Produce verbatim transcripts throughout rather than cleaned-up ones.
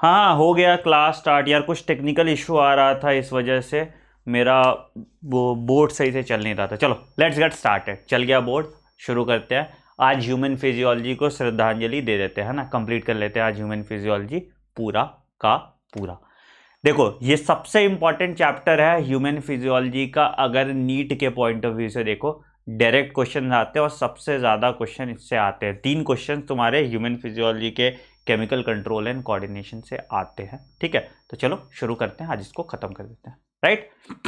हाँ हो गया क्लास स्टार्ट यार, कुछ टेक्निकल इशू आ रहा था, इस वजह से मेरा वो बोर्ड सही से चल नहीं रहा था। चलो लेट्स गेट स्टार्टेड, चल गया बोर्ड, शुरू करते हैं। आज ह्यूमन फिजियोलॉजी को श्रद्धांजलि दे देते हैं ना, कंप्लीट कर लेते हैं आज ह्यूमन फिजियोलॉजी पूरा का पूरा। देखो ये सबसे इंपॉर्टेंट चैप्टर है ह्यूमन फिजियोलॉजी का। अगर नीट के पॉइंट ऑफ व्यू से देखो, डायरेक्ट क्वेश्चन आते हैं और सबसे ज़्यादा क्वेश्चन इससे आते हैं। तीन क्वेश्चन तुम्हारे ह्यूमन फिजियोलॉजी के केमिकल कंट्रोल एंड कोऑर्डिनेशन से आते हैं। ठीक है, तो चलो शुरू करते हैं, आज इसको खत्म कर देते हैं। राइट,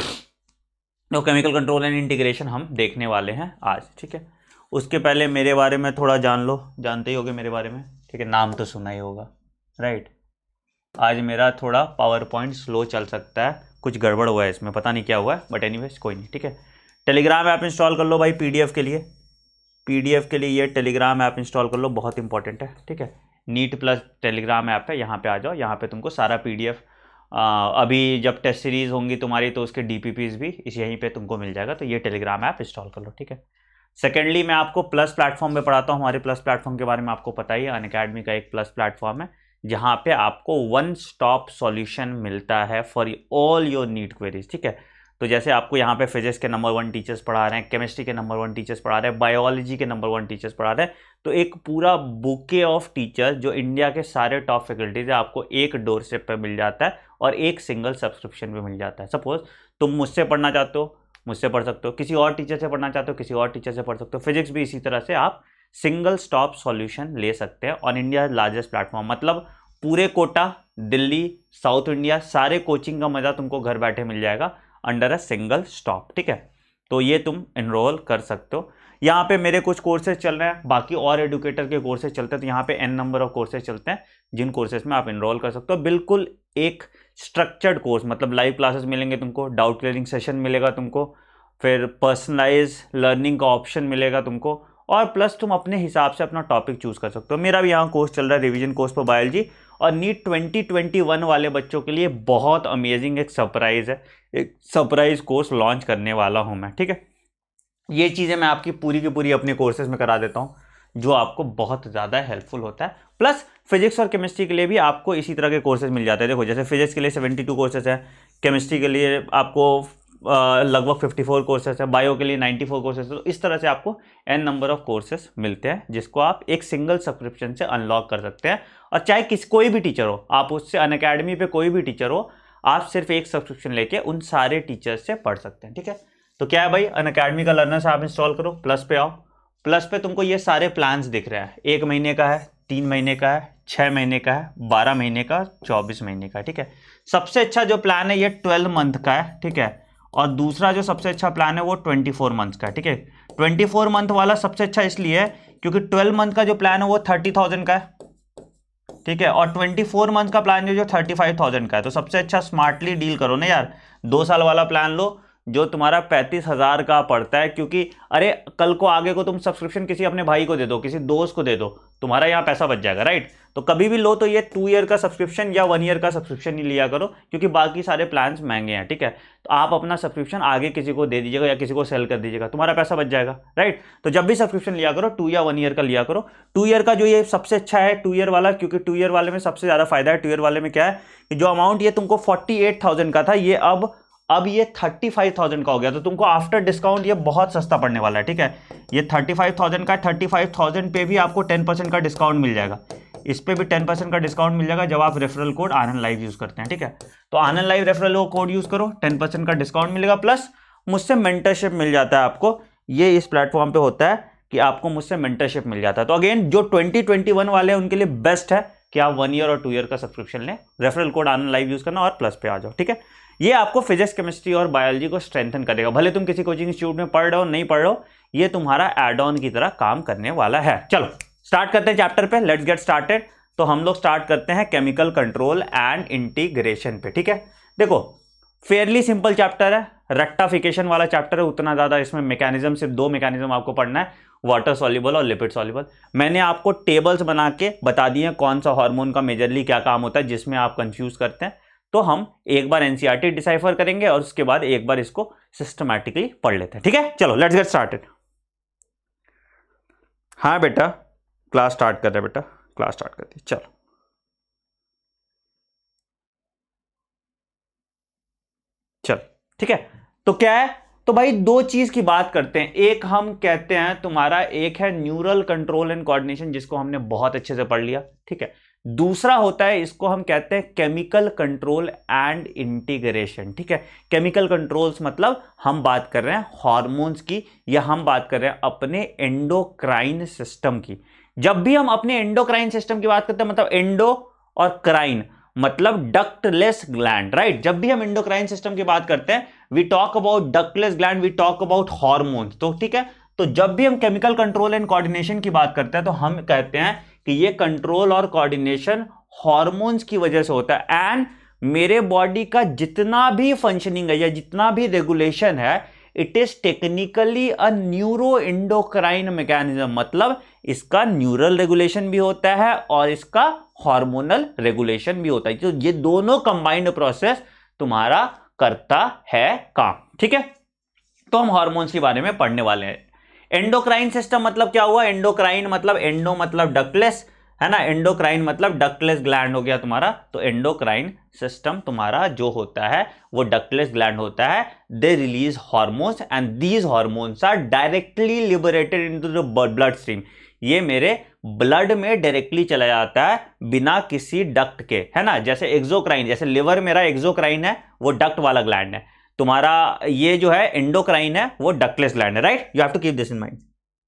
तो केमिकल कंट्रोल एंड इंटीग्रेशन हम देखने वाले हैं आज। ठीक है, उसके पहले मेरे बारे में थोड़ा जान लो, जानते ही होगे मेरे बारे में। ठीक है, नाम तो सुना ही होगा। राइट, आज मेरा थोड़ा पावर पॉइंट स्लो चल सकता है, कुछ गड़बड़ हुआ है इसमें, पता नहीं क्या हुआ है, बट एनीवेज कोई नहीं। ठीक है, टेलीग्राम ऐप इंस्टॉल कर लो भाई पीडीएफ के लिए। पीडीएफ के लिए ये टेलीग्राम ऐप इंस्टॉल कर लो, बहुत इंपॉर्टेंट है। ठीक है, नीट प्लस टेलीग्राम ऐप है, यहाँ पे आ जाओ। यहाँ पे तुमको सारा पीडीएफ, अभी जब टेस्ट सीरीज होंगी तुम्हारी तो उसके डीपीपीज भी इस यहीं पे तुमको मिल जाएगा। तो ये टेलीग्राम ऐप इंस्टॉल कर लो। ठीक है, सेकेंडली मैं आपको प्लस प्लेटफॉर्म पे पढ़ाता हूँ। हमारे प्लस प्लेटफॉर्म के बारे में आपको पता ही है, अनअकैडमी का एक प्लस प्लेटफॉर्म है जहाँ पे आपको वन स्टॉप सॉल्यूशन मिलता है for all your NEET queries. ठीक है, तो जैसे आपको यहाँ पे फिजिक्स के नंबर वन टीचर्स पढ़ा रहे हैं, केमिस्ट्री के नंबर वन टीचर्स पढ़ा रहे हैं, बायोलॉजी के नंबर वन टीचर्स पढ़ा रहे हैं, तो एक पूरा बुके ऑफ टीचर्स जो इंडिया के सारे टॉप फैकल्टीज है आपको एक डोरस्टेप पे मिल जाता है और एक सिंगल सब्सक्रिप्शन पे मिल जाता है। सपोज तुम मुझसे पढ़ना चाहते हो, मुझसे पढ़ सकते हो, किसी और टीचर से पढ़ना चाहते हो, किसी और टीचर से पढ़ सकते हो। फिजिक्स भी इसी तरह से आप सिंगल स्टॉप सॉल्यूशन ले सकते हैं ऑन इंडिया लार्जेस्ट प्लेटफॉर्म। मतलब पूरे कोटा, दिल्ली, साउथ इंडिया, सारे कोचिंग का मजा तुमको घर बैठे मिल जाएगा अंडर अ सिंगल स्टॉप। ठीक है, तो ये तुम एनरोल कर सकते हो। यहाँ पे मेरे कुछ कोर्सेज चल रहे हैं, बाकी और एडुकेटर के कोर्सेज चलते हैं, तो यहाँ पे एन नंबर ऑफ कोर्सेज चलते हैं जिन कोर्सेज में आप एनरोल कर सकते हो। बिल्कुल एक स्ट्रक्चर्ड कोर्स, मतलब लाइव क्लासेस मिलेंगे तुमको, डाउट क्लियरिंग सेशन मिलेगा तुमको, फिर पर्सनलाइज लर्निंग का ऑप्शन मिलेगा तुमको, और प्लस तुम अपने हिसाब से अपना टॉपिक चूज कर सकते हो। मेरा भी यहाँ कोर्स चल रहा है, रिवीजन कोर्स पर बायोलॉजी, और नीट ट्वेंटी ट्वेंटी वन वाले बच्चों के लिए बहुत अमेजिंग एक सरप्राइज है, एक सरप्राइज कोर्स लॉन्च करने वाला हूं मैं। ठीक है, ये चीज़ें मैं आपकी पूरी की पूरी अपने कोर्सेज में करा देता हूं, जो आपको बहुत ज़्यादा हेल्पफुल होता है। प्लस फिजिक्स और केमिस्ट्री के लिए भी आपको इसी तरह के कोर्सेज मिल जाते हैं। देखो जैसे फिजिक्स के लिए सेवेंटी टू कोर्सेज हैं, केमिस्ट्री के लिए आपको लगभग फिफ्टी फोर कोर्सेज है, बायो के लिए नाइन्टी फोर कोर्सेज है। तो इस तरह से आपको एन नंबर ऑफ कोर्सेज मिलते हैं जिसको आप एक सिंगल सब्सक्रिप्शन से अनलॉक कर सकते हैं। और चाहे किस कोई भी टीचर हो, आप उससे अनअकैडमी पे कोई भी टीचर हो, आप सिर्फ एक सब्सक्रिप्शन लेके उन सारे टीचर्स से पढ़ सकते हैं। ठीक है, तो क्या है भाई, अनअकैडमी का लर्नर्स आप इंस्टॉल करो, प्लस पे आओ। प्लस पे तुमको ये सारे प्लान्स दिख रहे हैं, एक महीने का है, तीन महीने का है, छः महीने का है, बारह महीने का, चौबीस महीने का। ठीक है, सबसे अच्छा जो प्लान है ये ट्वेल्व मंथ का है। ठीक है, और दूसरा जो सबसे अच्छा प्लान है वो ट्वेंटी फोर मंथ का है। ठीक है, ट्वेंटी फोर मंथ वाला सबसे अच्छा इसलिए है क्योंकि ट्वेल्व मंथ का जो प्लान है वो थर्टी थाउजेंड का है। ठीक है, और ट्वेंटी फोर मंथ का प्लान जो जो थर्टी फाइव थाउजेंड का है। तो सबसे अच्छा स्मार्टली डील करो ना यार, दो साल वाला प्लान लो जो तुम्हारा पैंतीस हजार का पड़ता है। क्योंकि अरे कल को आगे को तुम सब्सक्रिप्शन किसी अपने भाई को दे दो, किसी दोस्त को दे दो, तुम्हारा यहाँ पैसा बच जाएगा। राइट, तो कभी भी लो तो ये टू ईयर का सब्सक्रिप्शन या वन ईयर का सब्सक्रिप्शन ही लिया करो, क्योंकि बाकी सारे प्लान्स महंगे हैं। ठीक है, तो आप अपना सब्सक्रिप्शन आगे किसी को दे दीजिएगा या किसी को सेल कर दीजिएगा, तुम्हारा पैसा बच जाएगा। राइट, तो जब भी सब्सक्रिप्शन लिया करो टू या वन ईयर का लिया करो। टू ईयर का जो ये सबसे अच्छा है टू ईयर वाला, क्योंकि टू ईयर वाले में सबसे ज्यादा फायदा है। टू ईयर वाले में क्या है कि जो अमाउंट ये तुमको फोर्टी एट थाउजेंड का था, ये अब अब ये थर्टी फाइव थाउजेंड का हो गया। तो तुमको आफ्टर डिस्काउंट ये बहुत सस्ता पड़ने वाला है। ठीक है, ये थर्टी फाइव थाउजेंड का, थर्टी फाइव थाउजेंड पे भी आपको टेन परसेंट का डिस्काउंट मिल जाएगा। इस पे भी टेन परसेंट का डिस्काउंट मिल जाएगा जब आप referral code Anand live use करते हैं। ठीक है, तो Anand live referral code use करो, टेन परसेंट का डिस्काउंट मिलेगा, प्लस मुझसे मेंटरशिप मिल जाता है आपको। ये इस प्लेटफॉर्म पे होता है कि आपको मुझसे मेंटरशिप मिल जाता है। तो अगेन जो ट्वेंटी ट्वेंटी वन वाले हैं उनके लिए बेस्ट है कि आप वन ईयर और टू ईयर का सब्सक्रिप्शन लें, referral code Anand live use करना और प्लस पे आ जाओ। ठीक है, ये आपको फिजिक्स, केमिस्ट्री और बायोलॉजी को स्ट्रेंथन करेगा। भले तुम किसी कोचिंग इंस्टीट्यूट में पढ़ रहे हो नहीं पढ़ रहे हो, ये तुम्हारा एड ऑन की तरह काम करने वाला है। चलो स्टार्ट करते हैं चैप्टर पे, लेट्स गेट स्टार्टेड। तो हम लोग स्टार्ट करते हैं केमिकल कंट्रोल एंड इंटीग्रेशन पे। ठीक है, देखो फेयरली सिंपल चैप्टर है, रेक्टाफिकेशन वाला चैप्टर है, उतना ज्यादा इसमें मैकेनिज्म, सिर्फ दो मैकेनिज्म आपको पढ़ना है, वाटर सॉल्युबल और लिपिड सॉल्युबल। मैंने आपको टेबल्स बना के बता दिए कौन सा हार्मोन का मेजरली क्या काम होता है, जिसमें आप कंफ्यूज करते हैं। तो हम एक बार एनसीईआरटी डिसाइफर करेंगे और उसके बाद एक बार इसको सिस्टमैटिकली पढ़ लेते हैं। ठीक है, चलो लेट्स गेट स्टार्टेड। हाँ बेटा, क्लास स्टार्ट कर रहे बेटा, क्लास स्टार्ट कर दी, चलो। ठीक है, तो क्या है, तो भाई दो चीज की बात करते हैं। एक हम कहते हैं तुम्हारा, एक है न्यूरल कंट्रोल एंड कोऑर्डिनेशन, जिसको हमने बहुत अच्छे से पढ़ लिया, ठीक है। दूसरा होता है, इसको हम कहते हैं केमिकल कंट्रोल एंड इंटीग्रेशन, ठीक है। केमिकल कंट्रोल्स मतलब हम बात कर रहे हैं हार्मोन्स की, या हम बात कर रहे हैं अपने एंडोक्राइन सिस्टम की। जब भी हम अपने एंडोक्राइन सिस्टम की बात करते हैं, मतलब एंडो और क्राइन मतलब डक्टलेस ग्लैंड, राइट। जब भी हम एंडोक्राइन सिस्टम की बात करते हैं, we talk about ductless gland, we talk about hormones, तो ठीक है। तो जब भी हम केमिकल कंट्रोल एंड कोऑर्डिनेशन की बात करते हैं, तो हम कहते हैं कि ये कंट्रोल और कोऑर्डिनेशन हार्मोन्स की वजह से होता है। एंड मेरे बॉडी का जितना भी फंक्शनिंग है या जितना भी रेगुलेशन है, it is technically a neuro endocrine mechanism, मतलब इसका न्यूरल रेगुलेशन भी होता है और इसका हार्मोनल रेगुलेशन भी होता है। तो ये दोनों कंबाइंड प्रोसेस तुम्हारा करता है काम, ठीक है। तो हम हार्मोन्स के बारे में पढ़ने वाले हैं। एंडोक्राइन सिस्टम मतलब क्या हुआ, एंडोक्राइन मतलब एंडो मतलब डक्टलेस, है ना, एंडोक्राइन मतलब डक्टलेस ग्लैंड हो गया तुम्हारा। तो एंडोक्राइन सिस्टम तुम्हारा जो होता है वो डक्टलेस ग्लैंड होता है। They release hormones and these hormones are directly liberated into the blood stream. ये मेरे ब्लड में डायरेक्टली चला जाता है बिना किसी डक्ट के, है ना। जैसे एक्सोक्राइन, जैसे लिवर मेरा एक्सोक्राइन है, वो डक्ट वाला ग्लैंड है। तुम्हारा ये जो है एंडोक्राइन है, वो डक्टलेस ग्लैंड है, right. You have to keep this in mind.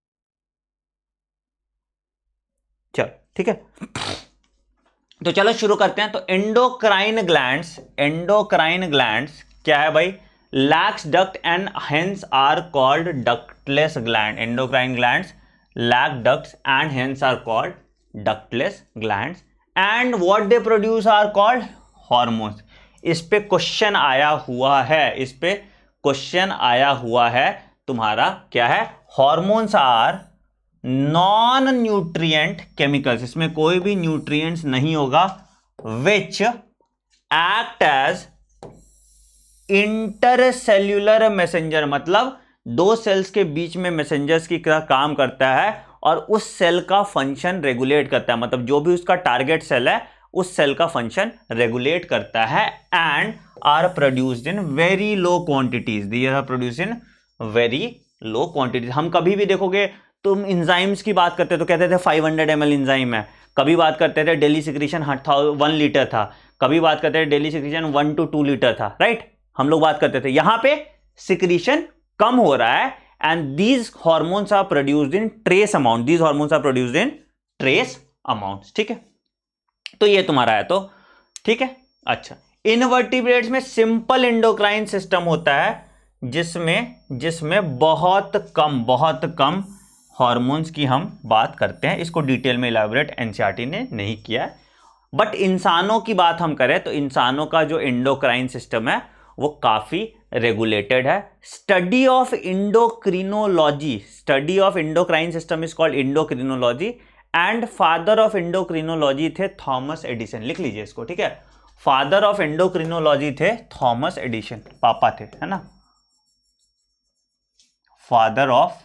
चलो ठीक है, तो चलो शुरू करते हैं। तो एंडोक्राइन ग्लैंड्स, एंडोक्राइन ग्लैंड्स क्या है भाई, lacks duct and hence are called ductless gland. Endocrine glands lack ducts and hence are called ductless glands, and what they produce are called hormones। इस पे क्वेश्चन आया हुआ है, इस पे क्वेश्चन आया हुआ है तुम्हारा, क्या है, hormones are non nutrient chemicals, इसमें कोई भी न्यूट्रिएंट्स नहीं होगा, which act as intercellular messenger, मतलब दो सेल्स के बीच में मैसेंजर्स की तरह काम करता है और उस सेल का फंक्शन रेगुलेट करता है, मतलब जो भी उसका टारगेट सेल है उस सेल का फंक्शन रेगुलेट करता है। And are produced in very low quantities, they are produced in very low quantities. हम कभी भी देखोगे, तुम इंजाइम्स की बात करते तो कहते थे फाइव हंड्रेड एम एल इंजाइम है, कभी बात करते थे डेली सिक्रीशन वन लीटर था, कभी बात करते थे daily secretion one to two litre था, राइट। हम लोग बात करते थे, यहां पे सिक्रीशन कम हो रहा है and these hormones are produced in trace amount, these hormones are produced in trace amounts, ठीक है। तो ये तुम्हारा है, तो ठीक है। अच्छा, इनवर्टिब्रेट्स में सिंपल एंडोक्राइन सिस्टम होता है, जिसमें जिसमें बहुत कम बहुत कम हार्मोन्स की हम बात करते हैं। इसको डिटेल में इलैबोरेट एनसीईआरटी ने नहीं किया है, बट इंसानों की बात हम करें तो इंसानों का जो एंडोक्राइन सिस्टम है वो काफी रेगुलेटेड है। Study of endocrinology, study of endocrine system is called endocrinology, and father of endocrinology थे थॉमस एडिसन। लिख लीजिए इसको, ठीक है। फादर ऑफ इंडोक्रिनोलॉजी थे थॉमस एडिसन, पापा थे, है ना। फादर ऑफ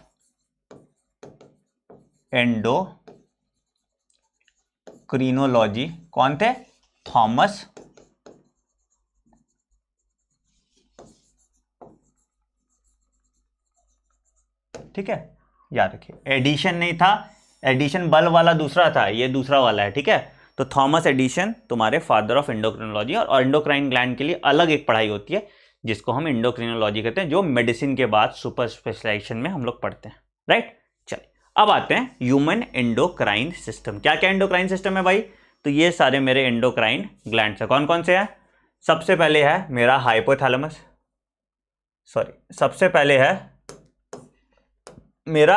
एंडोक्रिनोलॉजी कौन थे, थॉमस ठीक है, याद रखिए। एडिशन नहीं था, एडिशन बल वाला दूसरा था, ये दूसरा वाला है, ठीक है। तो थॉमस एडिसन तुम्हारे फादर ऑफ एंडोक्रिनोलॉजी, और एंडोक्राइन ग्लैंड के लिए अलग एक पढ़ाई होती है जिसको हम एंडोक्रिनोलॉजी कहते हैं, जो मेडिसिन के बाद सुपर स्पेशलाइजेशन में हम लोग पढ़ते हैं, राइट। चलिए अब आते हैं ह्यूमन एंडोक्राइन सिस्टम। क्या क्या एंडोक्राइन सिस्टम है भाई, तो ये सारे मेरे एंडोक्राइन ग्लैंड्स है। कौन कौन से हैं, सबसे पहले है मेरा हाइपोथैलेमस, सॉरी सबसे पहले है मेरा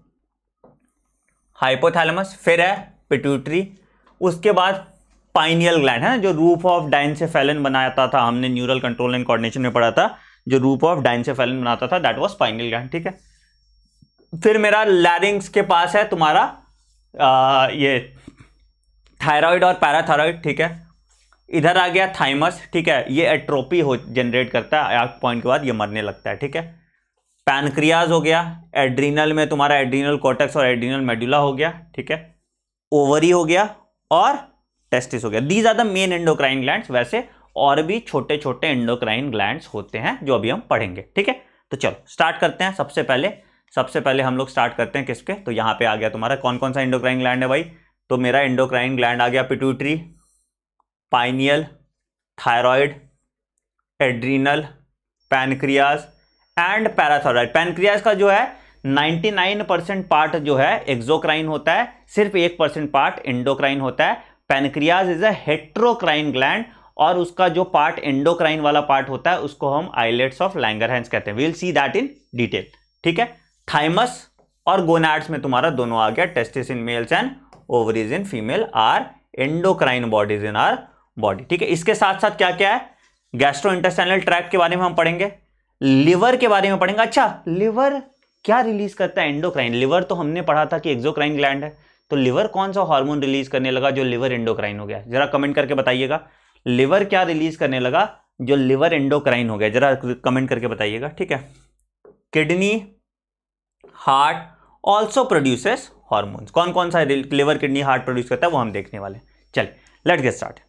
हाइपोथैलेमस, फिर है पिट्यूटरी, उसके बाद पाइनियल ग्लैंड है ना, जो रूफ ऑफ डाइनसेफेलन बनाता था, हमने न्यूरल कंट्रोल एंड कोऑर्डिनेशन में पढ़ा था, जो रूफ ऑफ डाइनसेफेलन बनाता था, दैट वाज पाइनियल ग्लैंड, ठीक है। फिर मेरा लैरिंग्स के पास है तुम्हारा आ, ये थायराइड और पैराथायराइड, ठीक है। इधर आ गया थाइमस, ठीक है, ये एट्रोपी हो जनरेट करता है, एक पॉइंट के बाद ये मरने लगता है, ठीक है। पैनक्रियाज हो गया, एड्रीनल में तुम्हारा एड्रीनल कॉर्टेक्स और एड्रीनल मेडुला हो गया, ठीक है। ओवरी हो गया और टेस्टिस हो गया। These are the main endocrine glands. वैसे और भी छोटे छोटे एंडोक्राइन ग्लैंड्स होते हैं जो अभी हम पढ़ेंगे, ठीक है। तो चलो स्टार्ट करते हैं। सबसे पहले सबसे पहले हम लोग स्टार्ट करते हैं किसके, तो यहाँ पे आ गया तुम्हारा कौन कौन सा एंडोक्राइन ग्लैंड है भाई। तो मेरा एंडोक्राइन ग्लैंड आ गया pituitary, pineal, thyroid, adrenal, pancreas and parathyroid. Pancreas का जो है निन्यानवे परसेंट पार्ट जो है एक्सोक्राइन होता है, सिर्फ एक परसेंट पार्ट एंडोक्राइन होता है। Pancreas is a heterocrine gland और उसका जो पार्ट एंडोक्राइन वाला पार्ट होता है उसको हम आइलेट्स ऑफ लैंगरहैंस कहते हैं। We will see that in detail, ठीक है। थाइमस और गोनाड्स में तुम्हारा दोनों आ गया, testis in males and ovaries in female are endocrine bodies in our body, ठीक है। इसके साथ साथ क्या क्या है, गैस्ट्रोइंटेस्टाइनल ट्रैक्ट के बारे में हम पढ़ेंगे, लिवर के बारे में पढ़ेंगे। अच्छा, लिवर क्या रिलीज करता है, एंडोक्राइन। लिवर तो हमने पढ़ा था कि एक्सोक्राइन ग्लैंड है, तो लिवर कौन सा हार्मोन रिलीज करने लगा जो लिवर एंडोक्राइन हो गया, जरा कमेंट करके बताइएगा। लिवर क्या रिलीज करने लगा जो लिवर एंडोक्राइन हो गया, जरा कमेंट करके बताइएगा, ठीक है। Kidney, heart also produces hormones. कौन कौन सा लिवर, किडनी, हार्ट प्रोड्यूस करता है वो हम देखने वाले। चलिए लेट्स गेट स्टार्ट।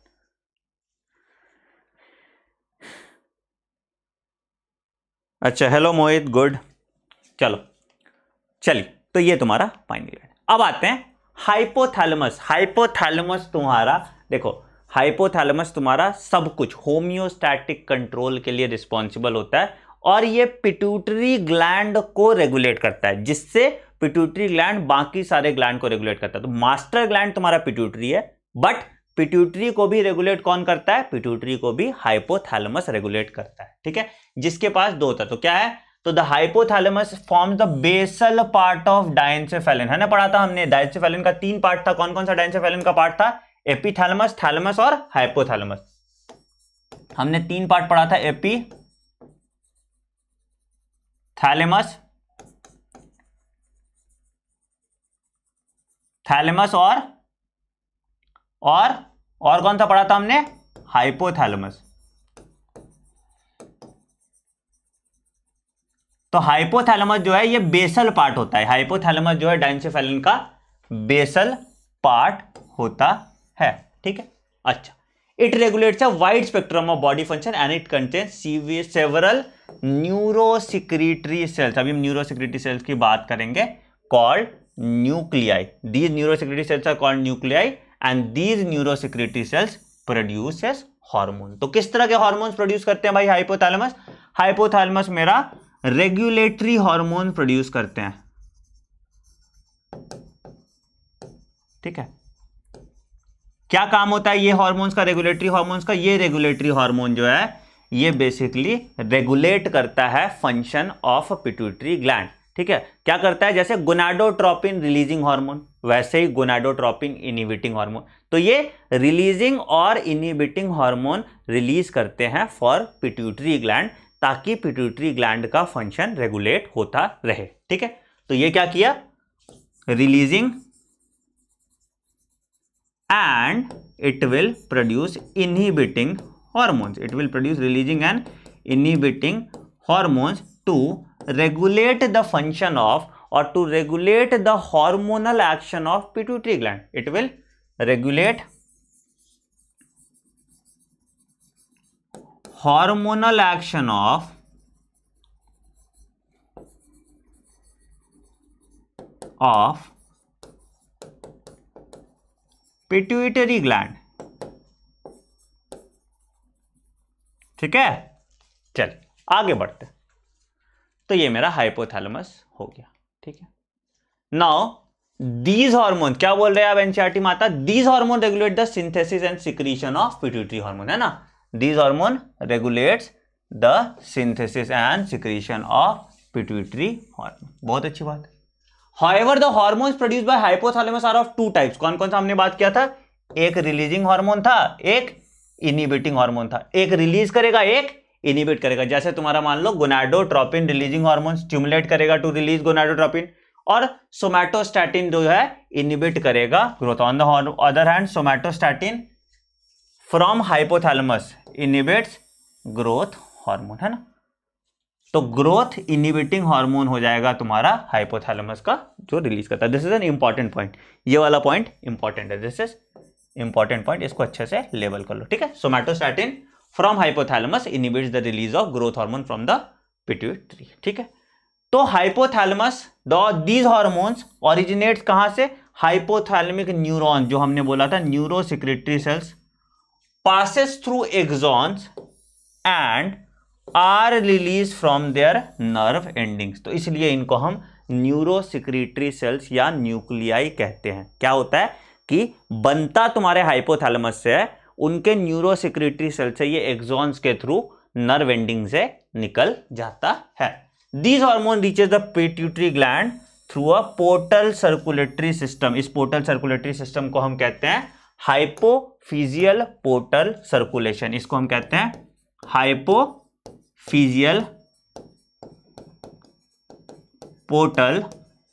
अच्छा, हेलो मोहित, गुड। चलो चलिए, तो ये तुम्हारा पाइनियल ग्लैंड। अब आते हैं हाइपोथैलेमस। हाइपोथैलेमस तुम्हारा देखो, हाइपोथैलेमस तुम्हारा सब कुछ होम्योस्टैटिक कंट्रोल के लिए रिस्पॉन्सिबल होता है और ये पिट्यूटरी ग्लैंड को रेगुलेट करता है, जिससे पिट्यूटरी ग्लैंड बाकी सारे ग्लैंड को रेगुलेट करता है। तो मास्टर ग्लैंड तुम्हारा पिट्यूटरी है, बट पिट्यूटरी को भी रेगुलेट कौन करता है, पिट्यूटरी को भी हाइपोथैलेमस रेगुलेट करता है, ठीक है। जिसके पास दो होता है, तो क्या है, तो the hypothalamus forms the basal part of diencephalon, है ना, पढ़ा था हमने। डायंसेफेलिन का तीन पार्ट था, कौन कौन सा डायंसेफेलिन का पार्ट था, एपिथैलेमस, थैलेमस और हाइपोथैलेमस। हमने तीन पार्ट पढ़ा था, एपी थैलेमस, थैलेमस और और और कौन सा पढ़ा था हमने, हाइपोथैलेमस। तो हाइपोथैलेमस जो है ये बेसल पार्ट होता है। हाइपोथैलेमस जो है डायंसेफेलिन का बेसल पार्ट होता है, ठीक है। अच्छा, it regulates a wide spectrum of body function and it contains several neurosecretory cells. अभी हम न्यूरोसिक्रीटरी सेल्स की बात करेंगे, called nuclei. These neurosecretory cells are called nuclei and these neurosecretory cells produces hormone. तो किस तरह के हार्मोन्स प्रोड्यूस करते हैं भाई हाइपोथैलेमस। हाइपोथैलेमस मेरा रेगुलेटरी हार्मोन प्रोड्यूस करते हैं, ठीक है। क्या काम होता है ये हार्मोन्स का, रेगुलेटरी हार्मोन्स का। ये रेगुलेटरी हार्मोन जो है ये बेसिकली रेगुलेट करता है फंक्शन ऑफ पिट्यूटरी ग्लैंड, ठीक है। क्या करता है, जैसे गोनाडोट्रोपिन रिलीजिंग हार्मोन, वैसे ही गोनाडोट्रोपिन इनहिबिटिंग हार्मोन। तो ये रिलीजिंग और इनहिबिटिंग हार्मोन रिलीज करते हैं फॉर पिट्यूटरी ग्लैंड, ताकि पिट्यूटरी ग्लैंड का फंक्शन रेगुलेट होता रहे, ठीक है। तो ये क्या किया, releasing and it will produce inhibiting hormones. It will produce releasing and inhibiting hormones to regulate the function of or to regulate the hormonal action of pituitary gland. It will regulate hormonal action of of pituitary gland, ठीक है। चल आगे बढ़ते, तो ये मेरा hypothalamus हो गया, ठीक है। नाउ दीज हार्मोन, क्या बोल रहे हैं आप एनसीईआरटी में आता, these hormone regulate the synthesis and secretion of pituitary hormone, है ना। These hormone regulates the synthesis and secretion of pituitary hormone, बहुत अच्छी बात है। However the hormones produced by hypothalamus are of two types. कौन कौन सा हमने बात किया था, एक रिलीजिंग हार्मोन था, एक इनहिबिटिंग हार्मोन था। एक रिलीज करेगा, एक इनहिबिट करेगा। जैसे तुम्हारा मान लो गोनाडोट्रोपिन रिलीजिंग हार्मोन स्टिमुलेट करेगा टू रिलीज गोनाडोट्रोपिन, और सोमैटोस्टैटिन जो है इनहिबिट करेगा growth. On the other hand somatostatin from hypothalamus inhibits growth hormone, है ना। तो ग्रोथ इनहिबिटिंग हार्मोन हो जाएगा तुम्हारा हाइपोथैलेमस का जो रिलीज करता है। This is an important point, ये वाला पॉइंट इंपॉर्टेंट है, दिस इज इंपॉर्टेंट पॉइंट, इसको अच्छे से लेबल कर लो, ठीक है। Somatostatin from hypothalamus inhibits the release of growth hormone from the pituitary. ठीक है, तो हाइपोथैलेमस दीज हार्मोन्स ओरिजिनेट्स कहां से, हाइपोथैलेमिक न्यूरॉन, जो हमने बोला था neurosecretory cells, passes through axons and are released from their nerve endings। तो इसलिए इनको हम न्यूरो सिक्रेटरी सेल्स या न्यूक्लियाई कहते हैं। क्या होता है कि बनता तुम्हारे हाइपोथैलेमस से है, उनके न्यूरो सिक्रेटरी सेल से ये एक्सॉन्स के थ्रू नर्व एंडिंग से निकल जाता है। These hormone reaches the pituitary gland through a portal circulatory system। इस पोर्टल सर्कुलेटरी सिस्टम को हम कहते हैं हाइपोफिजियल पोर्टल सर्कुलेशन। इसको हम कहते हैं हाइपोफिजियल पोर्टल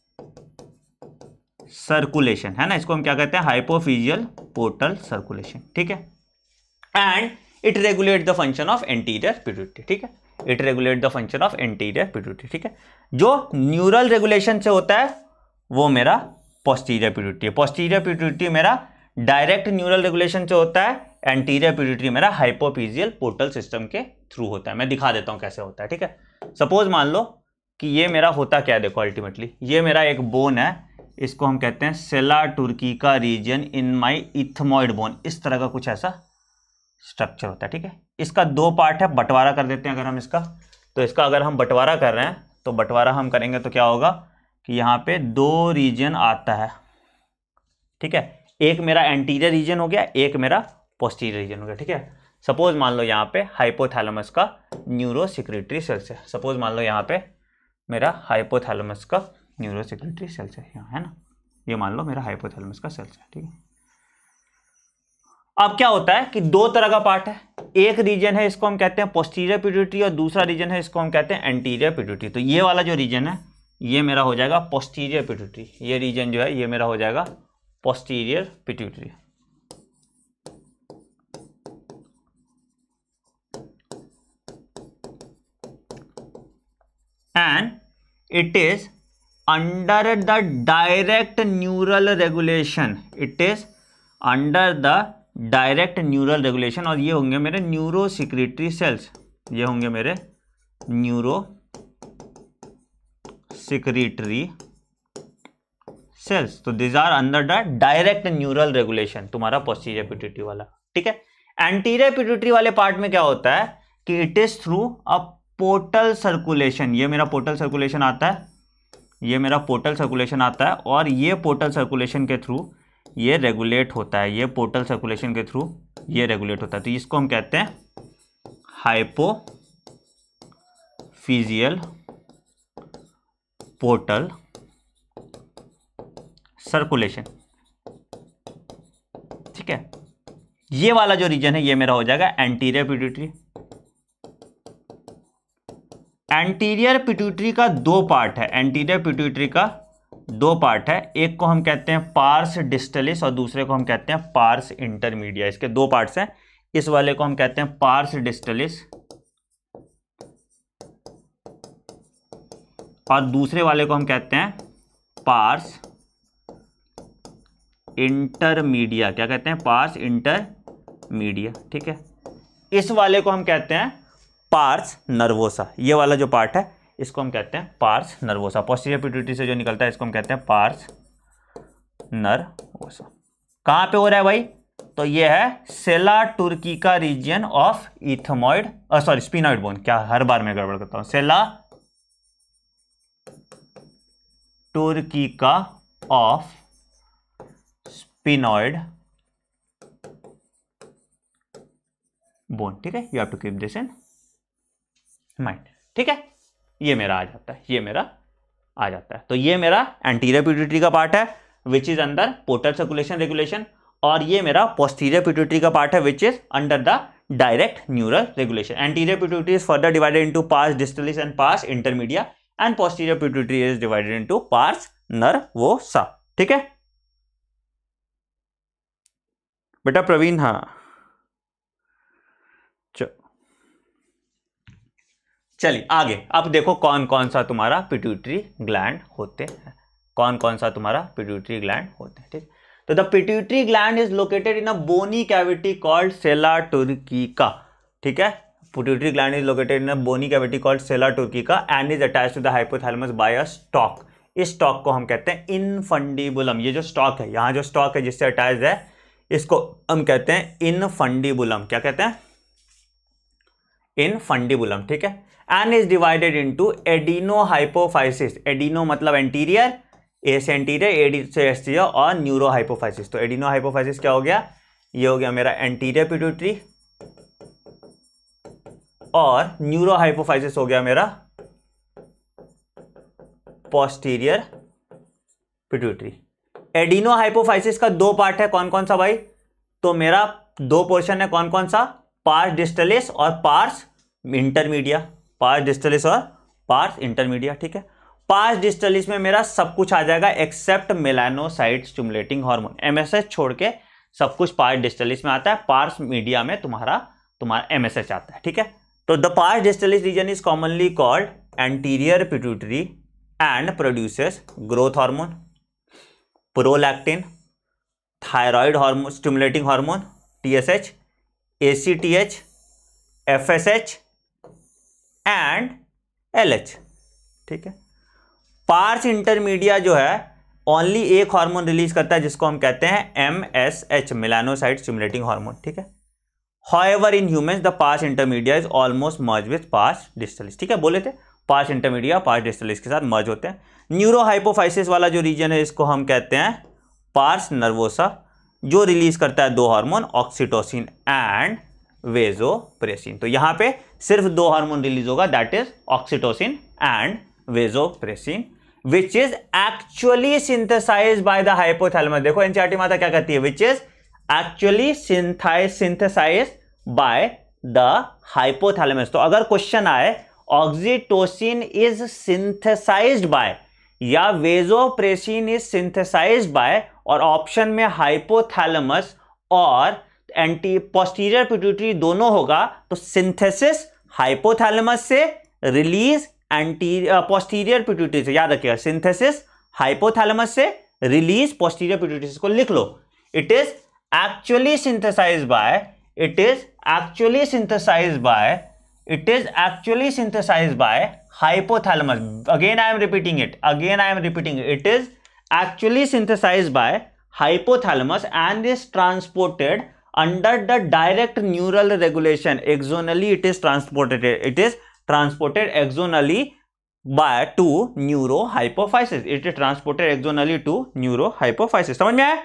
सर्कुलेशन, है ना, इसको हम क्या कहते हैं, हाइपोफिजियल पोर्टल सर्कुलेशन। ठीक है, and it regulate the function of anterior pituitary. ठीक है, it regulate the function of anterior pituitary. ठीक है, जो न्यूरल रेगुलेशन से होता है वो मेरा पोस्टीरियर पिट्यूटरी है। पोस्टीरियर पिट्यूटरी मेरा डायरेक्ट न्यूरल रेगुलेशन से होता है, एंटीरियर पिट्यूटरी मेरा हाइपोफिजियल पोर्टल सिस्टम के थ्रू होता है। मैं दिखा देता हूं कैसे होता है। ठीक है, सपोज मान लो कि ये मेरा होता क्या है, देखो अल्टीमेटली ये मेरा एक बोन है, इसको हम कहते हैं sella turcica region in my ethmoid bone. इस तरह का कुछ ऐसा स्ट्रक्चर होता है। ठीक है, इसका दो पार्ट है, बंटवारा कर देते हैं अगर हम इसका, तो इसका अगर हम बंटवारा कर रहे हैं तो बंटवारा हम करेंगे तो क्या होगा कि यहाँ पे दो रीजन आता है। ठीक है, एक मेरा एंटीरियर रीजन हो गया, एक मेरा पोस्टीरियर रीजन हो गया। ठीक है, सपोज मान लो यहाँ पे हाइपोथैलेमस का न्यूरो सिक्रेटरी सेल्स है, सपोज मान लो यहाँ पे मेरा हाइपोथैलेमस का न्यूरो सिक्रेटरी सेल्स है, यहाँ है ना, ये मान लो मेरा हाइपोथैलेमस का सेल्स है। ठीक है, अब क्या होता है कि दो तरह का पार्ट है, एक रीजन है इसको हम कहते हैं पोस्टीरियर पिट्यूटरी और दूसरा रीजन है इसको हम कहते हैं एंटीरियर पिट्यूटरी। तो ये वाला जो रीजन है ये मेरा हो जाएगा पोस्टीरियर पिट्यूटरी, ये रीजन जो है ये मेरा हो जाएगा posterior pituitary. And it is under the direct neural regulation, it is under the direct neural regulation, और ये होंगे मेरे न्यूरो सिक्रेटरी सेल्स, ये होंगे मेरे न्यूरो सिक्रेटरी सेल्स। तो this are under the direct neural regulation, तुम्हारा पोस्टीरियर पिट्यूटरी वाला। ठीक है, एंटीरियर पिट्यूटरी वाले पार्ट में क्या होता है कि it is through a portal circulation, ये मेरा पोर्टल सर्कुलेशन आता है, ये मेरा पोर्टल सर्कुलेशन आता है, और ये पोर्टल सर्कुलेशन के थ्रू ये रेगुलेट होता है, ये पोर्टल सर्कुलेशन के थ्रू ये रेगुलेट होता है। तो इसको हम कहते हैं हाइपोफिजियल पोर्टल सर्कुलेशन। ठीक है, ये वाला जो रीजन है ये मेरा हो जाएगा एंटीरियर पिट्यूटरी। एंटीरियर पिट्यूटरी का दो पार्ट है, एंटीरियर पिट्यूटरी का दो पार्ट है, एक को हम कहते हैं पार्स डिस्टलिस और दूसरे को हम कहते हैं पार्स इंटरमीडिया। इसके दो पार्ट्स हैं, इस वाले को हम कहते हैं पार्स डिस्टलिस और दूसरे वाले को हम कहते हैं पार्स इंटरमीडिया। क्या कहते हैं, पार्स इंटरमीडिया। ठीक है, इस वाले को हम कहते हैं पार्स नर्वोसा, ये वाला जो पार्ट है इसको हम कहते हैं पार्स नर्वोसा। पोस्टीरियर पिट्यूटरी से जो निकलता है इसको हम कहते हैं पार्स नर्वोसा। कहां पे हो रहा है भाई, तो ये है sella turcica region of ethmoid sorry sphenoid bone, क्या हर बार मैं गड़बड़ करता हूं, sella turcica of sphenoid bone. ठीक है, you have to keep this in mind. ठीक है, ये मेरा आ जाता है, ये मेरा आ जाता है। तो ये मेरा एंटीरियर पिट्यूटरी का पार्ट है which is under portal circulation regulation, और ये मेरा पोस्टीरियर पिट्यूटरी का पार्ट है which is under the direct neural regulation. Anterior pituitary is further divided into pars distalis and pars intermedia, and posterior pituitary is divided into pars nervosa. ठीक है बेटा प्रवीण, हाँ चलिए आगे। अब देखो कौन कौन सा तुम्हारा पिट्यूटरी ग्लैंड होते हैं, कौन कौन सा तुम्हारा पिट्यूटरी ग्लैंड होते हैं। ठीक, तो the pituitary gland is located in a bony cavity called sella turcica. ठीक है। Pituitary gland is located in a bony cavity called sella turcica and is attached to the hypothalamus by a stalk. इस stalk को हम कहते हैं infundibulum. ये जो stock है, यहाँ जो स्टॉक है जिससे अटैच्ड है, इसको हम कहते हैं इनफंडिबुलम। क्या कहते हैं? इनफंडिबुलम, ठीक है। And is divided into adenohypophysis. Adeno मतलब एंटीरियर, ए से एंटीरियर, एडी से एस्टीरियर, और न्यूरो हाइपोफाइसिस। तो एडिनो हाइपोफाइसिस क्या हो गया? ये हो गया मेरा एंटीरियर पिट्यूटरी, और न्यूरो हाइपोफाइसिस हो गया मेरा पोस्टीरियर पिट्यूटरी। एडिनो हाइपोफाइसिस का दो पार्ट है, कौन कौन सा भाई? तो मेरा दो पोर्शन है, कौन कौन सा? पार्स डिस्टलिस और पार्स इंटरमीडिया। पार्स डिस्टलिस और पार्स इंटरमीडिया, ठीक है। पार्स डिस्टलिस में मेरा सब कुछ आ जाएगा except melanocyte stimulating hormone. MSH छोड़ के सब कुछ पार्स डिस्टलिस में आता है। पार्स मीडिया में तुम्हारा तुम्हारा एमएसएच आता है, ठीक है। तो the pars distalis region is commonly called anterior pituitary and produces growth hormone, prolactin, thyroid hormone stimulating hormone TSH, ACTH, FSH and LH, ठीक है। पार्स इंटरमीडिया जो है ओनली एक हार्मोन रिलीज करता है जिसको हम कहते हैं एमएसएच, मेलानोसाइट स्टिमुलेटिंग हार्मोन, ठीक है। However, in humans, the pars intermedia is almost merged with pars distalis, ठीक है। बोले थे पार्स इंटरमीडिया पार्स डिस्टलिस के साथ मर्ज होते हैं। न्यूरो हाइपोफाइसिस वाला जो रीजन है इसको हम कहते हैं पार्स नर्वोसा, जो रिलीज करता है दो हार्मोन, ऑक्सीटोसिन एंड वेजोप्रेसिन। तो यहां पे सिर्फ दो हार्मोन रिलीज होगा, that is oxytocin and vasopressin, which is actually synthesized by the hypothalamus. देखो एनसीईआरटी माता क्या कहती है? Which is actually synthesized by the hypothalamus। तो अगर क्वेश्चन आए ऑक्सीटोसिन इज सिंथेसाइज्ड बाय या वेजोप्रेसिन इज सिंथेसाइज्ड बाय, और ऑप्शन में हाइपोथैलेमस और एंटी पोस्टीरियर पिट्यूटरी दोनों होगा, तो सिंथेसिस हाइपोथैलेमस से, रिलीज एंटीरियर पोस्टीरियर पिट्यूटरी से। याद रखिएगा, सिंथेसिस हाइपोथैलेमस से, रिलीज पोस्टीरियर पिट्यूटरी से। को लिख लो, it is actually synthesized by it is actually synthesized by it is actually synthesized by hypothalamus. Again I am repeating it again I am repeating it it is actually synthesized by hypothalamus and is transported under the direct neural regulation axonally. It is transported it is transported axonally by to neurohypophysis. It is transported axonally to neurohypophysis. समझ में आया?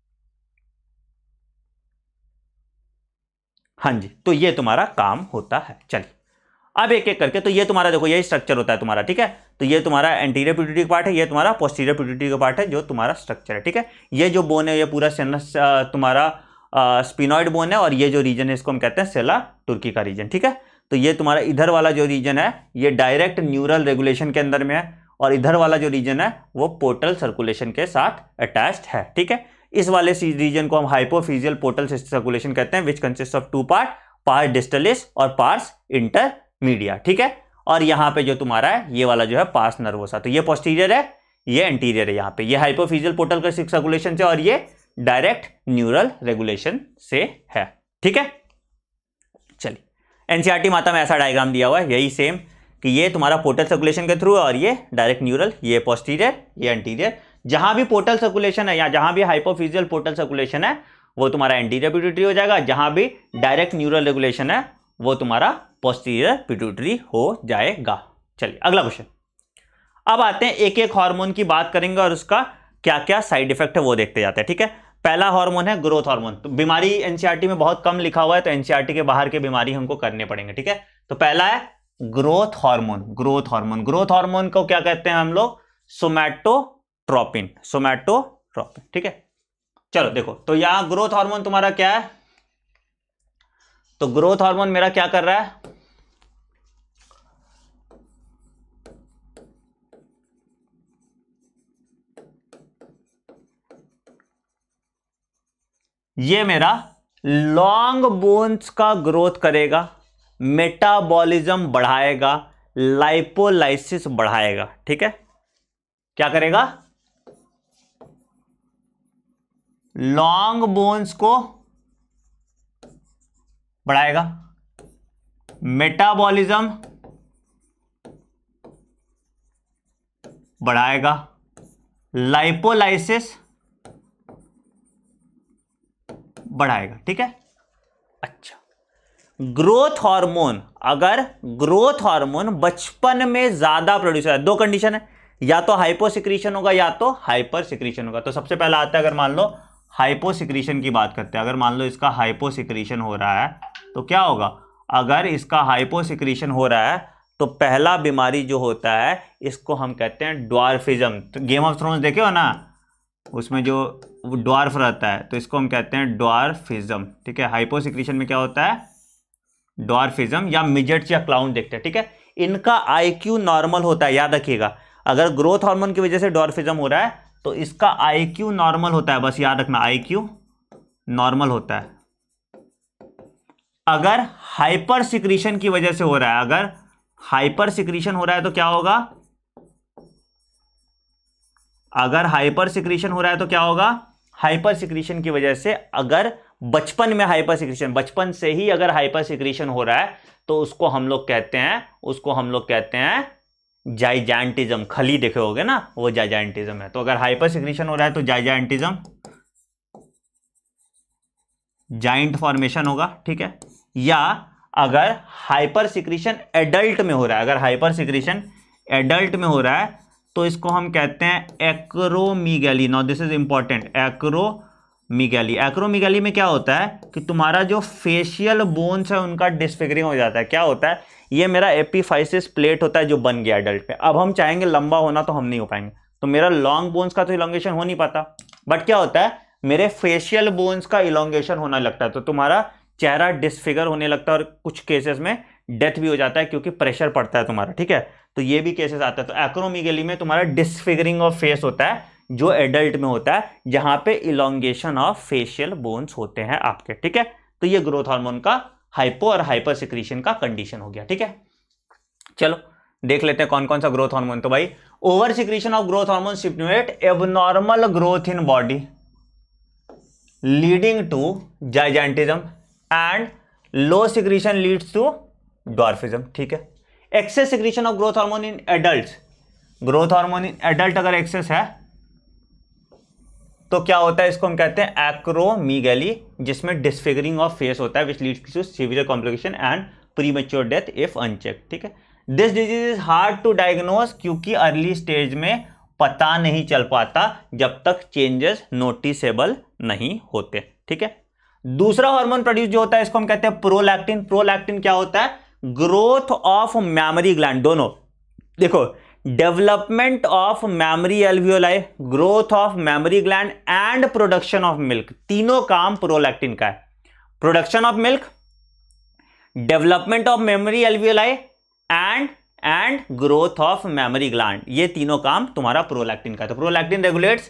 हाँ जी, तो ये तुम्हारा काम होता है। चलिए अब एक एक करके, तो ये तुम्हारा देखो यही स्ट्रक्चर होता है तुम्हारा, ठीक है। तो ये तुम्हारा एंटीरियर पिट्यूटरी का पार्ट है, ये तुम्हारा पोस्टीरियर पिट्यूटरी का पार्ट है, जो तुम्हारा स्ट्रक्चर है, ठीक है। ये जो बोन है ये पूरा तुम्हारा स्पिनॉइड बोन है, और ये जो रीजन है इसको हम कहते हैं सेला टुर्की का रीजन, ठीक है। तो ये तुम्हारा इधर वाला जो रीजन है ये डायरेक्ट न्यूरल रेगुलेशन के अंदर में है, और इधर वाला जो रीजन है वो पोर्टल सर्कुलेशन के साथ अटैच्ड है, ठीक है। इस वाले रीजन को हम हाइपोफिजियल पोर्टल सर्कुलेशन कहते हैं, which consist of two part, pars distalis और पार्स इंटरमीडिया, ठीक है। और यहां पे जो तुम्हारा है ये वाला जो है पार्स नर्वोसा, तो ये पोस्टीरियर है, ये एंटीरियर है। यहां पे ये हाइपोफिजियल पोर्टल का सर्कुलेशन से, और ये डायरेक्ट न्यूरल रेगुलेशन से है, ठीक है। चलिए एनसीईआरटी माता में ऐसा डायग्राम दिया हुआ है, यही सेम, कि ये तुम्हारा पोर्टल सर्कुलेशन के थ्रू, और ये डायरेक्ट न्यूरल, ये पोस्टीरियर, ये एंटीरियर। जहां भी पोर्टल सर्कुलेशन है या जहां भी हाइपोफिजियल पोर्टल सर्कुलेशन है वो तुम्हारा एंटीरियर पिट्यूटरी हो जाएगा, जहां भी डायरेक्ट न्यूरल रेगुलेशन है वो तुम्हारा पोस्टीरियर पिट्यूटरी हो जाएगा। चलिए अगला क्वेश्चन। अब आते हैं एक एक हार्मोन की बात करेंगे और उसका क्या क्या साइड इफेक्ट है वो देखते जाते हैं, ठीक है। पहला हार्मोन है ग्रोथ हार्मोन। तो बीमारी एनसीईआरटी में बहुत कम लिखा हुआ है, तो एनसीईआरटी के बाहर के बीमारी हमको करने पड़ेंगे, ठीक है। तो पहला है growth hormone. Growth hormone growth hormone को क्या कहते हैं हम लोग? सोमैटोट्रोपिन, सोमैटोट्रोपिन, ठीक है। चलो देखो, तो यहां ग्रोथ हार्मोन तुम्हारा क्या है? तो ग्रोथ हार्मोन मेरा क्या कर रहा है? ये मेरा लॉन्ग बोन्स का ग्रोथ करेगा, मेटाबॉलिज्म बढ़ाएगा, लाइपोलाइसिस बढ़ाएगा, ठीक है। क्या करेगा? लॉन्ग बोन्स को बढ़ाएगा, मेटाबॉलिज्म बढ़ाएगा, लाइपोलाइसिस बढ़ाएगा। ठीक है, अच्छा, ग्रोथ हार्मोन, अगर ग्रोथ हार्मोन बचपन में ज्यादा प्रोड्यूस है, दो कंडीशन है, या तो हाइपोसिक्रीशन होगा या तो हाइपर सिक्रीशन होगा। तो सबसे पहला आता है, अगर मान लो हाइपोसिक्रीशन की बात करते हैं, अगर मान लो इसका हाइपोसिक्रीशन हो रहा है तो क्या होगा, अगर इसका हाइपोसिक्रीशन हो रहा है तो पहला बीमारी जो होता है इसको हम कहते हैं ड्वार्फिज्म। तो गेम ऑफ थ्रोन्स देखे हो ना, उसमें जो ड्वार्फ रहता है तो इसको हम कहते हैं ड्वार्फिज्म। ठीक है, हाइपोसिक्रीशन में क्या होता है, ड्वार्फिज्म या मिजेट्स या क्लाउन देखते हैं। ठीक है, इनका आईक्यू नॉर्मल होता है, याद रखिएगा, अगर ग्रोथ हार्मोन की वजह से ड्वार्फिज्म हो रहा है तो इसका आईक्यू नॉर्मल होता है, बस याद रखना आईक्यू नॉर्मल होता है। अगर हाइपर सिक्रीशन की वजह से हो रहा है, अगर हाइपर सिक्रीशन हो रहा है तो क्या होगा, अगर हाइपर सिक्रीशन हो रहा है तो क्या होगा, हाइपर सिक्रीशन की वजह से, अगर बचपन में हाइपर सिक्रीशन, बचपन से ही अगर हाइपर सिक्रीशन हो रहा है तो उसको हम लोग कहते हैं, उसको हम लोग कहते हैं जाइजेंटिज्म। खली देखे होगे ना, वो जाइजेंटिज्म है। तो अगर हाइपर सिक्रीशन हो रहा है तो जाइजेंटिज्म, जाइंट फॉर्मेशन होगा। ठीक है, या अगर हाइपर सिक्रीशन एडल्ट में हो रहा है, अगर हाइपर सिक्रीशन एडल्ट में हो रहा है तो इसको हम कहते हैं acromegaly. Now this is important, acromegaly. Acromegaly में क्या होता है कि तुम्हारा जो फेशियल बोन्स है उनका डिसफिगरिंग हो जाता है। क्या होता है, ये मेरा एपिफाइसिस प्लेट होता है जो बन गया एडल्ट पे, अब हम चाहेंगे लंबा होना तो हम नहीं हो पाएंगे, तो मेरा लॉन्ग बोन्स का तो इलोंगेशन हो नहीं पाता, बट क्या होता है मेरे फेशियल बोन्स का इलोंगेशन होने लगता है, तो तुम्हारा चेहरा डिसफिगर होने लगता है और कुछ केसेस में डेथ भी हो जाता है क्योंकि प्रेशर पड़ता है तुम्हारा। ठीक है, तो ये भी केसेस आता है। तो एक्रोमीगैली में तुम्हारा डिसफिगरिंग ऑफ फेस होता है जो एडल्ट में होता है, जहां पे इलोंगेशन ऑफ फेशियल बोन्स होते हैं आपके। ठीक है, तो ये ग्रोथ हार्मोन का हाइपो और हाइपर सिक्रीशन का कंडीशन हो गया। ठीक है, चलो देख लेते हैं कौन कौन सा ग्रोथ हार्मोन। तो भाई over secretion of growth hormone stimulate abnormal growth in body leading to gigantism and low secretion leads to dwarfism. ठीक है, excess secretion of growth hormone in adults, growth hormone in adult अगर excess है तो क्या होता है, इसको हम कहते हैं एक्रोमीगैली, जिसमें डिसफिगरिंग ऑफ फेस होता है which leads to severe complication and premature death if unchecked. ठीक है, this disease is hard to diagnose क्योंकि अर्ली स्टेज में पता नहीं चल पाता जब तक चेंजेस नोटिसेबल नहीं होते। ठीक है, दूसरा हार्मोन प्रोड्यूस जो होता है इसको हम कहते हैं प्रोलैक्टिन। प्रोलैक्टिन क्या होता है, ग्रोथ ऑफ मैमरी ग्लैंड, दोनों देखो, development of mammary alveoli, growth of mammary gland and production of milk, तीनों काम प्रोलैक्टिन का है। Production of milk, development of mammary alveoli and and growth of mammary gland, ये तीनों काम तुम्हारा प्रोलैक्टिन का है। तो prolactin regulates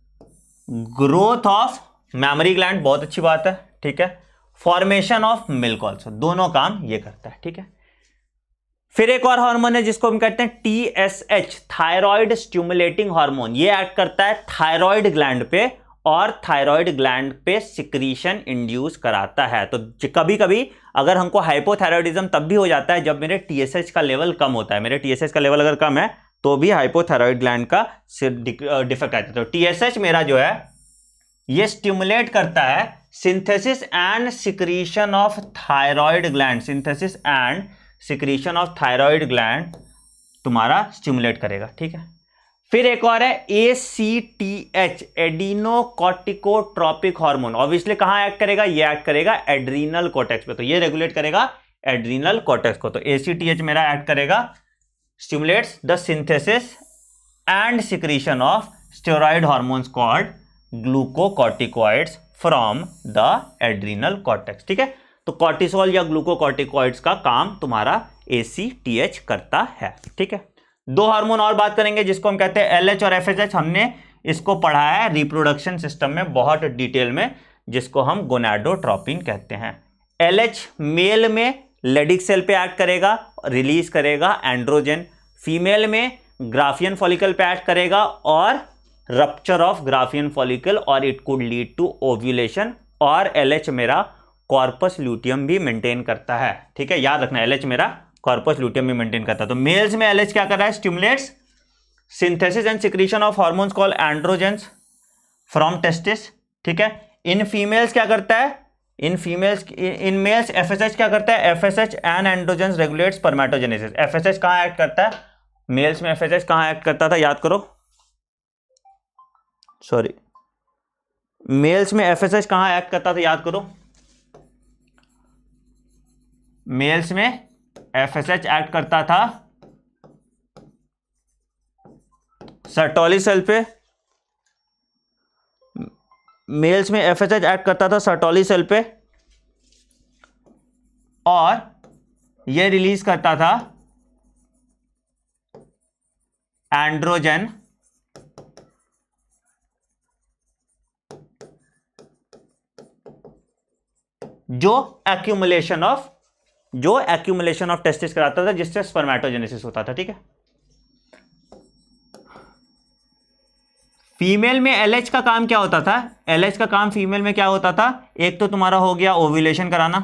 growth of mammary gland, बहुत अच्छी बात है। ठीक है, फॉर्मेशन ऑफ मिल्क ऑल्सो, दोनों काम ये करता है। ठीक है, फिर एक और हार्मोन है जिसको हम कहते हैं T S H, thyroid stimulating hormone. ये एक्ट करता है थायराइड ग्लैंड पे और थायराइड ग्लैंड पे सिक्रीशन इंड्यूस कराता है। तो कभी कभी अगर हमको हाइपोथायराइडिज्म तब भी हो जाता है जब मेरे टी एस एच का लेवल कम होता है। मेरे टी एस एच का लेवल अगर कम है तो भी हाइपोथायराइड ग्लैंड का डिफेक्ट आता है। तो टी एस एच मेरा जो है ये स्टिमुलेट करता है synthesis and secretion of thyroid gland, synthesis and secretion of thyroid gland तुम्हारा स्टिमुलेट करेगा। ठीक है, फिर एक और है A C T H, adrenocorticotropic hormone. Obviously कहां एक्ट करेगा, ये एक्ट करेगा एड्रीनल कॉर्टेक्स पे, तो ये रेगुलेट करेगा एड्रीनल कॉर्टेक्स को। तो ए सी टी एच मेरा एक्ट करेगा, stimulates the synthesis and secretion of steroid hormones called glucocorticoids from the adrenal cortex. ठीक है, तो कॉर्टिसोल या ग्लूकोकॉर्टिकॉइड्स का काम तुम्हारा ए सी टी एच करता है। ठीक है, दो हार्मोन और बात करेंगे जिसको हम कहते हैं एल एच और एफ एस एच। हमने इसको पढ़ा है रिप्रोडक्शन सिस्टम में बहुत डिटेल में, जिसको हम गोनाडोट्रोपिन कहते हैं। एल एच मेल में लेडिक सेल पे एक्ट करेगा, रिलीज करेगा एंड्रोजन, फीमेल में ग्राफियन फॉलिकल पे एक्ट करेगा और रप्चर ऑफ ग्राफियन फॉलिकल और it could lead to ovulation. और एल एच मेरा कॉर्पस ल्यूटियम भी मेंटेन करता है। ठीक है, याद रखना एलएच मेरा कॉर्पस ल्यूटियम भी मेंटेन करता है। तो मेल्स में एलएच क्या कर रहा है, stimulates synthesis and secretion of hormones called androgens from testis. ठीक है, इन फीमेल्स क्या करता है, in females in males FSH क्या करता है, FSH and androgens regulates spermatogenesis. FSH कहां एक्ट करता है, मेल्स में एफएसएच कहां एक्ट करता था, याद करो, सॉरी मेल्स में एफएसएच कहां एक्ट करता था, याद करो, मेल्स में एफएसएच एक्ट करता था सर्टोली सेल पे, मेल्स में एफएसएच एक्ट करता था सर्टोली सेल पे और यह रिलीज करता था एंड्रोजन जो एक्यूमुलेशन ऑफ जो एक्यूमुलेशन ऑफ टेस्टिस कराता था, जिससे स्पर्मेटोजेनेसिस होता था। ठीक है, फीमेल में एलएच का काम क्या होता था, एलएच का काम फीमेल में क्या होता था, एक तो तुम्हारा हो गया ओव्यूलेशन कराना,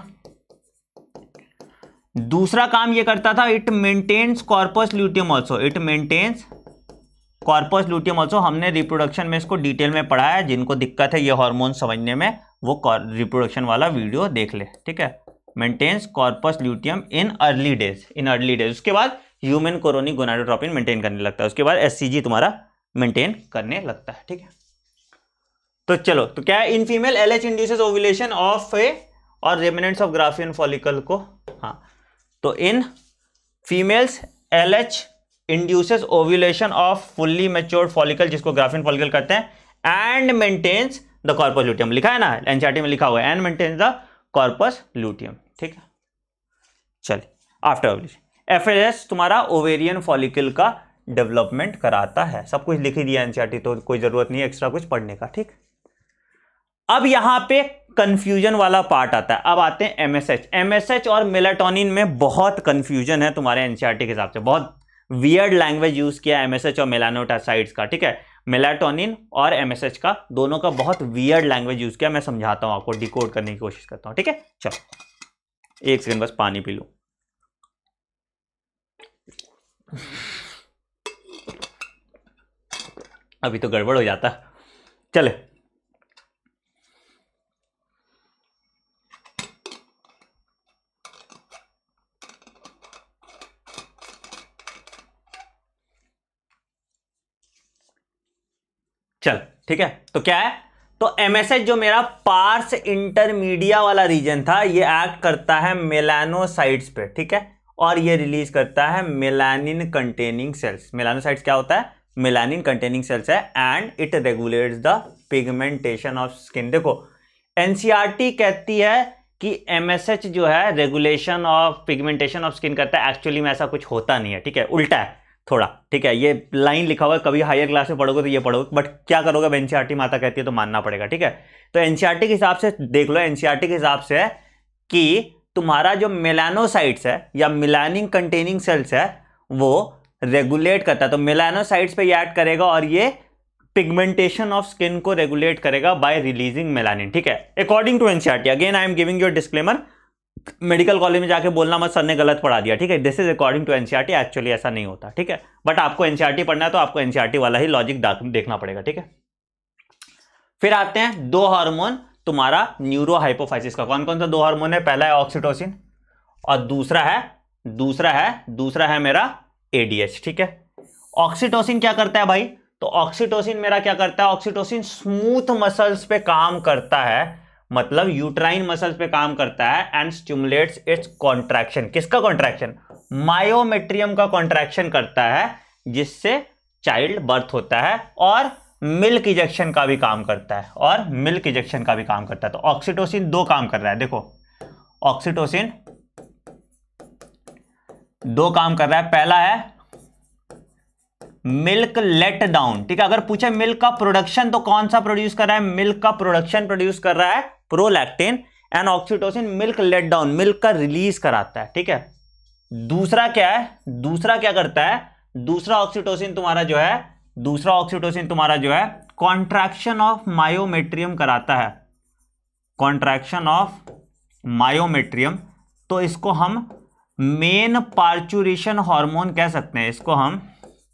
दूसरा काम ये करता था it maintains corpus luteum also, it maintains corpus luteum also. हमने रिप्रोडक्शन में इसको डिटेल में पढ़ा है, जिनको दिक्कत है ये हार्मोन समझने में वो रिप्रोडक्शन वाला वीडियो देख ले। ठीक है, maintains corpus luteum in early days, in early days उसके बाद ह्यूमन कोरोनिक गोनाडोट्रोपिन मेंटेन करने लगता है, उसके बाद एससीजी तुम्हारा मेंटेन करने लगता है। ठीक है, तो चलो, तो क्या है, in female LH induces ovulation of a और रेमिनेंट्स ऑफ ग्राफियन फॉलिकल को, हाँ, तो in females LH induces ovulation of fully matured follicle, जिसको ग्राफियन फॉलिकल कहते हैं, and maintains the corpus luteum, लिखा है ना एनसीईआरटी में लिखा हुआ है, and maintains the corpus luteum. ठीक है, चलिए आफ्टर ओव्यूलेशन एफएसएच तुम्हारा ओवेरियन फॉलिकल का डेवलपमेंट कराता है। सब कुछ लिख ही दिया एनसीईआरटी, तो कोई जरूरत नहीं है एक्स्ट्रा कुछ पढ़ने का। ठीक, अब यहां पे कंफ्यूजन वाला पार्ट आता है। अब आते हैं एमएसएच। एमएसएच और मेलाटोनिन में बहुत कंफ्यूजन है तुम्हारे एनसीईआरटी के हिसाब से, बहुत वियर्ड लैंग्वेज यूज किया एमएसएच और मेलानोसाइट्स का। ठीक है, मेलाटोनिन और एमएसएच का दोनों का बहुत वियर्ड लैंग्वेज यूज किया, मैं समझाता हूं आपको, डिकोड करने की कोशिश करता हूं। ठीक है, चलो एक सेकंड बस पानी पी लूं। अभी तो गड़बड़ हो जाता। चले, चल ठीक है, तो क्या है, तो एमएसएच जो मेरा पार्स इंटरमीडिया वाला रीजन था, ये एक्ट करता है मेलानोसाइट्स पे। ठीक है, और ये रिलीज करता है मेलानिन कंटेनिंग सेल्स। मेलानोसाइट्स क्या होता है, मेलानिन कंटेनिंग सेल्स है, and it regulates the pigmentation of skin. देखो एनसीईआरटी कहती है कि एमएसएच जो है regulation of pigmentation of skin करता है, एक्चुअली में ऐसा कुछ होता नहीं है। ठीक है, उल्टा है थोड़ा। ठीक है, ये लाइन लिखा हुआ है, कभी हायर क्लास में पढ़ोगे तो ये पढ़ोगे, बट क्या करोगे, अब एनसीईआरटी माता कहती है तो मानना पड़ेगा। ठीक है, तो एनसीईआरटी के हिसाब से देख लो, एनसीईआरटी के हिसाब से कि तुम्हारा जो मेलानोसाइट्स है या मेलानिन कंटेनिंग सेल्स है वो रेगुलेट करता है, तो मेलानोसाइट्स पे ये एक्ट करेगा और ये पिगमेंटेशन ऑफ स्किन को रेगुलेट करेगा बाय रिलीजिंग मेलानिन। ठीक है, according to NCERT, again I am giving your disclaimer, medical college में जाके बोलना मत सर ने गलत पढ़ा दिया। ठीक है, this is according to NCERT, actually ऐसा नहीं होता। ठीक है, बट आपको एनसीईआरटी पढ़ना है तो आपको एनसीईआरटी वाला ही लॉजिक देखना पड़ेगा। ठीक है, फिर आते हैं दो हार्मोन तुम्हारा न्यूरो हाइपोफाइसिस का। कौन कौन सा दो हार्मोन है, पहला है ऑक्सीटोसिन और दूसरा है दूसरा है दूसरा है मेरा एडीएच। ठीक है, ऑक्सीटोसिन क्या करता है भाई, तो ऑक्सीटोसिन मेरा क्या करता है, ऑक्सीटोसिन स्मूथ मसल्स पे काम करता है, मतलब यूट्राइन मसल्स पे काम करता है, एंड स्टिमुलेट्स इट्स कॉन्ट्रैक्शन। किसका कॉन्ट्रैक्शन, मायोमेट्रियम का कॉन्ट्रैक्शन करता है, जिससे चाइल्ड बर्थ होता है, और मिल्क इजेक्शन का भी काम करता है, और मिल्क इजेक्शन का भी काम करता है। तो ऑक्सीटोसिन दो काम कर रहा है, देखो ऑक्सीटोसिन दो काम कर रहा है। पहला है मिल्क लेट डाउन। ठीक है, अगर पूछे मिल्क का प्रोडक्शन तो कौन सा प्रोड्यूस कर रहा है, मिल्क का प्रोडक्शन प्रोड्यूस कर रहा है prolactin, and oxytocin milk let down, milk का रिलीज कराता है। ठीक है, दूसरा क्या है, दूसरा क्या करता है, दूसरा ऑक्सीटोसिन तुम्हारा जो है दूसरा ऑक्सीटोसिन तुम्हारा जो है कॉन्ट्रैक्शन ऑफ मायोमेट्रियम कराता है, कॉन्ट्रैक्शन ऑफ मायोमेट्रियम, तो इसको हम मेन पार्चुरेशन हार्मोन कह सकते हैं, इसको हम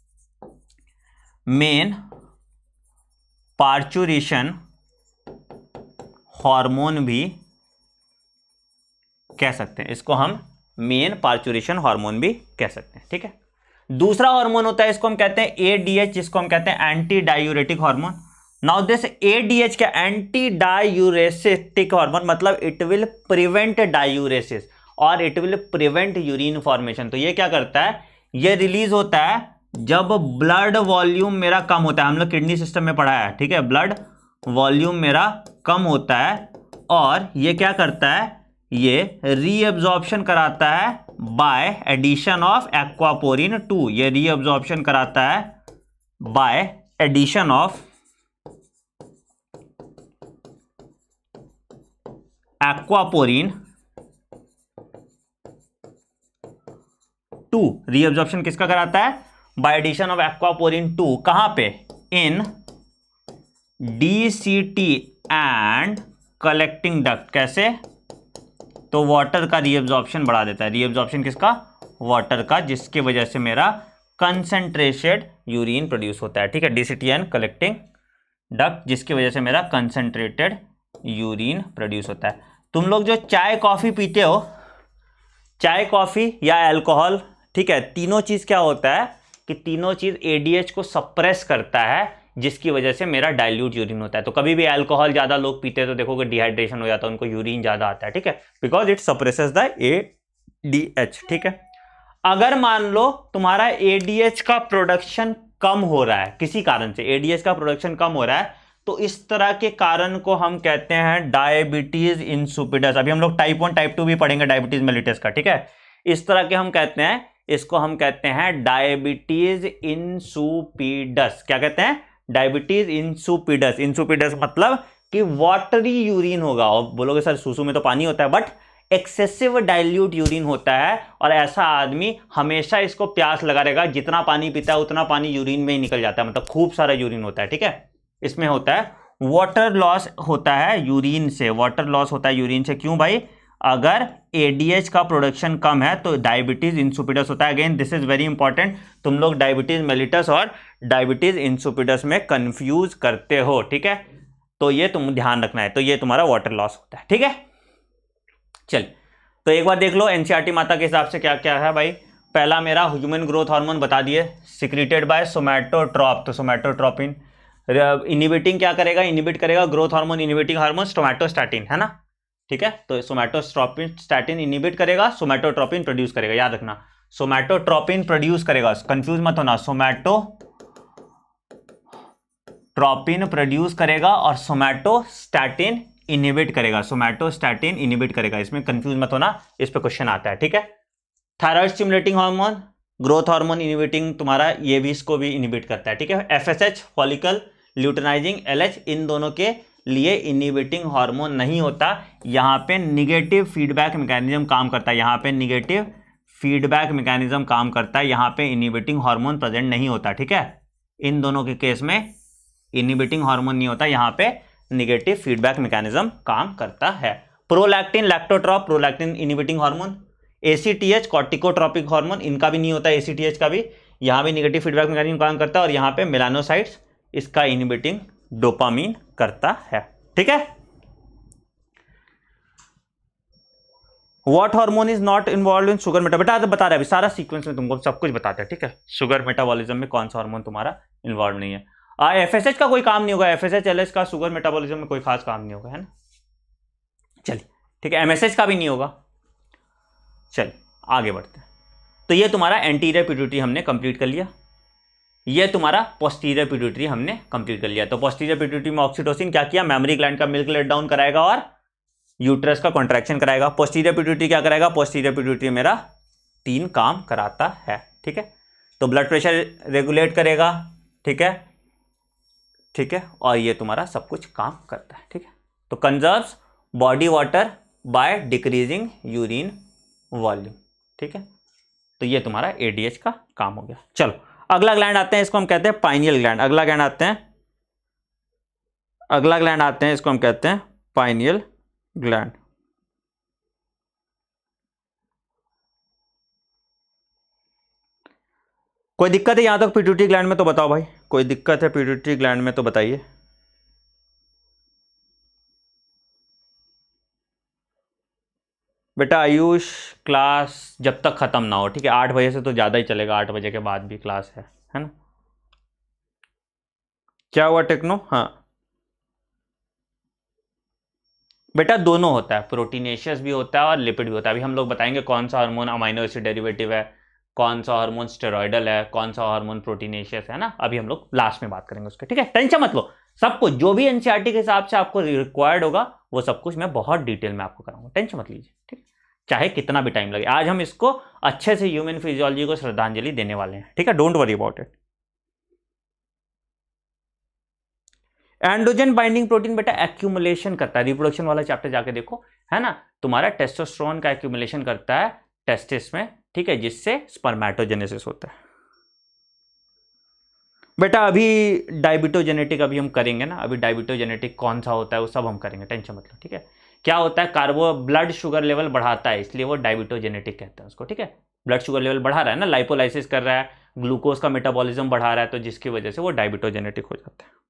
मेन पार्चुरेशन हार्मोन भी कह सकते हैं, इसको हम मेन पार्चुरेशन हार्मोन भी कह सकते हैं, ठीक है। दूसरा हार्मोन होता है, इसको हम कहते हैं एडीएच, जिसको हम कहते हैं anti diuretic hormone. Now this ADH का एंटी डायूरेसिटिक हार्मोन, मतलब इट विल प्रिवेंट डायूरेसिस और it will prevent urine formation. तो ये क्या करता है, ये रिलीज होता है जब ब्लड वॉल्यूम मेरा कम होता है, हम लोग किडनी सिस्टम में पढ़ा है, ठीक है। ब्लड वॉल्यूम मेरा कम होता है और ये क्या करता है, ये रीअब्जॉर्प्शन कराता है by addition of aquaporin two, ये रीअब्जॉर्प्शन कराता है by addition of aquaporin two. Reabsorption किसका कराता है, by addition of aquaporin two, कहां पे, in DCT and collecting duct. कैसे, तो वाटर का रीअब्जॉर्प्शन बढ़ा देता है, रीअब्जॉर्प्शन किसका, वाटर का, जिसकी वजह से मेरा कंसंट्रेटेड यूरिन प्रोड्यूस होता है, ठीक है। डीसीटी एंड कलेक्टिंग डक्ट, जिसकी वजह से मेरा कंसंट्रेटेड यूरिन प्रोड्यूस होता है। तुम लोग जो चाय कॉफी पीते हो, चाय कॉफी या अल्कोहल, ठीक है, तीनों चीज क्या होता है कि तीनों चीज एडीएच को सप्रेस करता है, जिसकी वजह से मेरा डाइल्यूट यूरिन होता है। तो कभी भी अल्कोहल ज्यादा लोग पीते हैं तो देखोगे डिहाइड्रेशन हो जाता है, उनको यूरिन ज्यादा आता है, ठीक है, because it suppresses the ADH, ठीक है। अगर मान लो तुम्हारा एडीएच का प्रोडक्शन कम हो रहा है, किसी कारण से एडीएच का प्रोडक्शन कम हो रहा है, तो इस तरह के कारण को हम कहते हैं डायबिटीज इंसुपिडस। अभी हम लोग टाइप वन टाइप टू भी पढ़ेंगे डायबिटीज मेलिटस का, ठीक है। इस तरह के हम कहते हैं, इसको हम कहते हैं डायबिटीज इंसुपिडस। क्या कहते हैं, डायबिटीज इंसुपिडस। इंसुपिडस मतलब कि वाटरी यूरिन होगा, और बोलोगे सर सूसू में तो पानी होता है, बट एक्सेसिव डाइल्यूट यूरिन होता है, और ऐसा आदमी हमेशा इसको प्यास लगा रहेगा, जितना पानी पीता है उतना पानी यूरिन में ही निकल जाता है, मतलब खूब सारा यूरिन होता है, ठीक है। इसमें होता है वाटर लॉस होता है यूरिन से, वाटर लॉस होता है यूरिन से। क्यों भाई, अगर एडीएच का प्रोडक्शन कम है तो डायबिटीज इंसुपिडस होता है। Again this is very important, तुम लोग डायबिटीज मेलिटस और डायबिटीज इंसुपिडस में कंफ्यूज करते हो, ठीक है, तो ये तुम ध्यान रखना है। तो ये तुम्हारा वाटर लॉस होता है, ठीक है। चल, तो एक बार देख लो एनसीईआरटी माता के हिसाब से क्या क्या है भाई। पहला मेरा ह्यूमन ग्रोथ हार्मोन बता दिए, सिक्रीटेड बाय सोमैटोट्रॉप, तो सोमैटोट्रोपिन। इनिबिटिंग क्या करेगा, इनिबिट करेगा growth hormone, inhibiting hormone somatostatin, है ना, ठीक है। तो सोमैटोस्ट्रोपिन स्टैटिन इनिबिट करेगा, सोमैटोट्रोपिन प्रोड्यूस करेगा, याद रखना, सोमैटोट्रोपिन प्रोड्यूस करेगा, कंफ्यूज मत होना, सोमैटोट्रोपिन प्रोड्यूस करेगा और सोमैटोस्टैटिन इनिबिट करेगा, सोमैटोस्टैटिन इनिबिट करेगा, इसमें कंफ्यूज मत होना, इस पे क्वेश्चन आता है, ठीक है। Thyroid stimulating hormone, growth hormone inhibiting तुम्हारा, ये भी इसको भी इनिबिट करता है, ठीक है। एफएसएच फॉलिकल ल्यूटेनाइजिंग एलएच, इन दोनों के लिए इनिबिटिंग हार्मोन नहीं होता। यहाँ पे निगेटिव फीडबैक मैकेनिज्म काम करता है, यहाँ पे निगेटिव फीडबैक मैकेनिज्म काम करता है, यहाँ पे इनिबिटिंग हार्मोन प्रेजेंट नहीं होता, ठीक है। इन दोनों के केस में इनिबिटिंग हार्मोन नहीं होता, यहाँ पे निगेटिव फीडबैक मैकेनिज्म काम करता है। Prolactin lactotrope, prolactin inhibiting hormone. ACTH corticotropic hormone, इनका भी नहीं होता, एसीटीएच का भी, यहाँ भी निगेटिव फीडबैक मैकेनिज्म काम करता है। और यहाँ पे मेलानोसाइट्स, इसका इनिबिटिंग डोपामीन करता है, ठीक है। What hormone is not involve in sugar meta, बेटा बता रहा है अभी सारा सीक्वेंस में तुमको सब कुछ बताते हैं, ठीक है। शुगर मेटाबॉलिज्म में कौन सा हार्मोन तुम्हारा इन्वॉल्व नहीं है। एफएसएच का कोई काम नहीं होगा, एफएसएच एलएच का शुगर मेटाबॉलिज्म में कोई खास काम नहीं होगा, है ना। चलिए ठीक है, एमएसएच का भी नहीं होगा। चलिए आगे बढ़ते हैं। तो ये तुम्हारा एंटीरियर पिट्यूटरी हमने कंप्लीट कर लिया, ये तुम्हारा पोस्टीरियर पिट्यूटरी हमने कंप्लीट कर लिया। तो पोस्टीरियर पिट्यूटरी में ऑक्सीटोसिन क्या किया, मेमोरी ग्लैंड का मिल्क लेट डाउन कराएगा और यूट्रस का कॉन्ट्रैक्शन कराएगा। पोस्टीरियर पिट्यूटरी क्या कराएगा, पोस्टीरियर पिट्यूटरी मेरा तीन काम कराता है, ठीक है। तो ब्लड प्रेशर रेगुलेट करेगा, ठीक है, ठीक है, और ये तुम्हारा सब कुछ काम करता है, ठीक है। तो conserves body water by decreasing urine volume, ठीक है। तो ये तुम्हारा एडीएच का काम हो गया। चलो अगला ग्लैंड आते हैं, इसको हम कहते हैं पाइनियल ग्लैंड। अगला ग्लैंड आते हैं अगला ग्लैंड आते हैं इसको हम कहते हैं पाइनियल ग्लैंड। कोई दिक्कत है यहां तक पिट्यूटरी ग्लैंड में तो बताओ भाई, कोई दिक्कत है पिट्यूटरी ग्लैंड में तो बताइए। बेटा आयुष क्लास जब तक खत्म ना हो, ठीक है, आठ बजे से तो ज्यादा ही चलेगा, आठ बजे के बाद भी क्लास है है ना। क्या हुआ टेक्नो? हाँ बेटा दोनों होता है, प्रोटीनेशियस भी होता है और लिपिड भी होता है। अभी हम लोग बताएंगे कौन सा हार्मोन अमाइनो एसिड डेरिवेटिव है, कौन सा हार्मोन स्टेरॉइडल है, कौन सा हार्मोन प्रोटीनेशियस है ना। अभी हम लोग लास्ट में बात करेंगे उसके, ठीक है, टेंशन मत लो। सब कुछ जो भी एनसीईआरटी के हिसाब से आपको रिक्वायर्ड होगा वो सब कुछ मैं बहुत डिटेल में आपको कराऊंगा, टेंशन मत लीजिए, ठीक है, चाहे कितना भी टाइम लगे। आज हम इसको अच्छे से ह्यूमन फिजियोलॉजी को श्रद्धांजलि देने वाले हैं, ठीक है, don't worry about it. Androgen binding protein बेटा एक्यूमुलेशन करता है, रिप्रोडक्शन वाला चैप्टर जाके देखो, है ना। तुम्हारा टेस्टोस्टेरोन का एक्यूमुलेशन करता है टेस्टिस में, ठीक है, जिससे स्पर्मेटोजेनेसिस होता है। बेटा अभी डायबिटोजेनेटिक अभी हम करेंगे ना, अभी डायबिटोजेनेटिक कौन सा होता है वो सब हम करेंगे, टेंशन मत लो, ठीक है। क्या होता है, कार्बो ब्लड शुगर लेवल बढ़ाता है, इसलिए वो डायबिटोजेनेटिक कहते हैं उसको, ठीक है। ब्लड शुगर लेवल बढ़ा रहा है ना, लाइपोलाइसिस कर रहा है, ग्लूकोज का मेटाबॉलिज्म बढ़ा रहा है, तो जिसकी वजह से वो डायबिटोजेनेटिक हो जाता है।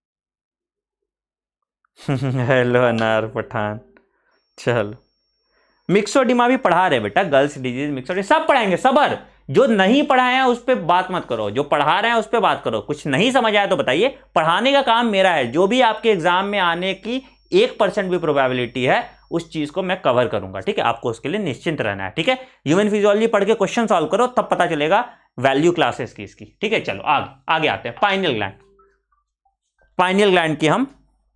हेलो अनार पठान, चलो मिक्सोडिमा भी पढ़ा रहे बेटा, गर्ल्स डिजीज मिक्सोडिमा सब पढ़ाएंगे, सबर। जो नहीं पढ़ाए हैं उस पर बात मत करो, जो पढ़ा रहे हैं उस पर बात करो। कुछ नहीं समझ आया तो बताइए, पढ़ाने का काम मेरा है। जो भी आपके एग्जाम में आने की एक परसेंट भी प्रोबेबिलिटी है उस चीज को मैं कवर करूंगा, ठीक है, आपको उसके लिए निश्चिंत रहना है, ठीक है। ह्यूमन फिजियोलॉजी पढ़ के क्वेश्चन सॉल्व करो, तब पता चलेगा वैल्यू क्लासेस की इसकी, ठीक है। चलो आगे आगे आते हैं, पाइनियल ग्लैंड। पाइनियल ग्लैंड की हम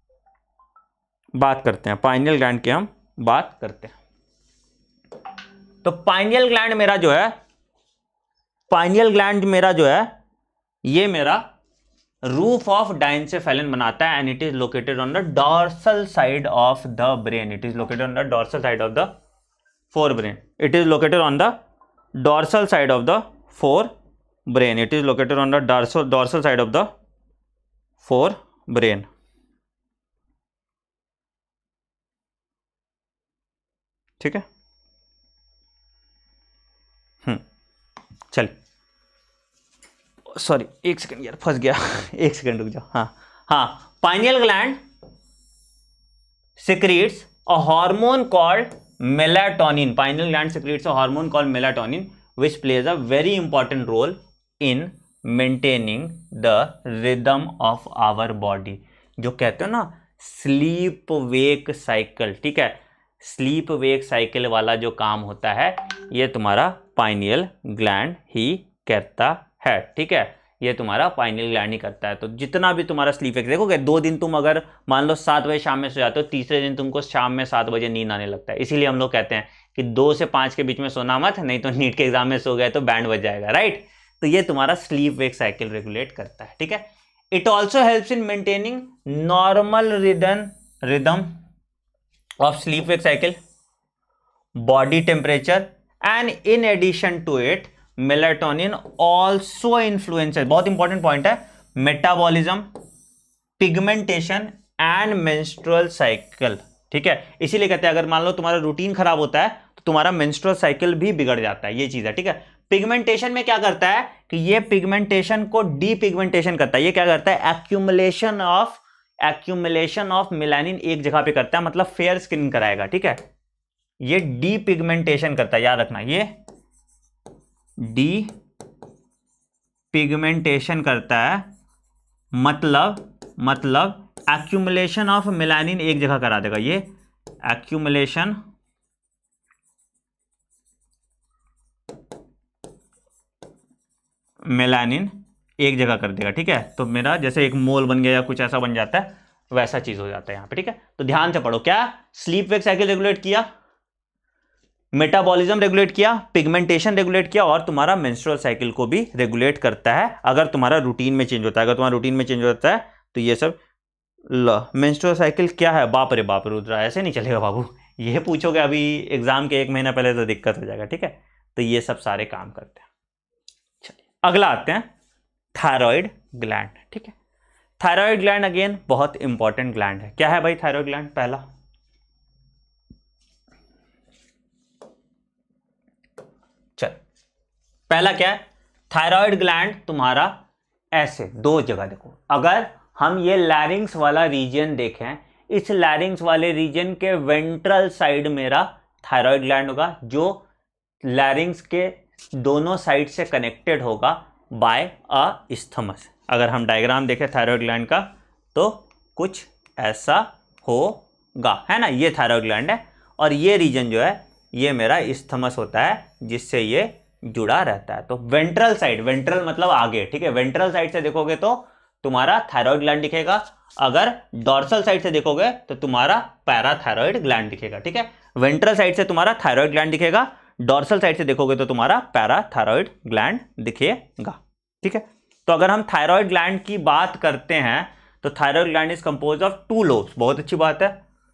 बात करते हैं, पाइनियल ग्लैंड की हम बात करते हैं। तो पाइनियल ग्लैंड मेरा जो है, पाइनियल ग्लैंड मेरा जो है, ये मेरा रूफ ऑफ डाइनसेफेलन बनाता है, and it is located on the dorsal side of the brain. It is located on the dorsal side of the forebrain. It is located on the dorsal side of the forebrain. It is located on the dorsal dorsal side of the forebrain, ठीक है। हम्म चल sorry एक second यार, फंस गया एक second रुक जाओ। हाँ हाँ, pineal gland secretes a hormone called melatonin. Pineal gland secretes a hormone called melatonin, which plays a very important role in maintaining the rhythm of our body. जो कहते हो ना स्लीप वेक साइकिल, ठीक है, स्लीप वेक साइकिल वाला जो काम होता है ये तुम्हारा पाइनियल ग्लैंड ही करता है, ठीक है, ये तुम्हारा पाइनियल ग्लैंड ही करता है। तो जितना भी तुम्हारा स्लीप वेक, देखोगे दो दिन तुम अगर मान लो सात बजे शाम में सो जाते हो, तीसरे दिन तुमको शाम में सात बजे नींद आने लगता है। इसीलिए हम लोग कहते हैं कि दो से पांच के बीच में सोना मत, नहीं तो नीट के एग्जाम में सो गए तो बैंड बज जाएगा, राइट। तो ये तुम्हारा स्लीप वेक साइकिल रेगुलेट करता है, ठीक है। It also helps in maintaining normal rhythm rhythm of sleep wake cycle, body temperature, and in addition to it melatonin also influences, बहुत इंपॉर्टेंट पॉइंट है, metabolism, pigmentation and menstrual cycle, ठीक है। इसीलिए कहते हैं अगर मान लो तुम्हारा रूटीन खराब होता है तो तुम्हारा मेंस्ट्रुअल साइकिल भी बिगड़ जाता है, ये चीज है, ठीक है। पिगमेंटेशन में क्या करता है कि ये पिगमेंटेशन को डी पिगमेंटेशन करता है। ये क्या करता है, accumulation of accumulation of melanin एक जगह पे करता है, मतलब फेयर स्किन कराएगा, ठीक है। ये डी पिगमेंटेशन करता है, याद रखना, ये डी पिगमेंटेशन करता है, मतलब मतलब एक्यूमुलेशन ऑफ मेलानिन एक जगह करा देगा। ये एक्यूमुलेशन मेलानिन एक जगह कर देगा, ठीक है। तो मेरा जैसे एक मोल बन गया या कुछ ऐसा बन जाता है, वैसा चीज हो जाता है यहां पे, ठीक है। तो ध्यान से पढ़ो, क्या स्लीप वेक साइकिल रेगुलेट किया, मेटाबॉलिज्म रेगुलेट किया, पिगमेंटेशन रेगुलेट किया, और तुम्हारा मेंस्ट्रुअल साइकिल को भी रेगुलेट करता है अगर तुम्हारा रूटीन में चेंज होता है। अगर तुम्हारा रूटीन में चेंज होता है तो ये सब ल मेंस्ट्रुअल साइकिल क्या है, बाप रे बाप रुद्रा, ऐसे नहीं चलेगा बाबू, ये पूछोगे अभी एग्जाम के एक महीना पहले तो दिक्कत हो जाएगा, ठीक है। तो ये सब सारे काम करते हैं। चलिए अगला आते हैं, थायराइड ग्लैंड, ठीक है। थायराइड ग्लैंड अगेन बहुत इंपॉर्टेंट ग्लैंड है। क्या है भाई थायराइड ग्लैंड? पहला चल पहला क्या है, थायराइड ग्लैंड तुम्हारा ऐसे दो जगह देखो, अगर हम ये लैरिंग्स वाला रीजन देखें, इस लैरिंग्स वाले रीजन के वेंट्रल साइड मेरा थायराइड ग्लैंड होगा, जो लैरिंग्स के दोनों साइड से कनेक्टेड होगा बाय अ इस्थमस। अगर हम डायग्राम देखें थायराइड ग्लैंड का तो कुछ ऐसा होगा, है ना। ये थायराइड ग्लैंड है और ये रीजन जो है ये मेरा इस्थमस होता है जिससे ये जुड़ा रहता है। तो वेंट्रल साइड, वेंट्रल मतलब आगे, ठीक है, वेंट्रल साइड से देखोगे तो तुम्हारा थायराइड ग्लैंड दिखेगा, अगर डॉर्सल साइड से देखोगे तो तुम्हारा पैराथायराइड ग्लैंड दिखेगा, ठीक है। वेंट्रल साइड से तुम्हारा थायराइड ग्लैंड दिखेगा, डॉर्सल साइड से देखोगे तो तुम्हारा पैराथायराइड ग्लैंड दिखेगा, ठीक है। तो अगर हम थायराइड ग्लैंड की बात करते हैं तो thyroid gland is compose of two lobes, बहुत अच्छी बात है,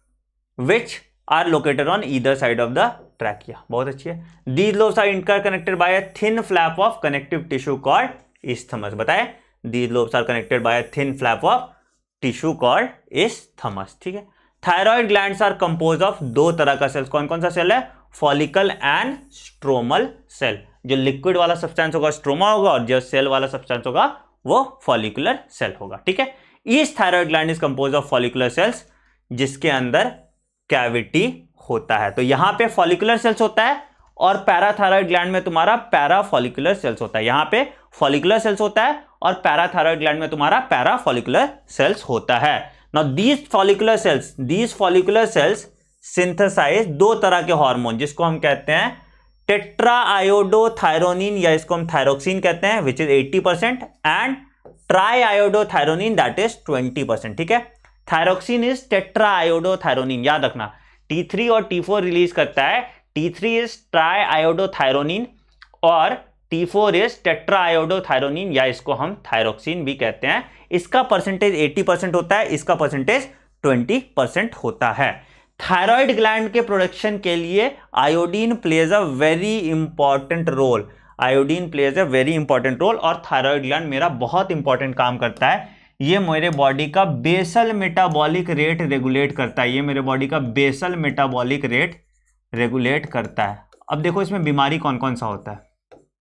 which are located on either side of the trachea, बहुत अच्छी है। These lobes are interconnected by a thin flap of connective tissue called isthmus. बताए, these lobes are connected by a thin flap of tissue called isthmus, ठीक है। Thyroid glands are compose of दो तरह का cells, कौन कौन सा cell है, फॉलिकल एंड स्ट्रोमल सेल। जो लिक्विड वाला सब्सटेंस होगा स्ट्रोमा होगा और जो सेल वाला सब्सटेंस होगा वो फॉलिकुलर सेल होगा, ठीक है। East thyroid gland is compose of follicular cells जिसके अंदर कैविटी होता है। तो यहां पे फॉलिकुलर सेल्स होता है और पैराथायराइड ग्लैंड में तुम्हारा पैराफॉलिकुलर सेल्स होता है। यहां पे फॉलिकुलर सेल्स होता है और पैराथायराइड ग्लैंड में तुम्हारा पैराफॉलिकुलर सेल्स होता है। Now these follicular cells these follicular cells synthesize दो तरह के हार्मोन जिसको हम कहते हैं टेट्रा आयोडोथायरोनिन या इसको हम थायरोक्सिन कहते हैं which is eighty percent and triiodothyronine that is twenty percent, ठीक है। थायरोक्सिन इज टेट्रा आयोडोथायरोनिन, याद रखना, टी थ्री और टी फोर रिलीज करता है। T three is triiodothyronine और T four is tetraiodothyronine या इसको हम थायरोक्सिन भी कहते हैं। इसका परसेंटेज एटी परसेंट होता है, इसका परसेंटेज ट्वेंटी परसेंट होता है। थायराइड ग्लैंड के प्रोडक्शन के लिए iodine plays a very important role, iodine plays a very important role और थायराइड ग्लैंड मेरा बहुत इंपॉर्टेंट काम करता है। ये मेरे बॉडी का बेसल मेटाबॉलिक रेट रेगुलेट करता है, ये मेरे बॉडी का बेसल मेटाबॉलिक रेट रेगुलेट करता है। अब देखो इसमें बीमारी कौन कौन सा होता है।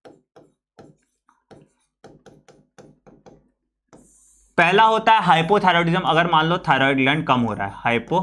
पहला होता है हाइपोथायरॉयडिज्म, अगर मान लो थायराइड ग्लैंड कम हो रहा है, हाइपो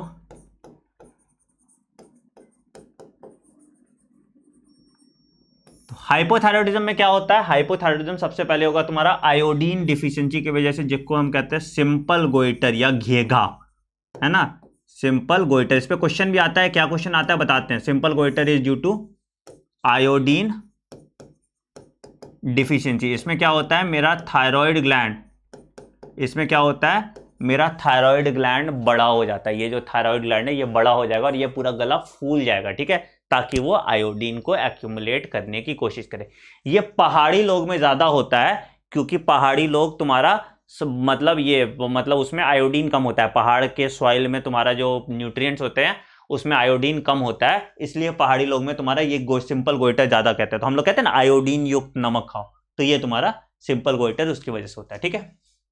हाइपोथायरॉयडिज्म में क्या होता है, हाइपोथायरॉयडिज्म सबसे पहले होगा तुम्हारा आयोडीन डिफिशियंसी की वजह से, जिसको हम कहते हैं सिंपल गोइटर या घेघा, है ना, सिंपल गोइटर। इस पे क्वेश्चन भी आता है, क्या क्वेश्चन आता है बताते हैं। Simple goitre is due to iodine deficiency. इसमें क्या होता है, मेरा थायराइड ग्लैंड, इसमें क्या होता है, मेरा थायराइड ग्लैंड बड़ा हो जाता है। ये जो थायराइड ग्लैंड है ये बड़ा हो जाएगा और ये पूरा गला फूल जाएगा, ठीक है, ताकि वो आयोडीन को एक्यूमुलेट करने की कोशिश करे। ये पहाड़ी लोग में ज्यादा होता है क्योंकि पहाड़ी लोग तुम्हारा मतलब ये मतलब उसमें आयोडीन कम होता है। पहाड़ के सॉइल में तुम्हारा जो न्यूट्रिएंट्स होते हैं उसमें आयोडीन कम होता है, इसलिए पहाड़ी लोग में तुम्हारा ये गो, सिंपल गोइटर ज्यादा कहते हैं। तो हम लोग कहते हैं ना आयोडीन युक्त नमक खाओ, तो ये तुम्हारा सिंपल गोइटर उसकी वजह से होता है, ठीक है।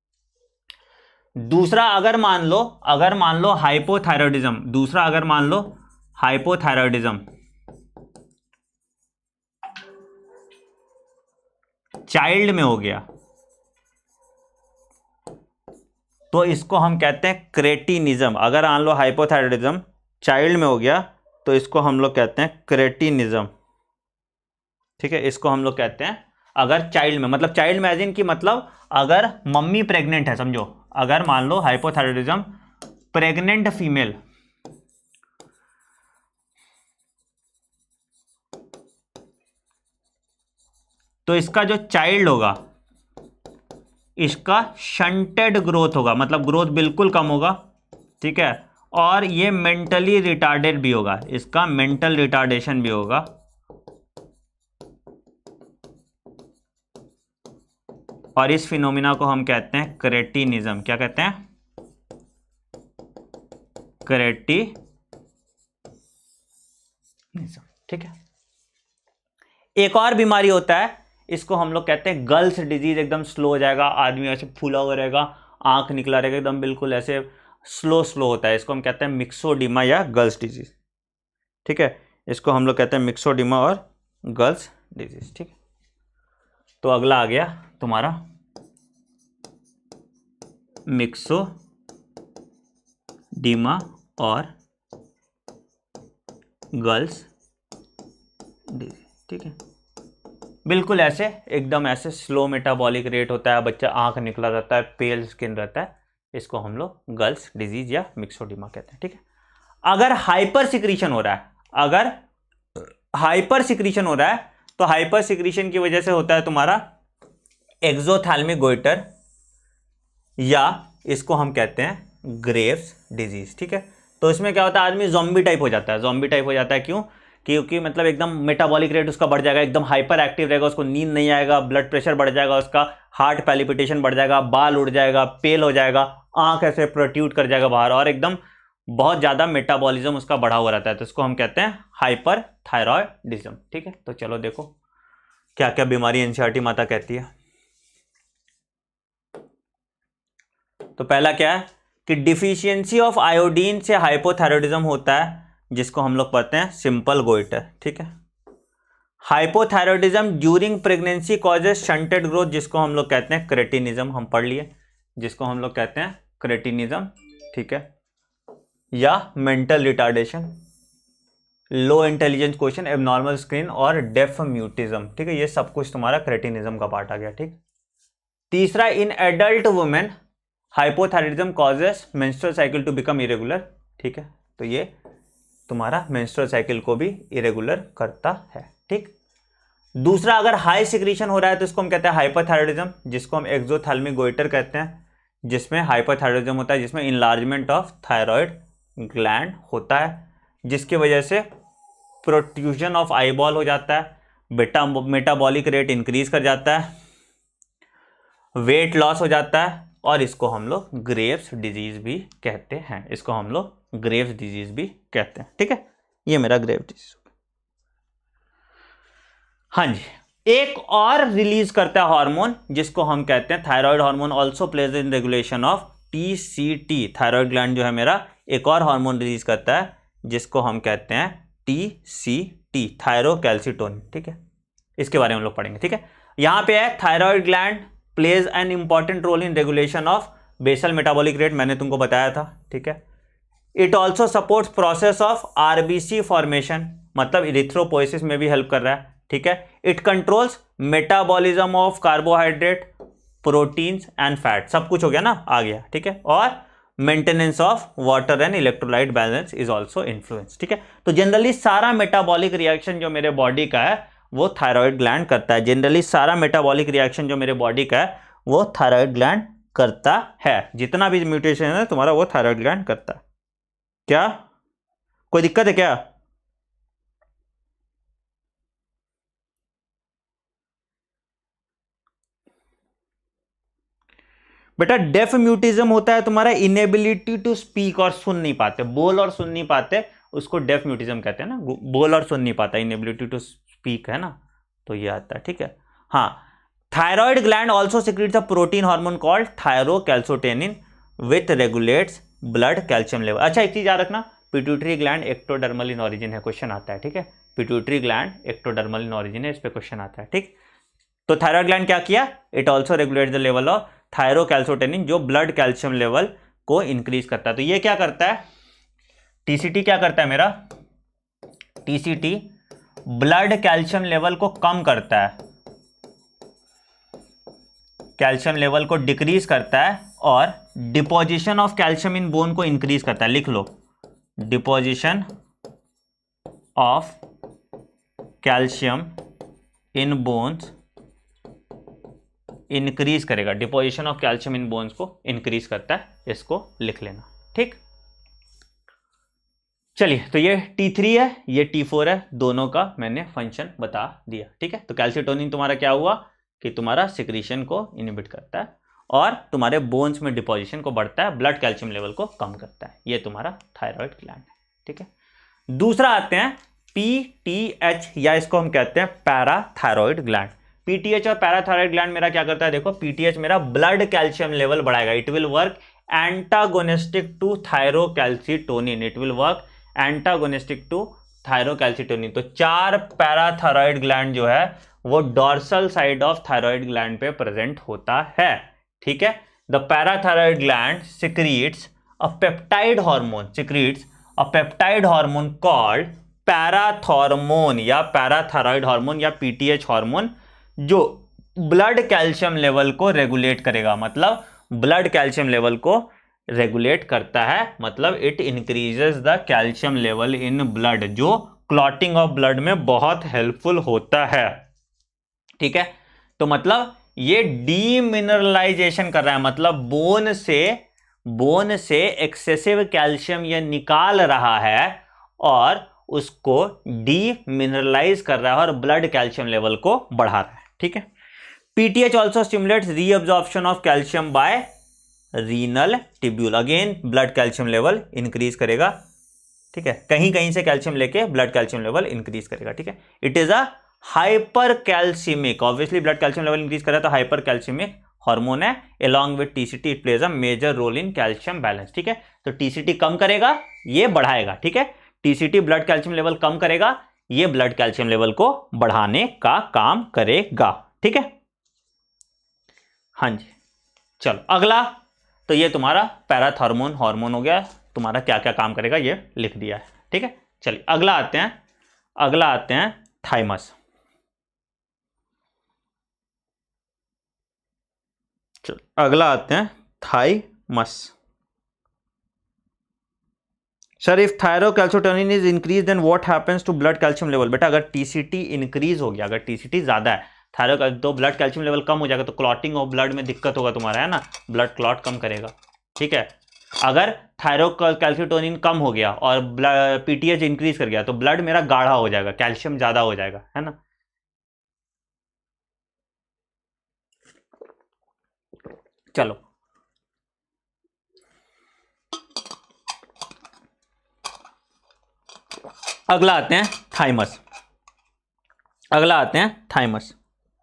दूसरा अगर मान लो अगर मान लो हाइपोथायरॉयडिज्म, दूसरा अगर मान लो हाइपोथायरॉयडिज्म चाइल्ड में हो गया तो इसको हम कहते हैं क्रेटिनिज्म। अगर मान लो हाइपोथायरॉयडिज्म चाइल्ड में हो गया तो इसको हम लोग कहते हैं क्रेटिनिज्म, ठीक है। इसको हम लोग कहते हैं अगर चाइल्ड में, मतलब चाइल्ड में एज इन की मतलब अगर मम्मी प्रेग्नेंट है, समझो, अगर मान लो हाइपोथायरॉयडिज्म प्रेग्नेंट फीमेल, तो इसका जो चाइल्ड होगा इसका शंटेड ग्रोथ होगा, मतलब ग्रोथ बिल्कुल कम होगा, ठीक है, और ये मेंटली रिटार्डेड भी होगा, इसका मेंटल रिटार्डेशन भी होगा। और इस फिनोमिना को हम कहते हैं क्रेटिनिज्म। क्या कहते हैं, क्रेटिनिज्म, ठीक है। एक और बीमारी होता है, इसको हम लोग कहते हैं गर्ल्स डिजीज। एकदम स्लो हो जाएगा, आदमी ऐसे फूला हुआ रहेगा, आंख निकला रहेगा, एकदम बिल्कुल ऐसे स्लो स्लो होता है, इसको हम कहते हैं मिक्सोडिमा या गर्ल्स डिजीज, ठीक है। इसको हम लोग कहते हैं मिक्सोडिमा और गर्ल्स डिजीज, ठीक है। तो अगला आ गया तुम्हारा मिक्सोडीमा और गर्ल्स डिजीज, ठीक है। बिल्कुल ऐसे एकदम ऐसे स्लो मेटाबॉलिक रेट होता है, बच्चा आंख निकला रहता है, पेल स्किन रहता है, इसको हम लोग गर्ल्स डिजीज या मिक्सोडीमा कहते हैं, ठीक है। अगर हाइपर सिक्रीशन हो रहा है, अगर हाइपर सिक्रीशन हो रहा है तो हाइपर सिक्रीशन की वजह से होता है तुम्हारा एक्सोथैल्मिक गोइटर, या इसको हम कहते हैं ग्रेव्स डिजीज, ठीक है। तो इसमें क्या होता है, आदमी ज़ॉम्बी टाइप हो जाता है। ज़ॉम्बी टाइप हो जाता है क्यों? क्योंकि मतलब एकदम मेटाबॉलिक रेट उसका बढ़ जाएगा, एकदम हाइपर एक्टिव रहेगा, उसको नींद नहीं आएगा, ब्लड प्रेशर बढ़ जाएगा, उसका हार्ट पैलिपिटेशन बढ़ जाएगा, बाल उड़ जाएगा, पेल हो जाएगा, आंख ऐसे प्रोट्यूट कर जाएगा बाहर, और एकदम बहुत ज़्यादा मेटाबॉलिज्म उसका बढ़ा हुआ रहता है। तो इसको हम कहते हैं हाइपर थायरॉयडिज्म, ठीक है। तो चलो देखो क्या क्या बीमारी एनसीईआरटी माता कहती है। तो पहला क्या है कि डिफिशियंसी ऑफ आयोडीन से हाइपोथायरॉयडिज्म होता है, जिसको हम लोग पढ़ते हैं सिंपल गोइटर, ठीक है। Hypothyroidism during pregnancy causes stunted growth, जिसको हम लोग कहते हैं क्रेटिनिज्म, हम पढ़ लिए, जिसको हम लोग कहते हैं क्रेटिनिज्म, ठीक है। या mental retardation, low intelligence question, abnormal screen और डेफ म्यूटिज्म, ठीक है। ये सब कुछ तुम्हारा क्रेटिनिज्म का पार्ट आ गया, ठीक। तीसरा, in adult women hypothyroidism causes menstrual cycle to become irregular, ठीक है। तो ये तुम्हारा मेंस्ट्रुअल साइकिल को भी इरेगुलर करता है, ठीक। दूसरा, अगर हाई सिक्रीशन हो रहा है तो इसको हम कहते हैं हाइपरथायरॉयडिज्म, जिसको हम एक्सोथैल्मिक गोइटर कहते हैं, जिसमें हाइपरथायरॉयडिज्म होता है, जिसमें इनलार्जमेंट ऑफ थायराइड ग्लैंड होता है, जिसकी वजह से प्रोट्रूजन ऑफ आईबॉल हो जाता है, बेटा मेटाबॉलिक रेट इंक्रीज कर जाता है, वेट लॉस हो जाता है, और इसको हम लोग ग्रेव्स डिजीज भी कहते हैं, इसको हम लोग ग्रेव्स डिजीज भी कहते हैं, ठीक है। ये मेरा ग्रेव डिजीज। हाँ जी, एक और रिलीज करता है हार्मोन, जिसको हम कहते हैं thyroid hormone, also plays in regulation of TCT. Thyroid gland जो है मेरा एक और हार्मोन रिलीज करता है, जिसको हम कहते हैं टीसीटी, थायरोकैल्सिटोनिन, ठीक है। इसके बारे में हम लोग पढ़ेंगे, ठीक है। यहां पे है thyroid gland plays an important role in regulation of basal metabolic rate, मैंने तुमको बताया था, ठीक है। It also supports process of RBC formation, मतलब इरिथ्रोपोइसिस में भी हेल्प कर रहा है, ठीक है। It controls metabolism of carbohydrate, proteins and fat, सब कुछ हो गया ना, आ गया, ठीक है। और maintenance of water and electrolyte balance is also influence, ठीक है। तो जनरली सारा मेटाबॉलिक रिएक्शन जो मेरे बॉडी का है वो थायराइड ग्लैंड करता है। जनरली सारा मेटाबॉलिक रिएक्शन जो मेरे बॉडी का है वो थायराइड ग्लैंड करता है। जितना भी म्यूटेशन है तुम्हारा वो थायराइड ग्लैंड करता है। क्या कोई दिक्कत है क्या? बेटा डेफ म्यूटिज्म होता है तुम्हारा इनेबिलिटी टू स्पीक, और सुन नहीं पाते, बोल और सुन नहीं पाते, उसको डेफ म्यूटिज्म कहते हैं ना, बोल और सुन नहीं पाता, इनेबिलिटी टू स्पीक है ना, तो ये आता है, ठीक है। हाँ, thyroid gland also secretes a protein hormone called thyrocalcitonin with regulates blood calcium level. अच्छा, एक चीज याद रखना, pituitary gland ectodermal in origin है, क्वेश्चन आता है, ठीक है। Pituitary gland ectodermal in origin है, इस पे क्वेश्चन आता है, ठीक। तो थायराइड ग्लैंड क्या किया, it also regulate the level of thyrocalcitonin, जो ब्लड कैल्शियम लेवल को इंक्रीज करता है। तो ये क्या करता है, टीसीटी क्या करता है मेरा, टीसीटी ब्लड कैल्शियम लेवल को कम करता है, कैल्शियम लेवल को डिक्रीज करता है, और deposition of calcium in bone को इंक्रीज करता है। लिख लो, deposition of calcium in bones increase करेगा, deposition of calcium in bones को इंक्रीज करता है, इसको लिख लेना, ठीक। चलिए, तो ये टी थ्री है, ये टी फोर है, दोनों का मैंने फंक्शन बता दिया, ठीक है। तो कैल्सिटोनिन तुम्हारा क्या हुआ कि तुम्हारा सिक्रीशन को इनहिबिट करता है, और तुम्हारे बोन्स में डिपोजिशन को बढ़ता है, ब्लड कैल्शियम लेवल को कम करता है। ये तुम्हारा थायराइड ग्लैंड है, ठीक है। दूसरा आते हैं पीटीएच, या इसको हम कहते हैं पैराथायरॉइड ग्लैंड। पीटीएच और पैराथायरॉइड ग्लैंड मेरा क्या करता है, देखो, पीटीएच मेरा ब्लड कैल्शियम लेवल बढ़ाएगा, it will work antagonistic to thyrocalcitonin, it will work antagonistic to thyrocalcitonin. तो चार पैराथायरॉइड ग्लैंड जो है वो dorsal side of thyroid gland पे प्रेजेंट होता है, ठीक है। The parathyroid gland secretes a peptide hormone, secretes a peptide hormone called parathormone या पैराथायराइड हार्मोन या पीटीएच हार्मोन, जो ब्लड कैल्शियम लेवल को रेगुलेट करेगा, मतलब ब्लड कैल्शियम लेवल को रेगुलेट करता है, मतलब it increases the calcium level in blood, जो क्लॉटिंग ऑफ ब्लड में बहुत हेल्पफुल होता है, ठीक है। तो मतलब ये डीमिनरलाइजेशन कर रहा है, मतलब बोन से बोन से एक्सेसिव कैल्शियम ये निकाल रहा है और उसको डीमिनरलाइज कर रहा है और ब्लड कैल्शियम लेवल को बढ़ा रहा है, ठीक है। PTH also stimulates reabsorption of calcium by renal tubule, again blood calcium level increase करेगा, ठीक है। कहीं कहीं से कैल्शियम लेके ब्लड कैल्शियम लेवल इंक्रीज करेगा, ठीक है। It is a hypercalcemic, obviously blood calcium level increase कर रहा है तो हाइपर कैल्सिमिक हार्मोन है। along with TCT it plays a major role in calcium balance, ठीक है। तो टीसीटी कम करेगा, ये बढ़ाएगा, ठीक है। टीसीटी ब्लड कैल्शियम लेवल कम करेगा, ये ब्लड कैल्शियम लेवल को बढ़ाने का काम करेगा, ठीक है। हाँ जी, चलो अगला। तो ये तुम्हारा पैराथॉर्मोन हार्मोन हो गया, तुम्हारा क्या क्या काम करेगा ये लिख दिया है, ठीक है। चलिए अगला आते हैं, अगला आते हैं थाइमस। चलो अगला आते हैं thymus. Sir if thyrocalcitonin is increase then what happens to blood calcium level. बेटा अगर टीसीटी इंक्रीज हो गया, अगर टीसीटी ज्यादा है, थायरो तो ब्लड कैल्शियम लेवल कम हो जाएगा, तो क्लॉटिंग ऑफ ब्लड में दिक्कत होगा तुम्हारा, है ना, ब्लड क्लॉट कम करेगा, ठीक है। अगर थायरोकैल्सिटोनिन कम हो गया और पीटीएच इंक्रीज कर गया तो ब्लड मेरा गाढ़ा हो जाएगा, कैल्शियम ज्यादा हो जाएगा, है ना। चलो अगला आते हैं थाइमस, अगला आते हैं थाइमस।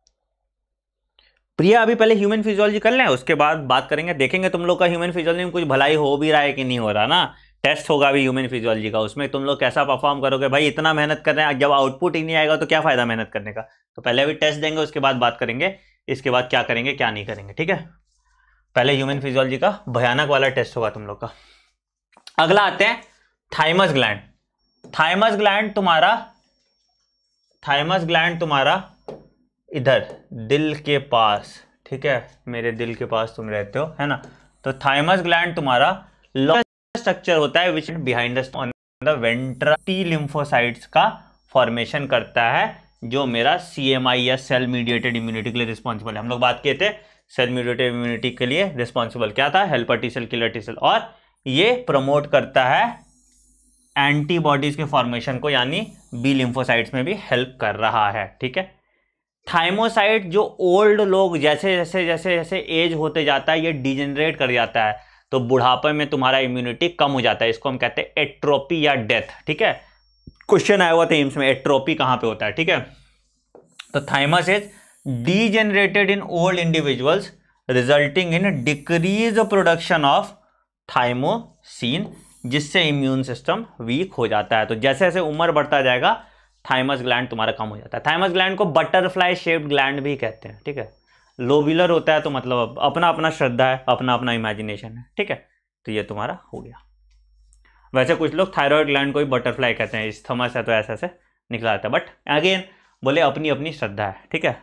प्रिया अभी पहले ह्यूमन फिजियोलॉजी कर लें, उसके बाद बात करेंगे, देखेंगे तुम लोग का ह्यूमन फिजियोलॉजी में कुछ भलाई हो भी रहा है कि नहीं हो रहा ना। टेस्ट होगा अभी ह्यूमन फिजियोलॉजी का, उसमें तुम लोग कैसा परफॉर्म करोगे। भाई इतना मेहनत कर रहे हैं, जब आउटपुट ही नहीं आएगा तो क्या फायदा मेहनत करने का। तो पहले अभी टेस्ट देंगे, उसके बाद बात करेंगे इसके बाद क्या करेंगे क्या नहीं करेंगे, ठीक है। पहले ह्यूमन फिजियोलॉजी का भयानक वाला टेस्ट होगा तुम लोग का। अगला आते हैं थाइमस ग्लैंड। थाइमस ग्लैंड तुम्हारा थाइमस ग्लैंड तुम्हारा इधर दिल के पास, ठीक है, मेरे दिल के पास तुम रहते हो, है ना। तो थाइमस ग्लैंड तुम्हारा स्ट्रक्चर होता है which behind the ventral T lymphocytes का फॉर्मेशन करता है, जो मेरा सीएमआई या सेल मीडिएटेड इम्यूनिटी के लिए रिस्पॉन्सिबल है। हम लोग बात किए थे सेल मीडिएटेड इम्यूनिटी के लिए रिस्पॉन्सिबल क्या था, helper T cell, killer T cell, और ये प्रमोट करता है एंटीबॉडीज के फॉर्मेशन को, यानी बी लिम्फोसाइट्स में भी हेल्प कर रहा है, ठीक है। थाइमोसाइट जो ओल्ड लोग जैसे जैसे जैसे जैसे एज होते जाता है ये डिजेनरेट कर जाता है, तो बुढ़ापे में तुम्हारा इम्यूनिटी कम हो जाता है, इसको हम कहते हैं एट्रोपी या डेथ, ठीक है। क्वेश्चन आया हुआ था एम्स में, एट्रोपी कहां पे होता है, ठीक है। तो thymus is degenerated in old individuals resulting in decrease production of thymosin, जिससे इम्यून सिस्टम वीक हो जाता है। तो जैसे जैसे उम्र बढ़ता जाएगा थाइमस ग्लैंड तुम्हारा कम हो जाता है। थाइमस ग्लैंड को बटरफ्लाई शेप्ड ग्लैंड भी कहते हैं, ठीक है। लोब्यूलर होता है तो मतलब अपना अपना श्रद्धा है, अपना अपना इमेजिनेशन है, ठीक है। तो ये तुम्हारा हो गया। वैसे कुछ लोग थायराइड ग्लैंड को भी बटरफ्लाई कहते हैं, इस्थमस है तो ऐसे ऐसे निकला जाता है, बट अगेन बोले अपनी अपनी श्रद्धा है, ठीक है।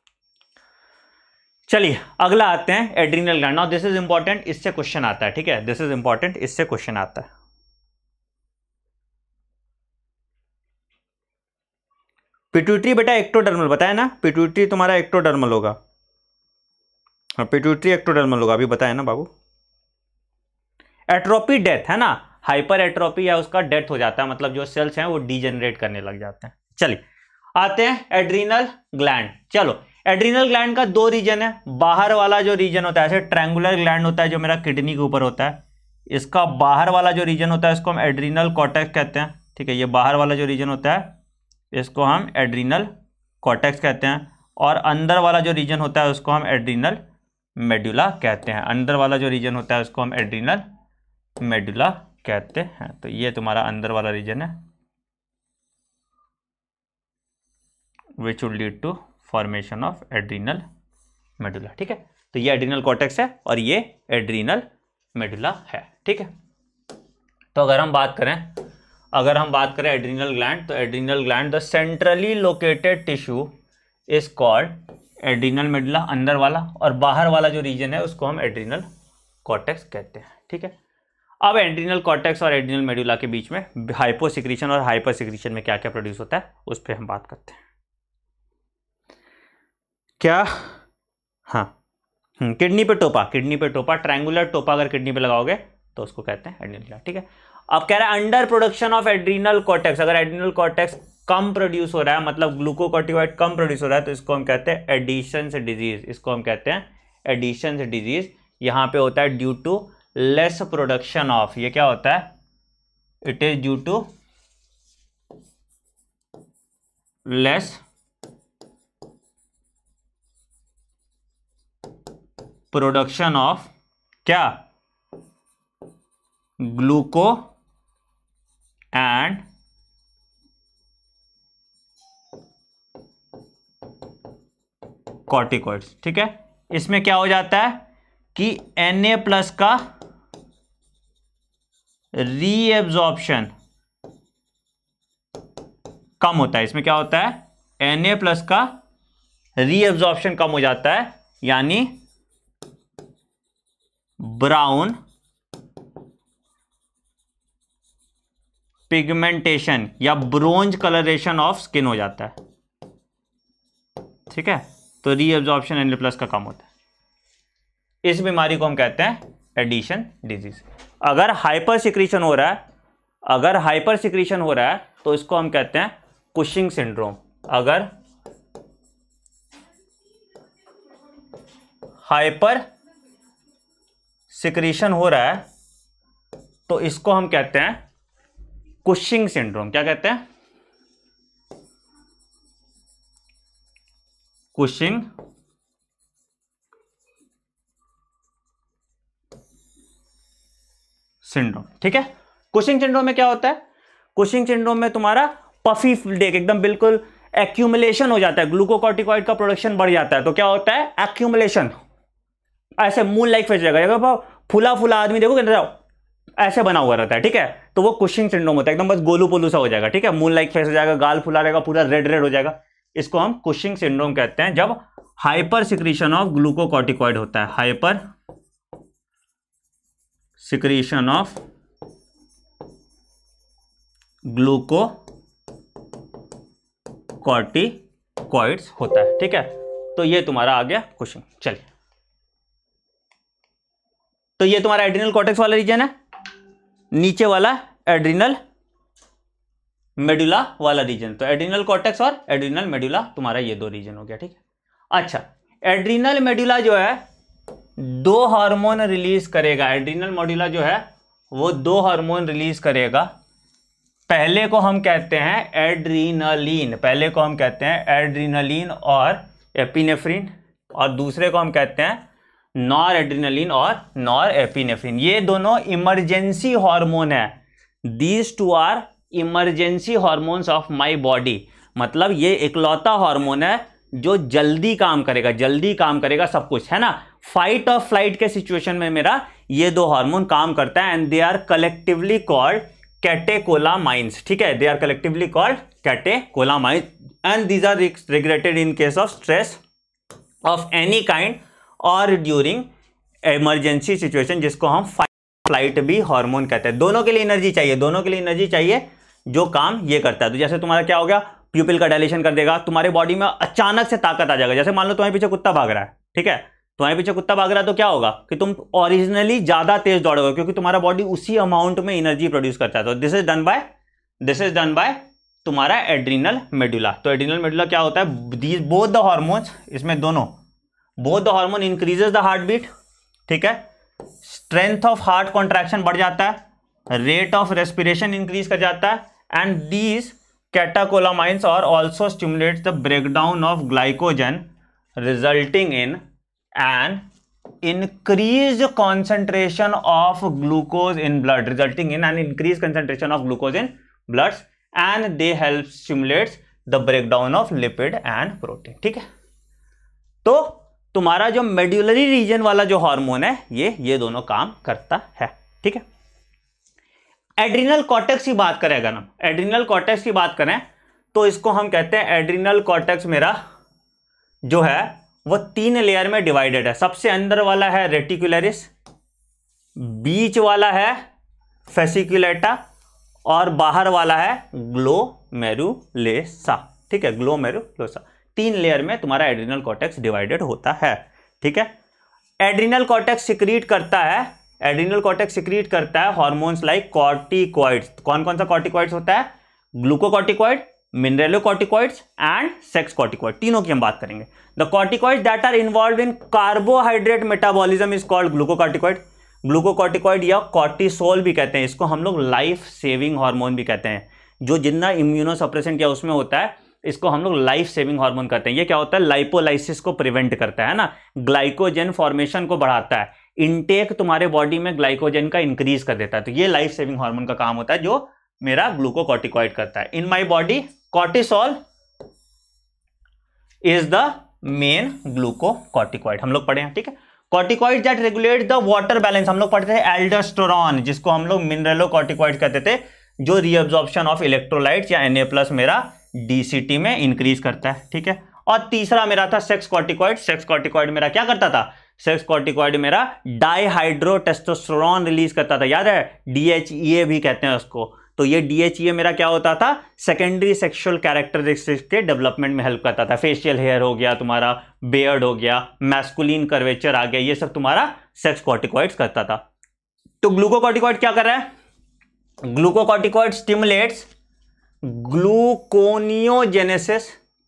चलिए अगला आते हैं adrenal gland. Now this is important, इससे क्वेश्चन आता है, ठीक है, दिस इज इंपॉर्टेंट, इससे क्वेश्चन आता है। पिट्यूटरी बेटा एक्टोडर्मल बताया ना, पिट्यूटरी तुम्हारा एक्टोडर्मल होगा, हाँ पिट्यूटरी एक्टोडर्मल होगा, अभी बताया ना बाबू। एट्रोपी डेथ है ना, हाइपर एट्रोपी या उसका डेथ हो जाता है, मतलब जो सेल्स हैं वो डीजेनरेट करने लग जाते हैं। चलिए आते हैं एड्रीनल ग्लैंड। चलो एड्रीनल ग्लैंड का दो रीजन है, बाहर वाला जो रीजन होता है ऐसे ट्रायंगुलर ग्लैंड होता है जो मेरा किडनी के ऊपर होता है, इसका बाहर वाला जो रीजन होता है इसको हम एड्रीनल कॉर्टेक्स कहते हैं, ठीक है। ये बाहर वाला जो रीजन होता है इसको हम एड्रीनल कॉर्टेक्स कहते हैं, और अंदर वाला जो रीजन होता है उसको हम एड्रीनल मेडुला कहते हैं। अंदर वाला जो रीजन होता है उसको हम एड्रीनल मेडुला कहते हैं। तो ये तुम्हारा अंदर वाला रीजन है which would lead to formation of adrenal medulla. ठीक है, तो ये एड्रीनल कॉर्टेक्स है और ये एड्रीनल मेडुला है। ठीक है, तो अगर हम बात करें अगर हम बात करें एड्रीनल ग्लैंड, तो adrenal gland the centrally located tissue is called adrenal medulla, अंदर वाला, और बाहर वाला जो रीजन है उसको हम एड्रीनल कॉर्टेक्स कहते हैं। ठीक है, अब एड्रीनल कॉर्टेक्स और एड्रीनल मेडुला के बीच में हाइपोसिक्रीशन और हाइपर सिक्रीशन में क्या क्या प्रोड्यूस होता है उस पर हम बात करते हैं। क्या, हाँ, किडनी पे टोपा, किडनी पे टोपा, ट्रायंगुलर टोपा अगर किडनी पे लगाओगे तो उसको कहते हैं एड्रीनल ग्लैंड। ठीक है, अब कह रहा है under production of adrenal cortex, अगर एड्रीनल कॉर्टेक्स कम प्रोड्यूस हो रहा है, मतलब ग्लूकोकॉर्टिकॉइड कम प्रोड्यूस हो रहा है, तो इसको हम कहते हैं एडिशंस डिजीज। इसको हम कहते हैं एडिशंस डिजीज। यहां पे होता है due to less production of, ये क्या होता है, it is due to less production of क्या, ग्लूको एंड कॉर्टिकॉइड्स। ठीक है, इसमें क्या हो जाता है कि Na प्लस का रीएब्जॉर्प्शन कम होता है। इसमें क्या होता है, Na प्लस का रीएब्जॉर्प्शन कम हो जाता है, यानी ब्राउन पिगमेंटेशन या ब्रोंज कलरेशन ऑफ स्किन हो जाता है। ठीक है, तो रीएब्जॉर्प्शन एन प्लस का कम होता है। इस बीमारी को हम कहते हैं एडिशन डिजीज। अगर हाइपर सिक्रीशन हो रहा है अगर हाइपर सिक्रीशन हो रहा है तो इसको हम कहते हैं कुशिंग सिंड्रोम। अगर हाइपर सिक्रीशन हो रहा है तो इसको हम कहते हैं कुशिंग सिंड्रोम। क्या कहते हैं, कुशिंग सिंड्रोम। ठीक है, कुशिंग सिंड्रोम में क्या होता है, कुशिंग सिंड्रोम में तुम्हारा पफी डेक एकदम बिल्कुल एक्यूमुलेशन हो जाता है, ग्लूकोकॉर्टिकॉइड का प्रोडक्शन बढ़ जाता है। तो क्या होता है, एक्यूमुलेशन, ऐसे मून लाइक फेस जाएगा, फुला फुला आदमी देखो ऐसे बना हुआ रहता है। ठीक है, तो वो कुशिंग सिंड्रोम होता है, एकदम बस गोलू पोलू सा हो जाएगा। ठीक है, मून लाइक फेस हो जाएगा, गाल फुला रहेगा, पूरा रेड रेड हो जाएगा। इसको हम कुशिंग सिंड्रोम कहते हैं जब हाइपर सिक्रीशन ऑफ ग्लूकोकॉर्टिकॉइड होता है। हाइपर सिक्रीशन ऑफ ग्लूकोकॉर्टिकॉइड्स होता है। ठीक है, तो ये तुम्हारा आ गया कुशिंग। चलिए, तो ये तुम्हारा एड्रीनल कॉर्टेक्स वाला रीजन है, नीचे वाला एड्रीनल मेडुला वाला रीजन। तो एड्रीनल कॉर्टेक्स और एड्रीनल मेडुला तुम्हारा ये दो रीजन हो गया। ठीक है, अच्छा, एड्रीनल मेडुला जो है दो हार्मोन रिलीज करेगा। एड्रीनल मेडुला जो है वो दो हार्मोन रिलीज करेगा। पहले को हम कहते हैं एड्रीनलिन, पहले को हम कहते हैं एड्रीनलिन और एपिनेफ्रिन, और दूसरे को हम कहते हैं नॉर एड्रीनलिन और नॉर एपिनेफ्रिन। ये दोनों इमरजेंसी हार्मोन है। These two are emergency hormones of my body, मतलब ये इकलौता हार्मोन है जो जल्दी काम करेगा, जल्दी काम करेगा सब कुछ, है ना। फाइट और फ्लाइट के सिचुएशन में मेरा ये दो हार्मोन काम करता है, and they are collectively called catecholamines. ठीक है, they are collectively called catecholamines, and these are regulated in case of stress of any kind और ड्यूरिंग इमरजेंसी सिचुएशन, जिसको हम फाइट फ्लाइट भी हार्मोन कहते हैं। दोनों के लिए एनर्जी चाहिए, दोनों के लिए एनर्जी चाहिए जो काम ये करता है। तो जैसे तुम्हारा क्या हो गया, प्यूपिल का डायलेशन कर देगा, तुम्हारे बॉडी में अचानक से ताकत आ जाएगा। जैसे मान लो तुम्हारे पीछे कुत्ता भाग रहा है, ठीक है, तुम्हारे पीछे कुत्ता भाग रहा है तो क्या होगा कि तुम ओरिजिनली ज्यादा तेज दौड़ोगे, क्योंकि तुम्हारा बॉडी उसी अमाउंट में एनर्जी प्रोड्यूस करता है। तो this is done by this is done by तुम्हारा एड्रीनल मेडुला। तो एड्रीनल मेडुला क्या होता है, दीज बोथ द हार्मोन्स, इसमें दोनों both the hormone increases the heart beat. ठीक है, स्ट्रेंथ ऑफ हार्ट कॉन्ट्रैक्शन बढ़ जाता है, रेट ऑफ रेस्पिरेशन इंक्रीज कर जाता है, and these catecholamines are also stimulates the breakdown of glycogen resulting in an increased concentration of glucose in blood, resulting in an increased concentration of glucose in blood, and they help stimulates the breakdown of lipid and protein. ठीक है, तो तुम्हारा जो medullary reason वाला जो hormone है ये ये दोनों काम करता है। ठीक है, एड्रिनल कॉर्टेक्स की बात करें अगर हम एड्रिनल कॉर्टेक्स की बात करें तो इसको हम कहते हैं एड्रिनल कॉर्टेक्स मेरा जो है वो तीन लेयर में डिवाइडेड है। सबसे अंदर वाला है रेटिकुलरिस, बीच वाला है फेसिकुलेटा और बाहर वाला है ग्लोमेरुलोसा। ठीक है, ग्लोमेरुलोसा। तीन लेयर में तुम्हारा एड्रिनल कॉर्टेक्स डिवाइडेड होता है। ठीक है, एड्रिनल कॉर्टेक्स सिक्रीट करता है एड्रिनल कॉर्टेक्स सिक्रीट करता है हार्मोन्स लाइक कॉर्टिकॉइड्स। कौन कौन सा कॉर्टिकॉइड्स होता है? Glucocorticoid, mineralocorticoids and sex corticoid, तीनों की हम बात करेंगे। The corticoid that are involve in carbohydrate metabolism is called glucocorticoid. Glucocorticoid या कॉर्टिसोल भी कहते हैं इसको, हम लोग लाइफ सेविंग हार्मोन भी कहते हैं। जो जितना इम्यूनोसप्रेसेंट या उसमें होता है इसको हम लोग लाइफ सेविंग हार्मोन कहते हैं। ये क्या होता है? लाइपोलाइसिस को प्रिवेंट करता है ना, ग्लाइकोजन फॉर्मेशन को बढ़ाता है, इनटेक तुम्हारे बॉडी में ग्लाइकोजन का इंक्रीज कर देता है। तो ये लाइफ सेविंग हार्मोन का काम होता है जो मेरा ग्लूकोकॉर्टिकॉइड करता है। In my body cortisol is the main glucocorticoid, हम लोग पढ़े हैं। ठीक है, corticoid that regulate the water balance, हम लोग पढ़ते थे एल्डोस्टेरोन, जिसको हम लोग मिनरलोकॉर्टिकॉइड कहते थे, जो रीअब्जॉर्प्शन ऑफ इलेक्ट्रोलाइट्स या एन ए प्लस मेरा डीसीटी में इंक्रीज करता है। ठीक है, और तीसरा मेरा था सेक्स कॉर्टिकॉइड। सेक्स कॉर्टिकॉइड मेरा क्या करता था? सेक्स कॉर्टिकॉइड मेरा डाइहाइड्रोटेस्टोस्टेरोन रिलीज करता था, याद है, डीएचईए भी कहते हैं उसको। तो ये डीएचईए मेरा क्या होता था? सेकेंडरी सेक्सुअल कैरेक्टरिस्टिक्स के डेवलपमेंट में हेल्प करता था। फेशियल हेयर हो गया तुम्हारा, बेयर्ड हो गया, मैस्कुलिन कर्वेचर आ गया, ये सब तुम्हारा सेक्स कॉर्टिकॉइड्स करता था। तो ग्लूकोकॉर्टिकॉइड क्या कर रहा है? Glucocorticoid stimulates gluconeogenesis,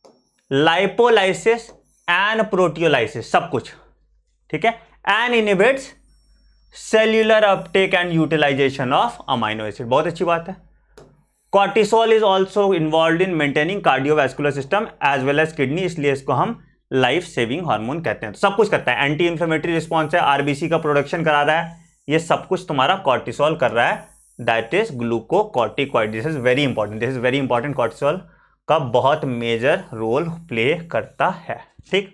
lipolysis and proteolysis, सब कुछ। ठीक है, and inhibits cellular uptake and utilization of amino acid. बहुत अच्छी बात है। Cortisol is also involve in maintaining cardiovascular system as well as kidney, इसलिए इसको हम लाइफ सेविंग हार्मोन कहते हैं। तो सब कुछ करता है, एंटी इंफ्लेमेटरी रिस्पॉन्स है, आरबीसी का प्रोडक्शन करा रहा है, ये सब कुछ तुम्हारा कॉर्टिसोल कर रहा है। That is glucocorticoid. This is very important, this is very important. Cortisol का बहुत मेजर रोल प्ले करता है। ठीक,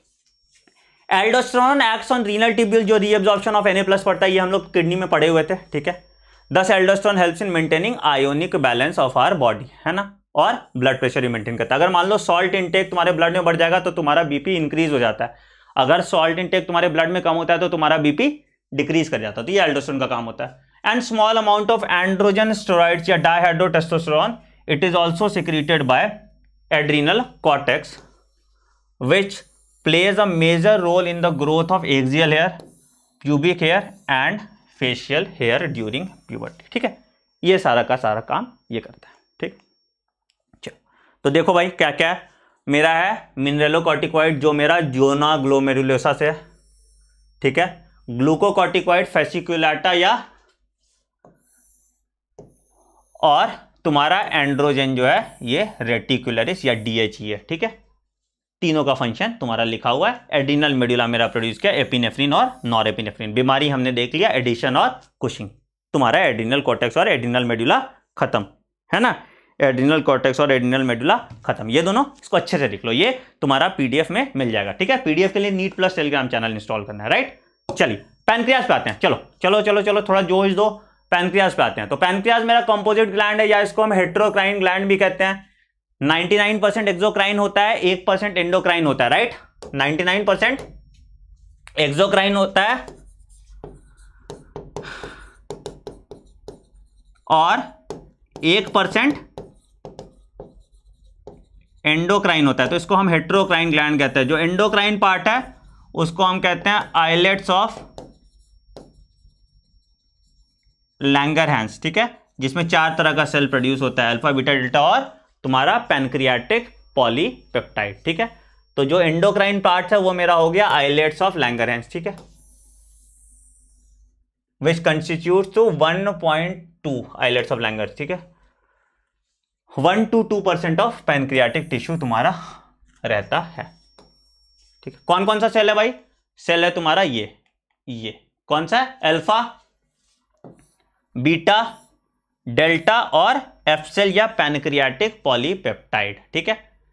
aldosterone acts on renal tubule, जो reabsorption of N A plus पड़ता है, ये हम लोग किडनी में पढ़े हुए थे। ठीक है, thus aldosterone helps in maintaining ionic balance of our body, है ना, और ब्लड प्रेशर भी मेंटेन करता है। अगर मान लो सॉल्ट इनटेक तुम्हारे ब्लड में बढ़ जाएगा तो तुम्हारा बीपी इंक्रीज हो जाता है, अगर सॉल्ट इनटेक तुम्हारे ब्लड में कम होता है तो तुम्हारा बीपी डिक्रीज कर जाता है। तो ये एल्डोस्टेरोन का काम होता है। And small amount of androgen steroids या dihydrotestosterone, it is also secreted by adrenal cortex which plays a major role in the growth of axial hair, pubic hair and facial hair during puberty। ठीक है, ये सारा का सारा काम ये करता है। ठीक, चलो तो देखो भाई क्या क्या है मेरा है। मिनरलोकॉर्टिकॉइड जो मेरा जोना ग्लोमेरुलोसा से है। ठीक है, ग्लूकोकॉर्टिकॉइड फेसिकुलेटा या और तुम्हारा एंड्रोजन जो है ये रेटिकुलरिस या डीएचई है। ठीक है, तीनों का फंक्शन तुम्हारा लिखा हुआ है। एड्रिनल मेडुला मेरा प्रोड्यूस किया एपिनेफ्रिन और नॉरएपिनेफ्रिन। बीमारी हमने देख लिया एडिशन और कुशिंग। तुम्हारा एड्रिनल कॉर्टेक्स और एड्रिनल मेडुला खत्म, है ना, एड्रिनल कॉर्टेक्स और एड्रिनल मेडुला खत्म। ये दोनों इसको अच्छे से लिख लो, ये तुम्हारा पीडीएफ में मिल जाएगा। ठीक है, पीडीएफ के लिए NEET plus Telegram channel install करना है, राइट। चलिए पैनक्रियाज पे आते हैं। चलो चलो चलो चलो थोड़ा जोश दो, पैनक्रियाज पे आते हैं। तो पैनक्रियाज मेरा कंपोजिट ग्लैंड है या इसको हम हेट्रोक्राइन ग्लैंड भी कहते हैं। निन्यानवे परसेंट एक्सोक्राइन होता है, एक परसेंट एंडोक्राइन होता है, राइट। निन्यानवे परसेंट एक्सोक्राइन होता है और एक परसेंट एंडोक्राइन होता है। तो इसको हम हेट्रोक्राइन ग्लैंड कहते हैं। जो एंडोक्राइन पार्ट है उसको हम कहते हैं आइलेट्स ऑफ लैंगरहैंस। ठीक है, जिसमें चार तरह का सेल प्रोड्यूस होता है, अल्फा बीटा डेल्टा और तुम्हारा पैनक्रियाटिक पॉलीपेप्टाइड। ठीक है, तो जो एंडोक्राइन पार्ट है वो मेरा हो गया आइलेट्स ऑफ लैंगरहैंस। ठीक है, which constitute to one point two islets of Langerhans. ठीक है, one to two percent of pancreatic tissue तुम्हारा रहता है। ठीक है, कौन कौन सा सेल है भाई? सेल है तुम्हारा ये ये कौन सा है? अल्फा बीटा डेल्टा और एफ सेल या पैनक्रियाटिक पॉलीपेप्टाइड, ठीक है।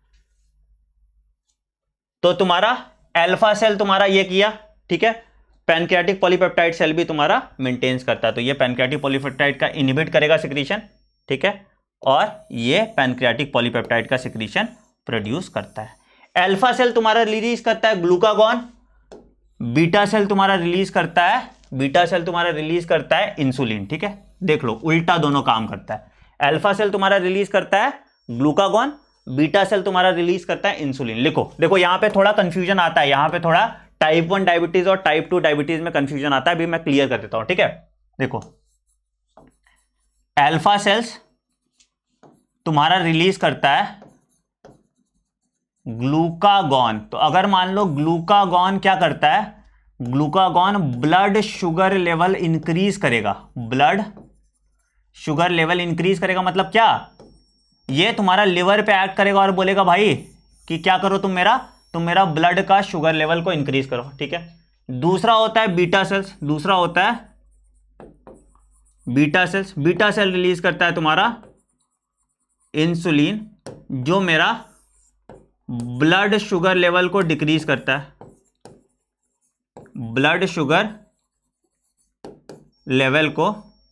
तो तुम्हारा अल्फा सेल तुम्हारा ये किया, ठीक है, पैनक्रियाटिक पॉलीपेप्टाइड सेल भी तुम्हारा मेंटेन्स करता है, तो ये पैनक्रियाटिक पॉलीपेप्टाइड का इनहिबिट करेगा सिक्रीशन, ठीक है, और ये पैनक्रियाटिक पॉलीपेप्टाइड का सिक्रीशन प्रोड्यूस करता है। अल्फा सेल तुम्हारा रिलीज करता है ग्लूकागॉन, बीटा सेल तुम्हारा रिलीज करता है बीटा सेल तुम्हारा रिलीज करता है इंसुलिन, ठीक है। देख लो उल्टा दोनों काम करता है। अल्फा सेल तुम्हारा रिलीज करता है ग्लूकागॉन, बीटा सेल तुम्हारा रिलीज करता है इंसुलिन। लिखो, देखो यहां पे थोड़ा कंफ्यूजन आता है, यहां पे थोड़ा टाइप वन डायबिटीज और टाइप टू डायबिटीज में कंफ्यूजन आता है, अभी मैं क्लियर कर देता हूं, ठीक है। देखो अल्फा सेल्स तुम्हारा रिलीज करता है ग्लूकागॉन, तो अगर मान लो ग्लूकागॉन क्या करता है, glucagon blood sugar level increase करेगा, ब्लड शुगर लेवल इंक्रीज करेगा, मतलब क्या, ये तुम्हारा लिवर पे एक्ट करेगा और बोलेगा भाई कि क्या करो तुम मेरा तुम मेरा ब्लड का शुगर लेवल को इंक्रीज करो, ठीक है। दूसरा होता है बीटा सेल्स, दूसरा होता है beta cells, beta cell release करता है तुम्हारा इंसुलिन, जो मेरा ब्लड शुगर लेवल को डिक्रीज करता है, ब्लड शुगर लेवल को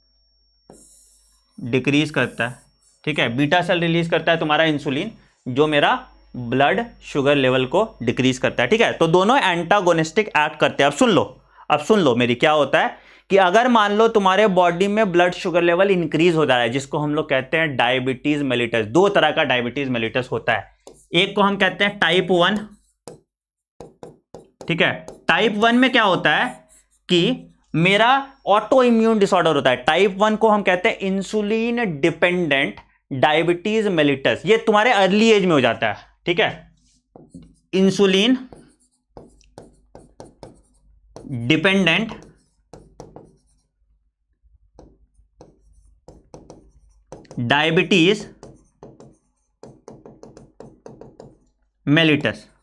डिक्रीज करता है, ठीक है। बीटा सेल रिलीज करता है तुम्हारा इंसुलिन, जो मेरा ब्लड शुगर लेवल को डिक्रीज करता है, ठीक है। तो दोनों एंटागोनिस्टिक एक्ट करते हैं। अब सुन लो अब सुन लो मेरी, क्या होता है कि अगर मान लो तुम्हारे बॉडी में ब्लड शुगर लेवल इंक्रीज हो जा रहा है, जिसको हम लोग कहते हैं डायबिटीज मेलिटस, दो तरह का डायबिटीज मेलिटस होता है, एक को हम कहते हैं टाइप वन, ठीक है। टाइप वन में क्या होता है कि मेरा ऑटो इम्यून डिसऑर्डर होता है, टाइप वन को हम कहते हैं इंसुलिन डिपेंडेंट डायबिटीज मेलिटस, ये तुम्हारे अर्ली एज में हो जाता है, ठीक है। इंसुलिन डिपेंडेंट डायबिटीज मेलिटस,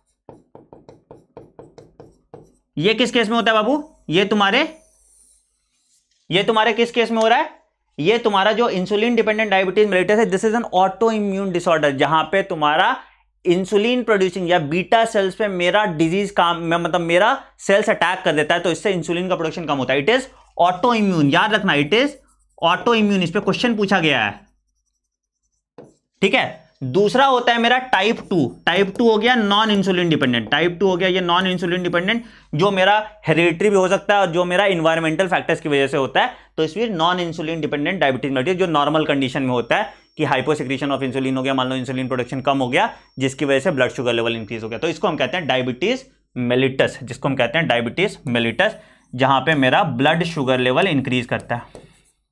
ये किस केस में होता है बाबू, ये तुम्हारे ये तुम्हारे किस केस में हो रहा है, ये तुम्हारा जो इंसुलिन डिपेंडेंट डायबिटीज मेलिटस है, this is an auto immune disorder, जहां पे तुम्हारा इंसुलिन प्रोड्यूसिंग या बीटा सेल्स पे मेरा डिजीज काम मतलब मेरा सेल्स अटैक कर देता है, तो इससे इंसुलिन का प्रोडक्शन कम होता है। इट इज ऑटो इम्यून, याद रखना, इट इज ऑटो इम्यून, इस पे क्वेश्चन पूछा गया है, ठीक है। दूसरा होता है मेरा टाइप टू, टाइप टू हो गया non insulin dependent, type two हो गया ये नॉन इंसुलिन डिपेंडेंट, जो मेरा हेरिडिटरी भी हो सकता है और जो मेरा इन्वायरमेंटल फैक्टर्स की वजह से होता है, तो इसलिए non insulin dependent diabetes mellitus, जो नॉर्मल कंडीशन में होता है कि हाइपोसिक्रीशन ऑफ इंसुलिन हो गया, मान लो इंसुलिन प्रोडक्शन कम हो गया, जिसकी वजह से ब्लड शुगर लेवल इंक्रीज हो गया, तो इसको हम कहते हैं डायबिटीज मेलिटस, जिसको हम कहते हैं डायबिटीज मेलिटस, जहां पे मेरा ब्लड शुगर लेवल इंक्रीज करता है,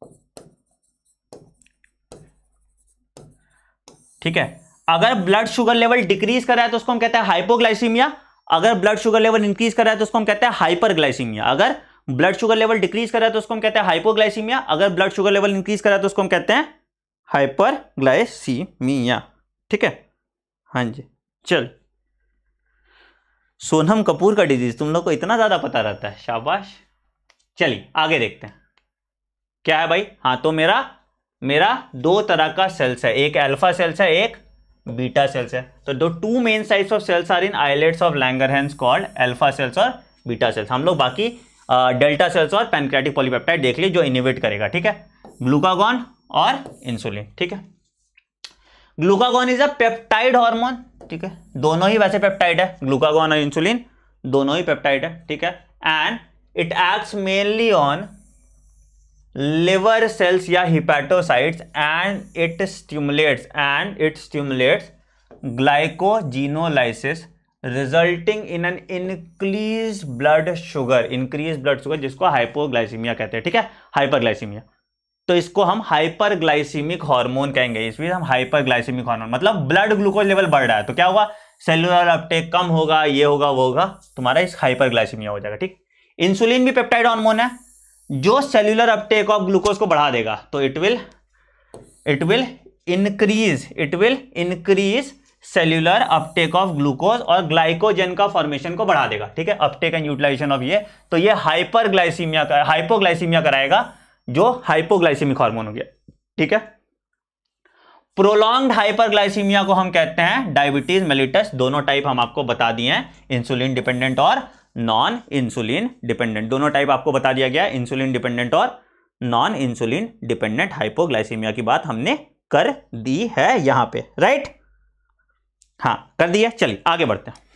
ठीक है। अगर ब्लड शुगर लेवल डिक्रीज कर रहा है तो उसको हम कहते हैं हाइपोग्लाइसीमिया, अगर ब्लड शुगर लेवल इंक्रीज कर रहा है तो उसको हम कहते हैं हाइपरग्लाइसीमिया, अगर ब्लड शुगर लेवल डिक्रीज कर रहा है तो उसको हम कहते हैं हाइपोग्लाइसीमिया, अगर ब्लड शुगर लेवल इंक्रीज कर रहा है तो उसको हम कहते हैं हाइपरग्लाइसीमिया, ठीक है। हाँ जी, चल, सोनम कपूर का डिजीज तुम लोग को इतना ज्यादा पता रहता है, शाबाश। चलिए आगे देखते हैं क्या है भाई। हाँ, तो मेरा मेरा दो तरह का सेल्स है, एक अल्फा सेल्स है, एक बीटा सेल्स है। तो दो two main types of cells are in islets of Langerhans called alpha cells और बीटा सेल्स। हम लोग बाकी डेल्टा सेल्स और पैनक्रियाटिक पॉलीपेप्टाइड देख ली, जो इनिवेट करेगा, ठीक है, ग्लूकागॉन और इंसुलिन, ठीक है। Glucagon is a peptide hormone, ठीक है, दोनों ही वैसे पेप्टाइड है, ग्लूकागॉन और इंसुलिन दोनों ही पेप्टाइड है, ठीक है। And it acts mainly on liver cells या hepatocytes and it stimulates and it stimulates glycogenolysis resulting in an increase blood sugar, increase blood sugar, जिसको हाइपोग्लाइसीमिया कहते हैं, ठीक है, हाइपरग्लाइसीमिया। तो इसको हम हाइपरग्लाइसीमिक हार्मोन कहेंगे, इसमें हम हाइपरग्लाइसीमिक हार्मोन मतलब ब्लड ग्लूकोज लेवल बढ़ रहा है तो क्या होगा, सेलुलर अपटेक कम होगा, ये होगा वो होगा, तुम्हारा इस हाइपरग्लाइसीमिया हो जाएगा, ठीक। इंसुलिन भी पेप्टाइड हार्मोन है जो सेल्यूलर अपटेक ऑफ ग्लूकोज को बढ़ा देगा, तो it will it will increase it will increase cellular uptake of glucose और ग्लाइकोजन का फॉर्मेशन को बढ़ा देगा, ठीक है, अपटेक एंड यूटिलाइजेशन ऑफ ये, तो ये हाइपरग्लाइसीमिया हाइपोग्लाइसीमिया कराएगा, जो हाइपोग्लाइसीमिक हार्मोन हो गया। ठीक है। प्रोलॉन्ग्ड हाइपरग्लाइसीमिया को हम कहते हैं डायबिटीज मेलिटस। दोनों टाइप हम आपको बता दिए हैं, इंसुलिन डिपेंडेंट और नॉन इंसुलिन डिपेंडेंट। दोनों टाइप आपको बता दिया गया, इंसुलिन डिपेंडेंट और नॉन इंसुलिन डिपेंडेंट हाइपोग्लाइसीमिया की बात हमने कर दी है यहां पे, राइट। हाँ कर दी है। चलिए आगे बढ़ते हैं।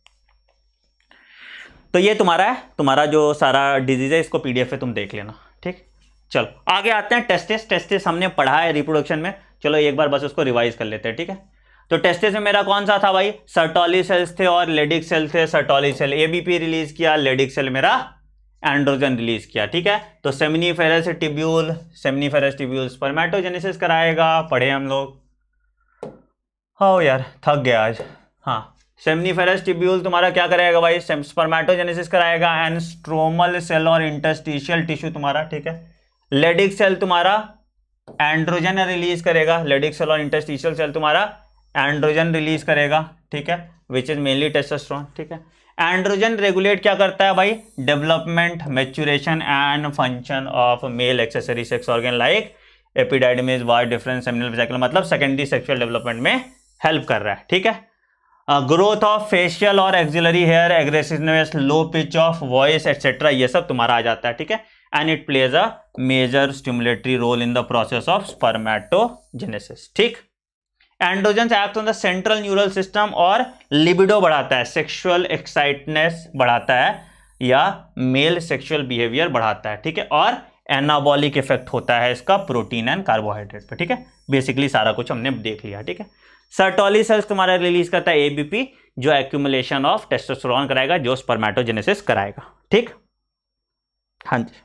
तो ये तुम्हारा है, तुम्हारा जो सारा डिजीज है, इसको पीडीएफ पे तुम देख लेना, ठीक। चलो आगे आते हैं। टेस्टिस, टेस्टिस हमने पढ़ा है रिप्रोडक्शन में, चलो एक बार बस उसको रिवाइज कर लेते हैं, ठीक है। तो टेस्टिस में मेरा कौन सा था भाई, सर्टोली सेल्स थे और लेडिक सेल थे। सर्टोली सेल एबीपी रिलीज किया, लेडिक सेल मेरा एंड्रोजन रिलीज किया, ठीक है। तो seminiferous tubule, seminiferous tubule spermatogenesis कराएगा, पढ़े हम लोग। हाँ यार थक गया आज। हाँ सेमिनिफेरस टिब्यूल तुम्हारा क्या करेगा भाई, स्पर्मेटोजेनेसिस कराएगा एंड स्ट्रोमल सेल और इंटरस्टिशियल टिश्यू तुम्हारा, ठीक है। लेडिक सेल तुम्हारा एंड्रोजन रिलीज करेगा, लेडिक सेल और इंटरस्टिशियल सेल तुम्हारा एंड्रोजन रिलीज करेगा, ठीक है, विच इज मेनली टेस्टोस्टेरोन, ठीक है। एंड्रोजन रेगुलेट क्या करता है भाई, development, maturation and function of male accessory sex organ like epididymis, vas deferens, seminal vesicle, मतलब सेकेंडरी सेक्सुअल डेवलपमेंट में हेल्प कर रहा है, ठीक है। ग्रोथ ऑफ फेशियल और axillary hair, aggressiveness, low pitch of voice etcetera, ये सब तुम्हारा आ जाता है, ठीक है। And it plays a major stimulatory role in the process of spermatogenesis, ठीक। Androgen act on the central neural system और लिबिडो बढ़ाता है, सेक्सुअल एक्साइटनेस बढ़ाता है या मेल सेक्सुअल बिहेवियर बढ़ाता है, ठीक है। और एनाबॉलिक इफेक्ट होता है इसका प्रोटीन एंड कार्बोहाइड्रेट पे, ठीक है। बेसिकली सारा कुछ हमने देख लिया, ठीक है। सर्टोली सेल्स तुम्हारा रिलीज करता है एबीपी, जो एक्यूमुलेशन ऑफ टेस्टोस्टेरोन कराएगा, जो स्पर्मेटोजेनेसिस कराएगा, ठीक। हाँ जी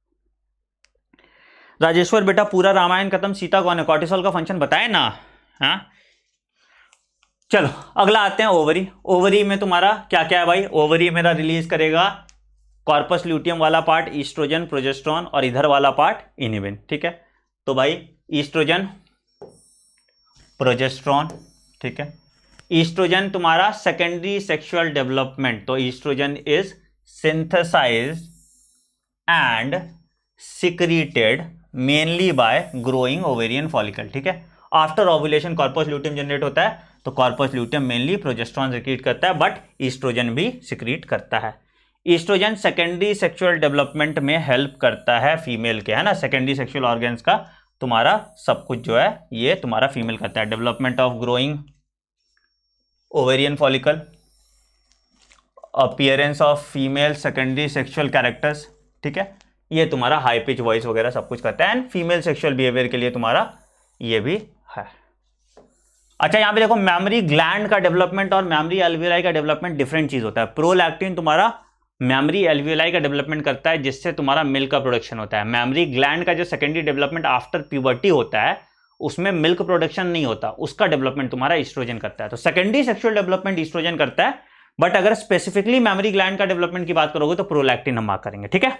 राजेश्वर बेटा, पूरा रामायण खत्म, सीता कौन है, कॉर्टिसोल का फंक्शन बताए ना। हाँ चलो अगला आते हैं ओवरी। ओवरी में तुम्हारा क्या क्या है भाई, ओवरी मेरा रिलीज करेगा कॉर्पस ल्यूटियम वाला पार्ट ईस्ट्रोजन प्रोजेस्टेरोन और इधर वाला पार्ट इनिबिन, ठीक है। तो भाई ईस्ट्रोजन प्रोजेस्टेरोन, ठीक है। ईस्ट्रोजन तुम्हारा सेकेंडरी सेक्सुअल डेवलपमेंट, तो estrogen is synthesized and secreted mainly by growing ovarian follicle, ठीक है। After ovulation corpus luteum generate होता है, तो corpus luteum mainly progesterone secrete करता है, बट ईस्ट्रोजन भी सिक्रीट करता है। ईस्ट्रोजन सेकेंडरी सेक्सुअल डेवलपमेंट में हेल्प करता है फीमेल के, है ना, सेकेंडरी सेक्सुअल ऑर्गन्स का तुम्हारा सब कुछ जो है ये तुम्हारा फीमेल करता है। Development of growing ovarian follicle, appearance of female secondary sexual characters, ठीक है, ये तुम्हारा हाई पिच वॉइस वगैरह सब कुछ करता है। एंड फीमेल सेक्सुअल बिहेवियर के लिए तुम्हारा ये भी है। अच्छा यहां पे देखो, मेमोरी ग्लैंड का डेवलपमेंट और मेमोरी एल्वियोलाई का डेवलपमेंट डिफरेंट चीज होता है। प्रोलैक्टिन तुम्हारा मेमोरी एल्वियोलाई का डेवलपमेंट करता है, जिससे तुम्हारा मिल्क का प्रोडक्शन होता है। मेमोरी ग्लैंड का जो सेकेंडरी डेवलपमेंट आफ्टर प्यूबर्टी होता है, उसमें मिल्क प्रोडक्शन नहीं होता, उसका डेवलपमेंट तुम्हारा ईस्ट्रोजन करता है। तो सेकेंडरी सेक्सुअल डेवलपमेंट ईस्ट्रोजन करता है, बट अगर स्पेसिफिकली मेमोरी ग्लैंड का डेवलपमेंट की बात करोगे तो प्रोलैक्टिन हम मार्क करेंगे, ठीक है।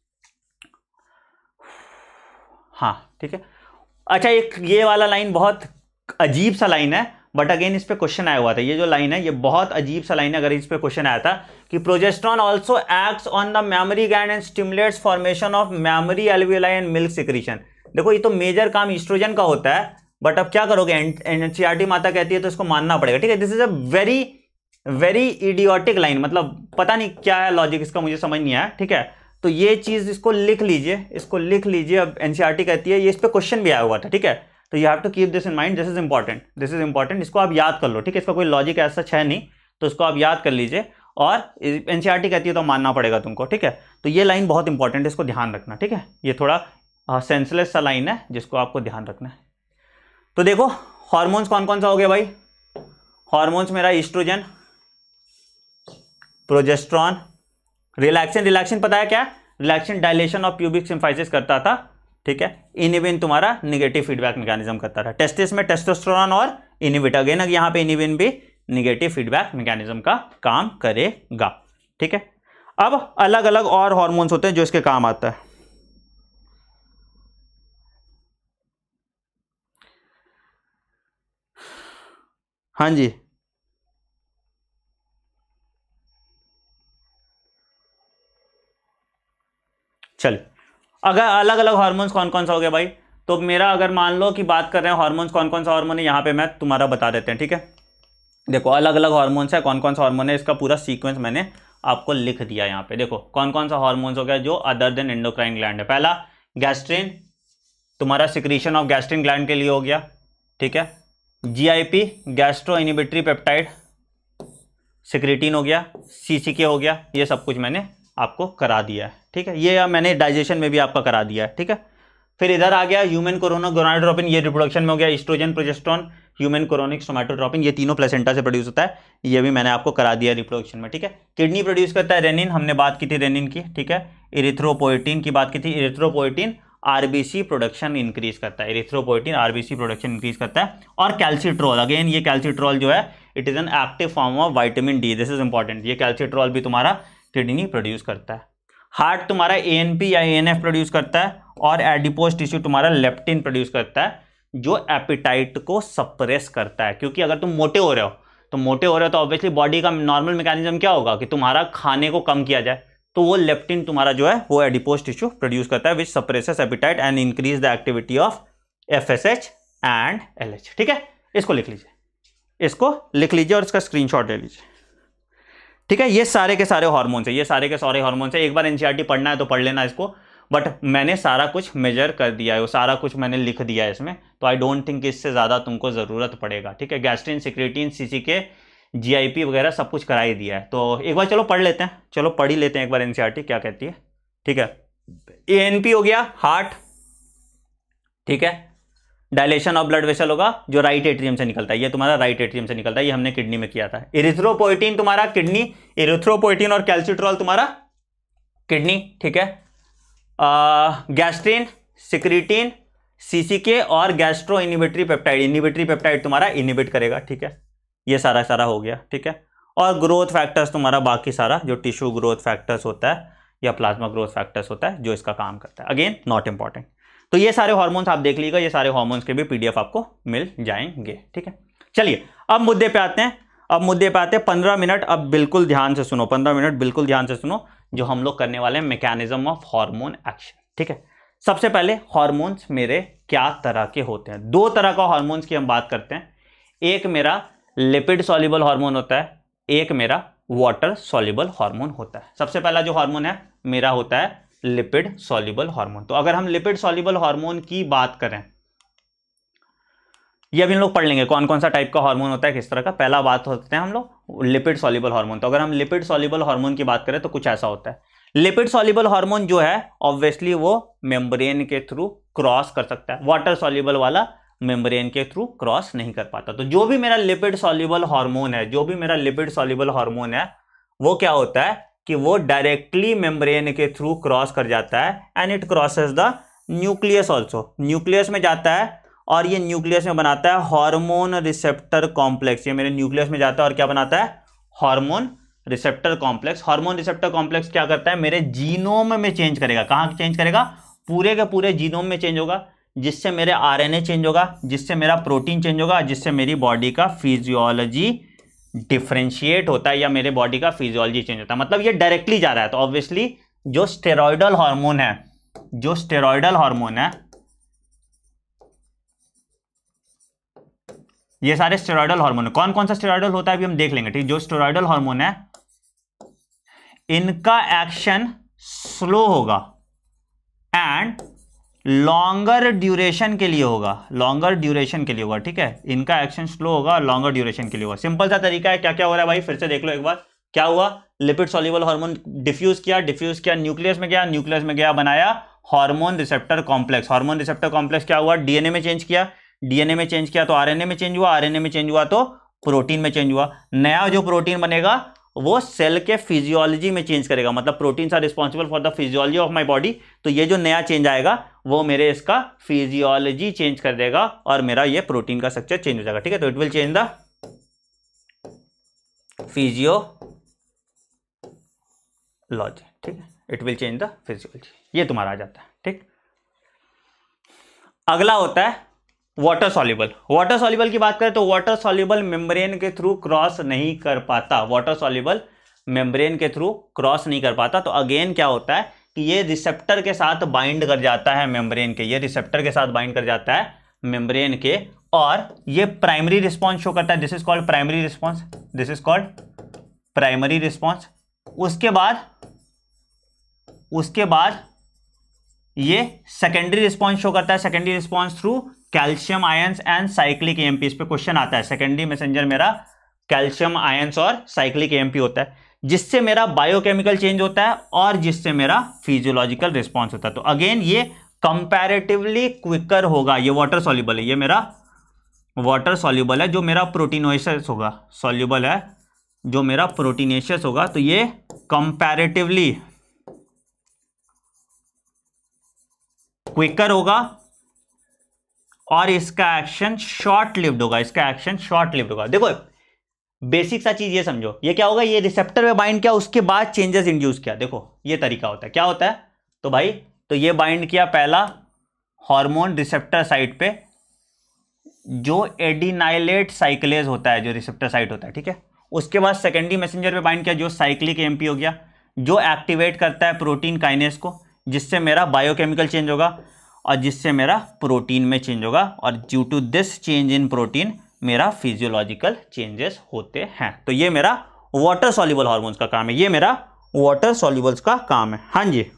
हाँ ठीक है। अच्छा एक ये वाला लाइन बहुत अजीब सा लाइन है, बट अगेन इस पे क्वेश्चन आया हुआ था। ये जो लाइन है ये बहुत अजीब सा लाइन है, अगर इस पे क्वेश्चन आया था कि progesterone also acts on the mammary gland and stimulates formation of mammary alveoli and milk secretion. देखो ये तो मेजर काम ईस्ट्रोजन का होता है, बट अब क्या करोगे, एनसीईआरटी माता कहती है तो इसको मानना पड़ेगा, ठीक है। This is a very very idiotic line, मतलब पता नहीं क्या है लॉजिक इसका, मुझे समझ नहीं आया, ठीक है। तो ये चीज इसको लिख लीजिए, इसको लिख लीजिए। अब एनसीईआरटी कहती है, ये इस पे क्वेश्चन भी आया हुआ था, ठीक है। तो you have to keep this in mind, this is important, this is important, इसको आप याद कर लो, ठीक है। इसका कोई लॉजिक ऐसा है नहीं, तो इसको आप याद कर लीजिए। और एनसीईआरटी कहती है तो मानना पड़ेगा तुमको, ठीक है। तो ये लाइन बहुत इंपॉर्टेंट है, इसको ध्यान रखना, ठीक है। ये थोड़ा सेंसलेस सा लाइन है जिसको आपको ध्यान रखना है। तो देखो हॉर्मोन्स कौन कौन सा हो गया भाई, हॉर्मोन्स मेरा ईस्ट्रोजन, प्रोजेस्टेरोन, रिलैक्सिन, रिलैक्सिन पता है क्या, relaxin dilation of pubic symphysis करता था, ठीक है। इनिबिन तुम्हारा निगेटिव फीडबैक मैकेनिज्म करता था। टेस्टिस में टेस्टोस्टेरोन और इनिबिट, अगेन यहाँ पे इनिबिन भी निगेटिव फीडबैक मैकेनिज्म का काम करेगा, ठीक है। अब अलग अलग और हॉर्मोन्स होते हैं जो इसके काम आता है। हाँ जी चल, अगर अलग अलग हार्मोन्स कौन कौन सा हो गया भाई, तो मेरा अगर मान लो कि बात कर रहे हैं हार्मोन्स, कौन कौन सा हार्मोन है यहाँ पे मैं तुम्हारा बता देते हैं, ठीक है। देखो अलग अलग हार्मोन्स है, कौन कौन सा हार्मोन है इसका पूरा सीक्वेंस मैंने आपको लिख दिया यहाँ पे। देखो कौन कौन सा हार्मोन्स हो गया जो अदर देन एंडोक्राइन ग्लैंड है। पहला गैस्ट्रिन, तुम्हारा सिक्रीशन ऑफ गैस्ट्रिन ग्लैंड के लिए हो गया, ठीक है। GIP gastro inhibitory peptide secretin हो गया, सीसीके हो गया, ये सब कुछ मैंने आपको करा दिया है, ठीक है। ये मैंने डाइजेशन में भी आपका करा दिया है, ठीक है। फिर इधर आ गया ह्यूमन कोरोना गोनाडोट्रोपिन, ये रिप्रोडक्शन में हो गया। Estrogen, progesterone, human chorionic somatotropin, ये तीनों प्लेसेंटा से प्रोड्यूस होता है, ये भी मैंने आपको करा दिया रिप्रोडक्शन में, ठीक है। किडनी प्रोड्यूस करता है रेनिन, हमने बात की थी रेनिन की, ठीक है। इरिथ्रोपोइटिन की बात की थी, इरिथ्रोपोइटिन आरबीसी प्रोडक्शन इंक्रीज करता है, इरिथ्रोपोइटिन आरबीसी प्रोडक्शन इंक्रीज करता है। और कैल्सिट्रोल, अगेन ये कैल्सिट्रोल जो है it is an active form of vitamin D, this is important. ये कैल्सिट्रोल भी तुम्हारा किडनी प्रोड्यूस करता है। हार्ट तुम्हारा एएनपी या एएनएफ प्रोड्यूस करता है, और एडिपोज टिश्यू तुम्हारा लेप्टिन प्रोड्यूस करता है जो एपिटाइट को सप्रेस करता है। क्योंकि अगर तुम मोटे हो रहे हो तो मोटे हो रहे हो तो ऑब्वियसली बॉडी का नॉर्मल मैकेनिज्म क्या होगा कि तुम्हारा खाने को कम किया जाए, तो वो लेप्टिन तुम्हारा जो है वो एडिपोज टिश्यू प्रोड्यूस करता है, which suppresses appetite and increase the activity of FSH and LH, ठीक है। इसको लिख लीजिए, इसको लिख लीजिए और इसका स्क्रीनशॉट ले लीजिए, ठीक है। ये सारे के सारे हार्मोन्स है, ये सारे के सारे हार्मोन्स है। एक बार एनसीईआरटी पढ़ना है तो पढ़ लेना इसको, बट मैंने सारा कुछ मेजर कर दिया है, वो सारा कुछ मैंने लिख दिया है इसमें, तो आई डोंट थिंक इससे ज़्यादा तुमको ज़रूरत पड़ेगा, ठीक है। गैस्ट्रिन, सिक्रेटिन, सीसीके, जीआईपी वगैरह सब कुछ करा ही दिया है। तो एक बार चलो पढ़ लेते हैं, चलो पढ़ ही लेते हैं एक बार एनसीईआरटी क्या कहती है, ठीक है। एएनपी हो गया हार्ट, ठीक है। डायलेशन ऑफ ब्लड वेसल होगा जो राइट एट्रियम से निकलता है, ये तुम्हारा राइट एट्रियम से निकलता है, ये हमने किडनी में किया था। इरिथ्रोपोइटिन तुम्हारा किडनी, इरिथ्रोपोइटिन और कैल्सिट्रॉल तुम्हारा किडनी, ठीक है। गैस्ट्रिन, सिक्रेटिन, सीसीके और gastro inhibitory peptide, inhibitory peptide तुम्हारा इनिबिट करेगा, ठीक है। ये सारा सारा हो गया, ठीक है। और ग्रोथ फैक्टर्स तुम्हारा बाकी सारा जो टिश्यू ग्रोथ फैक्टर्स होता है या प्लाज्मा ग्रोथ फैक्टर्स होता है जो इसका काम करता है, अगेन नॉट इंपॉर्टेंट। तो ये सारे हार्मोन्स आप देख लीजिएगा, ये सारे हार्मोन्स के भी पीडीएफ आपको मिल जाएंगे, ठीक है। चलिए अब मुद्दे पे आते हैं, अब मुद्दे पे आते हैं। पंद्रह मिनट अब बिल्कुल ध्यान से सुनो, पंद्रह मिनट बिल्कुल ध्यान से सुनो जो हम लोग करने वाले हैं मैकेनिज्म ऑफ हार्मोन एक्शन, ठीक है। सबसे पहले हार्मोन्स मेरे क्या तरह के होते हैं, दो तरह का हार्मोन्स की हम बात करते हैं। एक मेरा लिपिड सॉल्युबल हार्मोन होता है, एक मेरा वाटर सॉल्युबल हार्मोन होता है। सबसे पहला जो हार्मोन है मेरा होता है लिपिड सॉल्युबल हार्मोन। तो अगर हम लिपिड सॉल्युबल हार्मोन की बात करें, ये भी हम लोग पढ़ लेंगे कौन कौन सा टाइप का हार्मोन होता है, किस तरह का। पहला बात होते हैं हम लोग लिपिड सॉल्युबल हार्मोन। तो अगर हम लिपिड सॉल्युबल हार्मोन की बात करें तो कुछ ऐसा होता है। लिपिड सॉल्युबल हार्मोन जो है ऑब्वियसली वो मेम्ब्रेन के थ्रू क्रॉस कर सकता है, वाटर सॉल्युबल वाला मेम्ब्रेन के थ्रू क्रॉस नहीं कर पाता। तो जो भी मेरा लिपिड सॉल्युबल हार्मोन है, जो भी मेरा लिपिड सॉल्युबल हार्मोन है वो क्या होता है कि वो डायरेक्टली मेम्ब्रेन के थ्रू क्रॉस कर जाता है and it crosses the nucleus also, nucleus में जाता है और ये न्यूक्लियस में बनाता है हार्मोन रिसेप्टर कॉम्प्लेक्स। ये मेरे न्यूक्लियस में जाता है और क्या बनाता है, hormone receptor complex. Hormone receptor complex क्या करता है, मेरे जीनोम में चेंज करेगा। कहाँ चेंज करेगा, पूरे के पूरे जीनोम में चेंज होगा, जिससे मेरे आरएनए चेंज होगा, जिससे मेरा प्रोटीन चेंज होगा, जिससे मेरी बॉडी का फिजियोलॉजी डिफरेंशिएट होता है या मेरे बॉडी का फिजियोलॉजी चेंज होता है। मतलब ये डायरेक्टली जा रहा है। तो ऑब्वियसली जो स्टेरॉयडल हार्मोन है, जो स्टेरॉयडल हार्मोन है, ये सारे स्टेरॉयडल हार्मोन है। कौन कौन सा स्टेरॉयडल होता है अभी हम देख लेंगे, ठीक। जो स्टेरॉयडल हार्मोन है इनका एक्शन स्लो होगा एंड लॉन्गर ड्यूरेशन के लिए होगा, लॉन्गर ड्यूरेशन के लिए होगा, ठीक है। इनका एक्शन स्लो होगा और लॉन्गर ड्यूरेशन के लिए होगा। सिंपल सा तरीका है। क्या क्या हो रहा है भाई, फिर से देख लो एक बार। क्या हुआ, लिपिड सॉल्युबल हार्मोन डिफ्यूज किया, डिफ्यूज किया न्यूक्लियस में गया, न्यूक्लियस में गया बनाया hormone receptor complex. Hormone receptor complex क्या हुआ, डीएनए में चेंज किया, डीएनए में चेंज किया तो आरएनए में चेंज हुआ, आरएनए में चेंज हुआ तो प्रोटीन में चेंज हुआ। नया जो प्रोटीन बनेगा वो सेल के फिजियोलॉजी में चेंज करेगा, मतलब proteins are responsible for the physiology of my body. तो ये जो नया चेंज आएगा वो मेरे इसका फिजियोलॉजी चेंज कर देगा और मेरा ये प्रोटीन का स्ट्रक्चर चेंज हो जाएगा, ठीक है। तो it will change the physiology, ठीक है, it will change the physiology. ये तुम्हारा आ जाता है, ठीक। अगला होता है वाटर सॉल्युबल। वाटर सॉल्युबल की बात करें तो वाटर सॉल्युबल मेम्ब्रेन के थ्रू क्रॉस नहीं कर पाता, वाटर सॉल्युबल मेम्ब्रेन के थ्रू क्रॉस नहीं कर पाता। तो अगेन क्या होता है कि ये रिसेप्टर के साथ बाइंड कर जाता है मेम्ब्रेन के, ये रिसेप्टर के साथ बाइंड कर जाता है मेम्ब्रेन के, और ये प्राइमरी रिस्पॉन्स शो करता है। This is called primary response, this is called primary response. उसके बाद उसके बाद ये सेकेंडरी रिस्पॉन्स शो करता है, secondary response through calcium ions and cyclic AMP. इस पे क्वेश्चन आता है, सेकेंडरी मैसेंजर मेरा कैल्शियम आयंस और साइक्लिक एएमपी होता है, जिससे मेरा बायोकेमिकल चेंज होता है और जिससे मेरा फिजियोलॉजिकल रिस्पॉन्स होता है। तो अगेन ये कंपैरेटिवली क्विकर होगा, ये वाटर सॉल्युबल है, ये मेरा वाटर सॉल्युबल है, जो मेरा प्रोटीनेशियस होगा, सॉल्युबल है जो मेरा प्रोटीनेशियस होगा, तो ये कंपैरेटिवली क्विकर होगा और इसका एक्शन शॉर्ट लिव्ड होगा, इसका एक्शन शॉर्ट लिव्ड होगा। देखो बेसिक सा चीज ये समझो, ये क्या होगा, ये रिसेप्टर पे बाइंड किया, उसके बाद चेंजेस इंड्यूस किया। देखो ये तरीका होता है, क्या होता है, तो भाई तो ये बाइंड किया पहला हार्मोन रिसेप्टर साइट पे, जो एडिनाइलेट साइक्लेज होता है, जो रिसेप्टर साइट होता है, ठीक है। उसके बाद सेकेंडरी मैसेंजर पे बाइंड किया, जो साइक्लिक एएमपी हो गया, जो एक्टिवेट करता है प्रोटीन काइनेस को, जिससे मेरा बायोकेमिकल चेंज होगा और जिससे मेरा प्रोटीन में चेंज होगा, और due to this change in protein मेरा फिजियोलॉजिकल चेंजेस होते हैं। तो ये मेरा वाटर सॉल्युबल हार्मोन्स का काम है, ये मेरा वाटर सॉल्युबल्स का काम है। हाँ जी,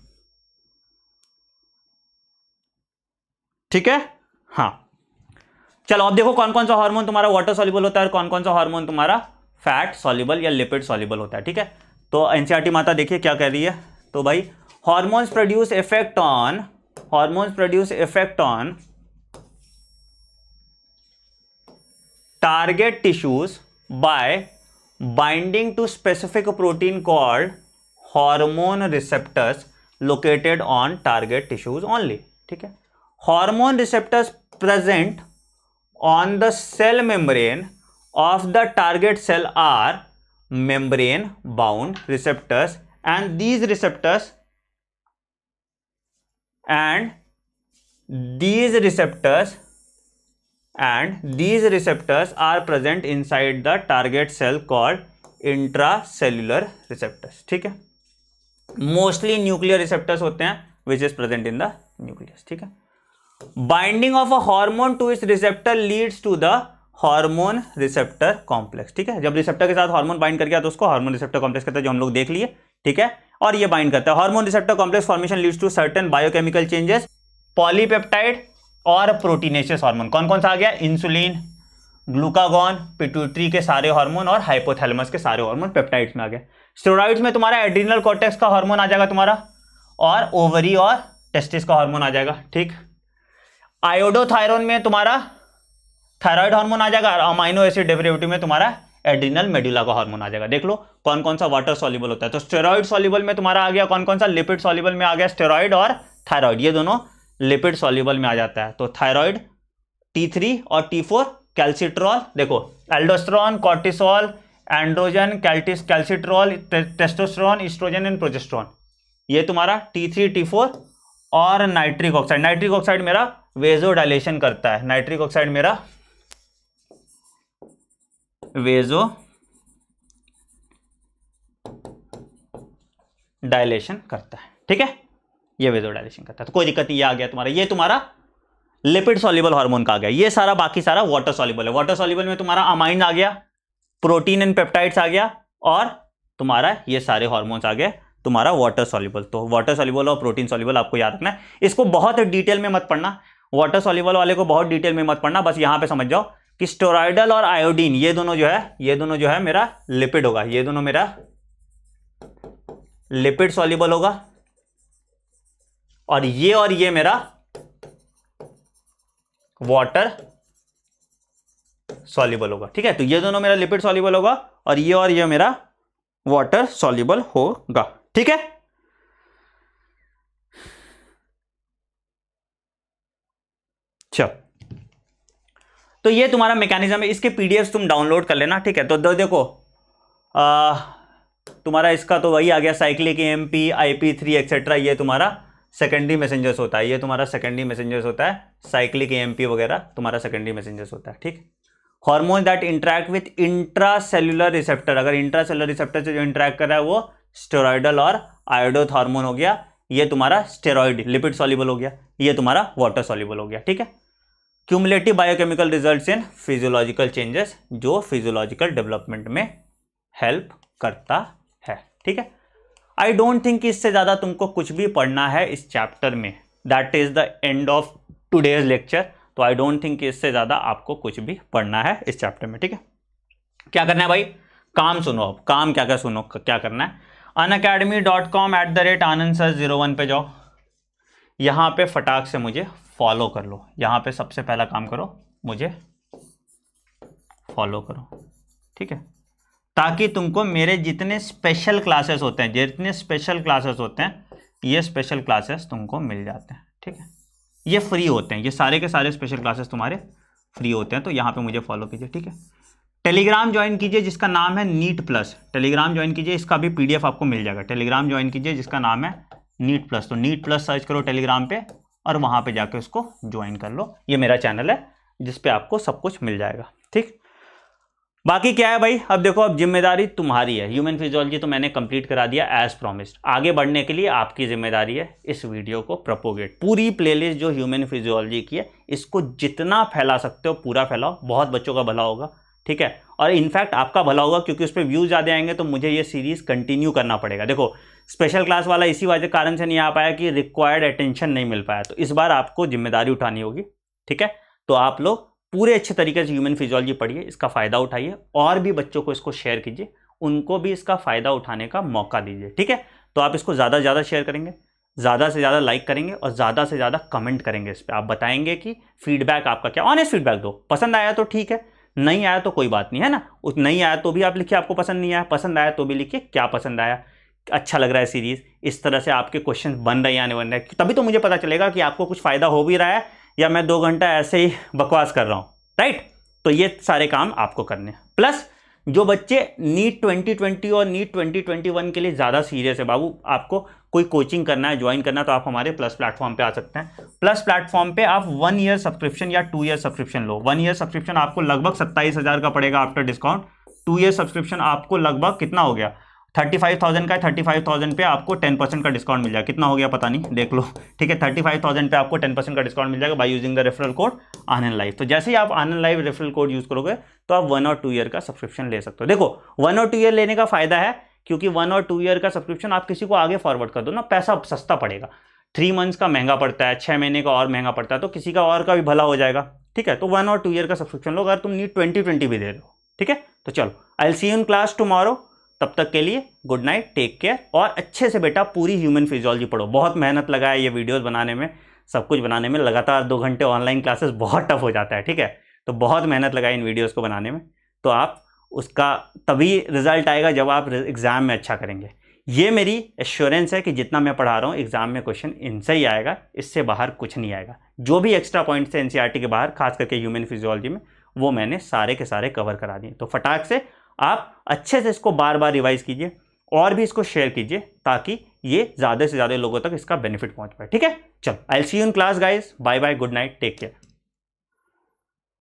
ठीक है। हाँ चलो अब देखो कौन कौन सा हार्मोन तुम्हारा वाटर सॉल्युबल होता है और कौन कौन सा हार्मोन तुम्हारा फैट सॉल्युबल या लिपिड सॉल्युबल होता है, ठीक है। तो एनसीईआरटी माता देखिए क्या कह रही है, तो भाई hormones produce effect on hormones produce effect on target tissues by binding to specific protein called hormone receptors located on target tissues only, ठीक है। Hormone receptors present on the cell membrane of the target cell are membrane bound receptors, and these receptors and these receptors and these receptors are present inside the target cell called intracellular receptors, ठीक है। Mostly nuclear receptors होते हैं which is present in the nucleus, ठीक है। Binding of a hormone to its receptor leads to the hormone receptor complex, ठीक है। जब receptor के साथ हार्मोन बाइंड कर गया तो उसको हार्मोन रिसेप्टर कॉम्प्लेक्स कहते हैं, जो हम लोग देख लिए, ठीक है। और ये बाइंड करता है hormone receptor complex formation leads to certain biochemical changes, polypeptide और प्रोटीनेशियस हार्मोन। कौन कौन सा आ गया, इंसुलिन, ग्लूकागॉन, पिट्यूटरी के सारे हार्मोन और हाइपोथैलेमस के सारे हार्मोन पेप्टाइड्स में आ गए। स्टेरॉइड्स में तुम्हारा एड्रिनल कॉर्टेक्स का हार्मोन आ जाएगा तुम्हारा, और ओवरी और टेस्टिस का हार्मोन आ जाएगा, ठीक। आयोडोथायरोन में तुम्हारा थायराइड हार्मोन आ जाएगा, और अमाइनो एसिड डेरिवेटिव में तुम्हारा एड्रिनल मेडुला का हार्मोन आ जाएगा। देख लो कौन कौन सा वाटर सॉल्युबल होता है। तो स्टेरॉइड सॉल्युबल में तुम्हारा आ गया कौन कौन सा, लिपिड सॉल्युबल में आ गया स्टेरॉइड और थायराइड, ये दोनों लिपिड सॉल्युबल में आ जाता है। तो थायराइड टी थ्री और टी फोर, कैल्सिट्रॉल, देखो एल्डोस्टेरोन, कॉर्टिसोल, एंड्रोजन, कैल्टिस calcitriol, testosterone, estrogen and progesterone, ये तुम्हारा टी थ्री टी फोर। और नाइट्रिक ऑक्साइड, नाइट्रिक ऑक्साइड मेरा वेजोडाइलेशन करता है, नाइट्रिक ऑक्साइड मेरा वेजो डायलेशन करता है, ठीक है, ये वेजोडाइलेशन करता है। तो कोई दिक्कत नहीं, ये आ गया तुम्हारा, ये तुम्हारा लिपिड सॉल्युबल हार्मोन का आ गया। ये सारा बाकी सारा वाटर सॉल्युबल है। वाटर सॉल्युबल में तुम्हारा अमाइन आ गया, प्रोटीन एंड पेप्टाइड्स आ गया, और तुम्हारा ये सारे हार्मोन्स आ गए तुम्हारा वाटर सॉल्युबल। तो वाटर सॉल्युबल और प्रोटीन सॉल्युबल आपको याद रखना है। इसको बहुत डिटेल में मत पढ़ना, वाटर सॉल्युबल वाले को बहुत डिटेल में मत पढ़ना, बस यहां पे समझ जाओ कि स्टेरॉइडल और आयोडीन ये दोनों जो है ये दोनों जो है मेरा लिपिड होगा, ये दोनों मेरा लिपिड सॉल्युबल होगा, और ये और ये मेरा वाटर सॉल्युबल होगा, ठीक है। तो ये दोनों मेरा लिपिड सॉल्युबल होगा और ये और ये मेरा वाटर सॉल्युबल होगा, ठीक है। चलो तो ये तुम्हारा मैकेनिज्म है, इसके पीडीएफ तुम डाउनलोड कर लेना, ठीक है। तो दो देखो आ, तुम्हारा इसका तो वही आ गया, cyclic AMP, IP three etcetera, ये तुम्हारा सेकेंडरी मैसेंजर्स होता है, ये तुम्हारा सेकेंडरी मैसेंजर्स होता है, साइक्लिक एएमपी वगैरह तुम्हारा सेकेंडरी मैसेंजर्स होता है, ठीक। Hormone that interact with intracellular receptor, अगर इंट्रासेल्युलर रिसेप्टर से जो इंटरैक्ट कर रहा है वो स्टेरॉइडल और आयोडोथ हार्मोन हो गया, ये तुम्हारा स्टेरॉइड लिपिड सॉल्युबल हो गया, ये तुम्हारा वाटर सॉल्युबल हो गया, ठीक है। Cumulative biochemical results in physiological changes, जो फिजियोलॉजिकल डेवलपमेंट में हेल्प करता है, ठीक है। आई डोंट थिंक कि इससे ज़्यादा तुमको कुछ भी पढ़ना है इस चैप्टर में। That is the end of today's lecture. तो आई डोंट थिंक कि इससे ज़्यादा आपको कुछ भी पढ़ना है इस चैप्टर में, ठीक है। क्या करना है भाई, काम सुनो। अब काम क्या क्या सुनो, क्या करना है। Unacademy dot com at the rate Anand sir zero one पे जाओ, यहाँ पे फटाक से मुझे फॉलो कर लो। यहाँ पे सबसे पहला काम करो, मुझे फॉलो करो, ठीक है, ताकि तुमको मेरे जितने स्पेशल क्लासेस होते हैं, जितने स्पेशल क्लासेस होते हैं, ये स्पेशल क्लासेस तुमको मिल जाते हैं, ठीक है। ये फ्री होते हैं, ये सारे के सारे स्पेशल क्लासेस तुम्हारे फ्री होते हैं। तो यहाँ पे मुझे फॉलो कीजिए, ठीक है। टेलीग्राम ज्वाइन कीजिए जिसका नाम है नीट प्लस, टेलीग्राम ज्वाइन कीजिए, इसका भी पीडीएफ आपको मिल जाएगा। टेलीग्राम ज्वाइन कीजिए जिसका नाम है नीट प्लस, तो नीट प्लस सर्च करो टेलीग्राम पे और वहाँ पे जाके उसको ज्वाइन कर लो। ये मेरा चैनल है जिस पे आपको सब कुछ मिल जाएगा, ठीक। बाकी क्या है भाई, अब देखो, अब जिम्मेदारी तुम्हारी है। ह्यूमन फिजियोलॉजी तो मैंने कंप्लीट करा दिया एज प्रॉमिस्ड। आगे बढ़ने के लिए आपकी जिम्मेदारी है इस वीडियो को प्रोपोगेट, पूरी प्लेलिस्ट जो ह्यूमन फिजियोलॉजी की है इसको जितना फैला सकते हो पूरा फैलाओ, बहुत बच्चों का भला होगा, ठीक है। और इनफैक्ट आपका भला होगा क्योंकि उस पर व्यूज ज़्यादा आएंगे तो मुझे ये सीरीज कंटिन्यू करना पड़ेगा। देखो, स्पेशल क्लास वाला इसी वजह कारण से नहीं आ पाया कि रिक्वायर्ड अटेंशन नहीं मिल पाया, तो इस बार आपको जिम्मेदारी उठानी होगी, ठीक है। तो आप लोग पूरे अच्छे तरीके से ह्यूमन फिजियोलॉजी पढ़िए, इसका फ़ायदा उठाइए और भी बच्चों को इसको शेयर कीजिए, उनको भी इसका फ़ायदा उठाने का मौका दीजिए, ठीक है। तो आप इसको ज़्यादा से ज़्यादा शेयर करेंगे, ज़्यादा से ज़्यादा लाइक करेंगे और ज़्यादा से ज़्यादा कमेंट करेंगे इस पर। आप बताएंगे कि फीडबैक आपका क्या, ऑनेस्ट फीडबैक दो। पसंद आया तो ठीक है, नहीं आया तो कोई बात नहीं है ना। उस नहीं आया तो भी आप लिखिए आपको पसंद नहीं आया, पसंद आया तो भी लिखिए क्या पसंद आया, अच्छा लग रहा है सीरीज। इस तरह से आपके क्वेश्चन बन रहे हैं या नहीं बन रहे हैं, तभी तो मुझे पता चलेगा कि आपको कुछ फ़ायदा हो भी रहा है या मैं दो घंटा ऐसे ही बकवास कर रहा हूँ, राइट। तो ये सारे काम आपको करने हैं। प्लस जो बच्चे नीट ट्वेंटी ट्वेंटी और नीट ट्वेंटी ट्वेंटी वन के लिए ज़्यादा सीरियस है, बाबू आपको कोई कोचिंग करना है, ज्वाइन करना है, तो आप हमारे प्लस प्लेटफॉर्म पे आ सकते हैं। प्लस प्लेटफॉर्म पे आप वन ईयर सब्सक्रिप्शन या टू ईयर सब्सक्रिप्शन लो। वन ईयर सब्सक्रिप्शन आपको लगभग सत्ताईस हज़ार का पड़ेगा after discount. Two year subscription आपको लगभग कितना हो गया, थर्टी फाइव थाउजेंड का, थर्टी फाइव थाउजेंड पे आपको टेन परसेंट का डिस्काउंट मिल जाएगा। कितना हो गया पता नहीं, देख लो, ठीक है। थर्टी फाइव थाउजेंड पे आपको टेन परसेंट का डिस्काउंट मिल जाएगा by using the referral code Anand live. तो जैसे ही आप Anand live referral code use करोगे तो आप वन और टू ईयर का सब्सक्रिप्शन ले सकते हो। देखो, वन और टू ईयर लेने का फायदा है क्योंकि वन और टू ईयर का सब्सक्रिप्शन आप किसी को आगे फॉरवर्ड कर दो ना, पैसा सस्ता पड़ेगा। थ्री मंथ्स का महंगा पड़ता है, छः महीने का और महंगा पड़ता है, तो किसी का और का भी भला हो जाएगा, ठीक है। तो वन और टू ईयर का सब्सक्रिप्शन लो अगर तुम नीट ट्वेंटी ट्वेंटी भी दे रहे हो, ठीक है। तो चलो, I will see you in class tomorrow. तब तक के लिए गुड नाइट, टेक केयर और अच्छे से बेटा पूरी ह्यूमन फिजियोलॉजी पढ़ो। बहुत मेहनत लगा है ये वीडियोस बनाने में, सब कुछ बनाने में। लगातार दो घंटे ऑनलाइन क्लासेस बहुत टफ हो जाता है, ठीक है। तो बहुत मेहनत लगाई इन वीडियोस को बनाने में, तो आप उसका तभी रिजल्ट आएगा जब आप एग्जाम में अच्छा करेंगे। ये मेरी एश्योरेंस है कि जितना मैं पढ़ा रहा हूँ एग्जाम में क्वेश्चन इनसे ही आएगा, इससे बाहर कुछ नहीं आएगा। जो भी एक्स्ट्रा पॉइंट्स है एनसीईआरटी के बाहर, खास करके ह्यूमन फिजियोलॉजी में, वो मैंने सारे के सारे कवर करा दिए। तो फटाक से आप अच्छे से इसको बार बार रिवाइज कीजिए और भी इसको शेयर कीजिए ताकि ये ज़्यादा से ज़्यादा लोगों तक इसका बेनिफिट पहुंच पाए, ठीक है। चलो, I will see you in class guys, bye bye, good night, take care.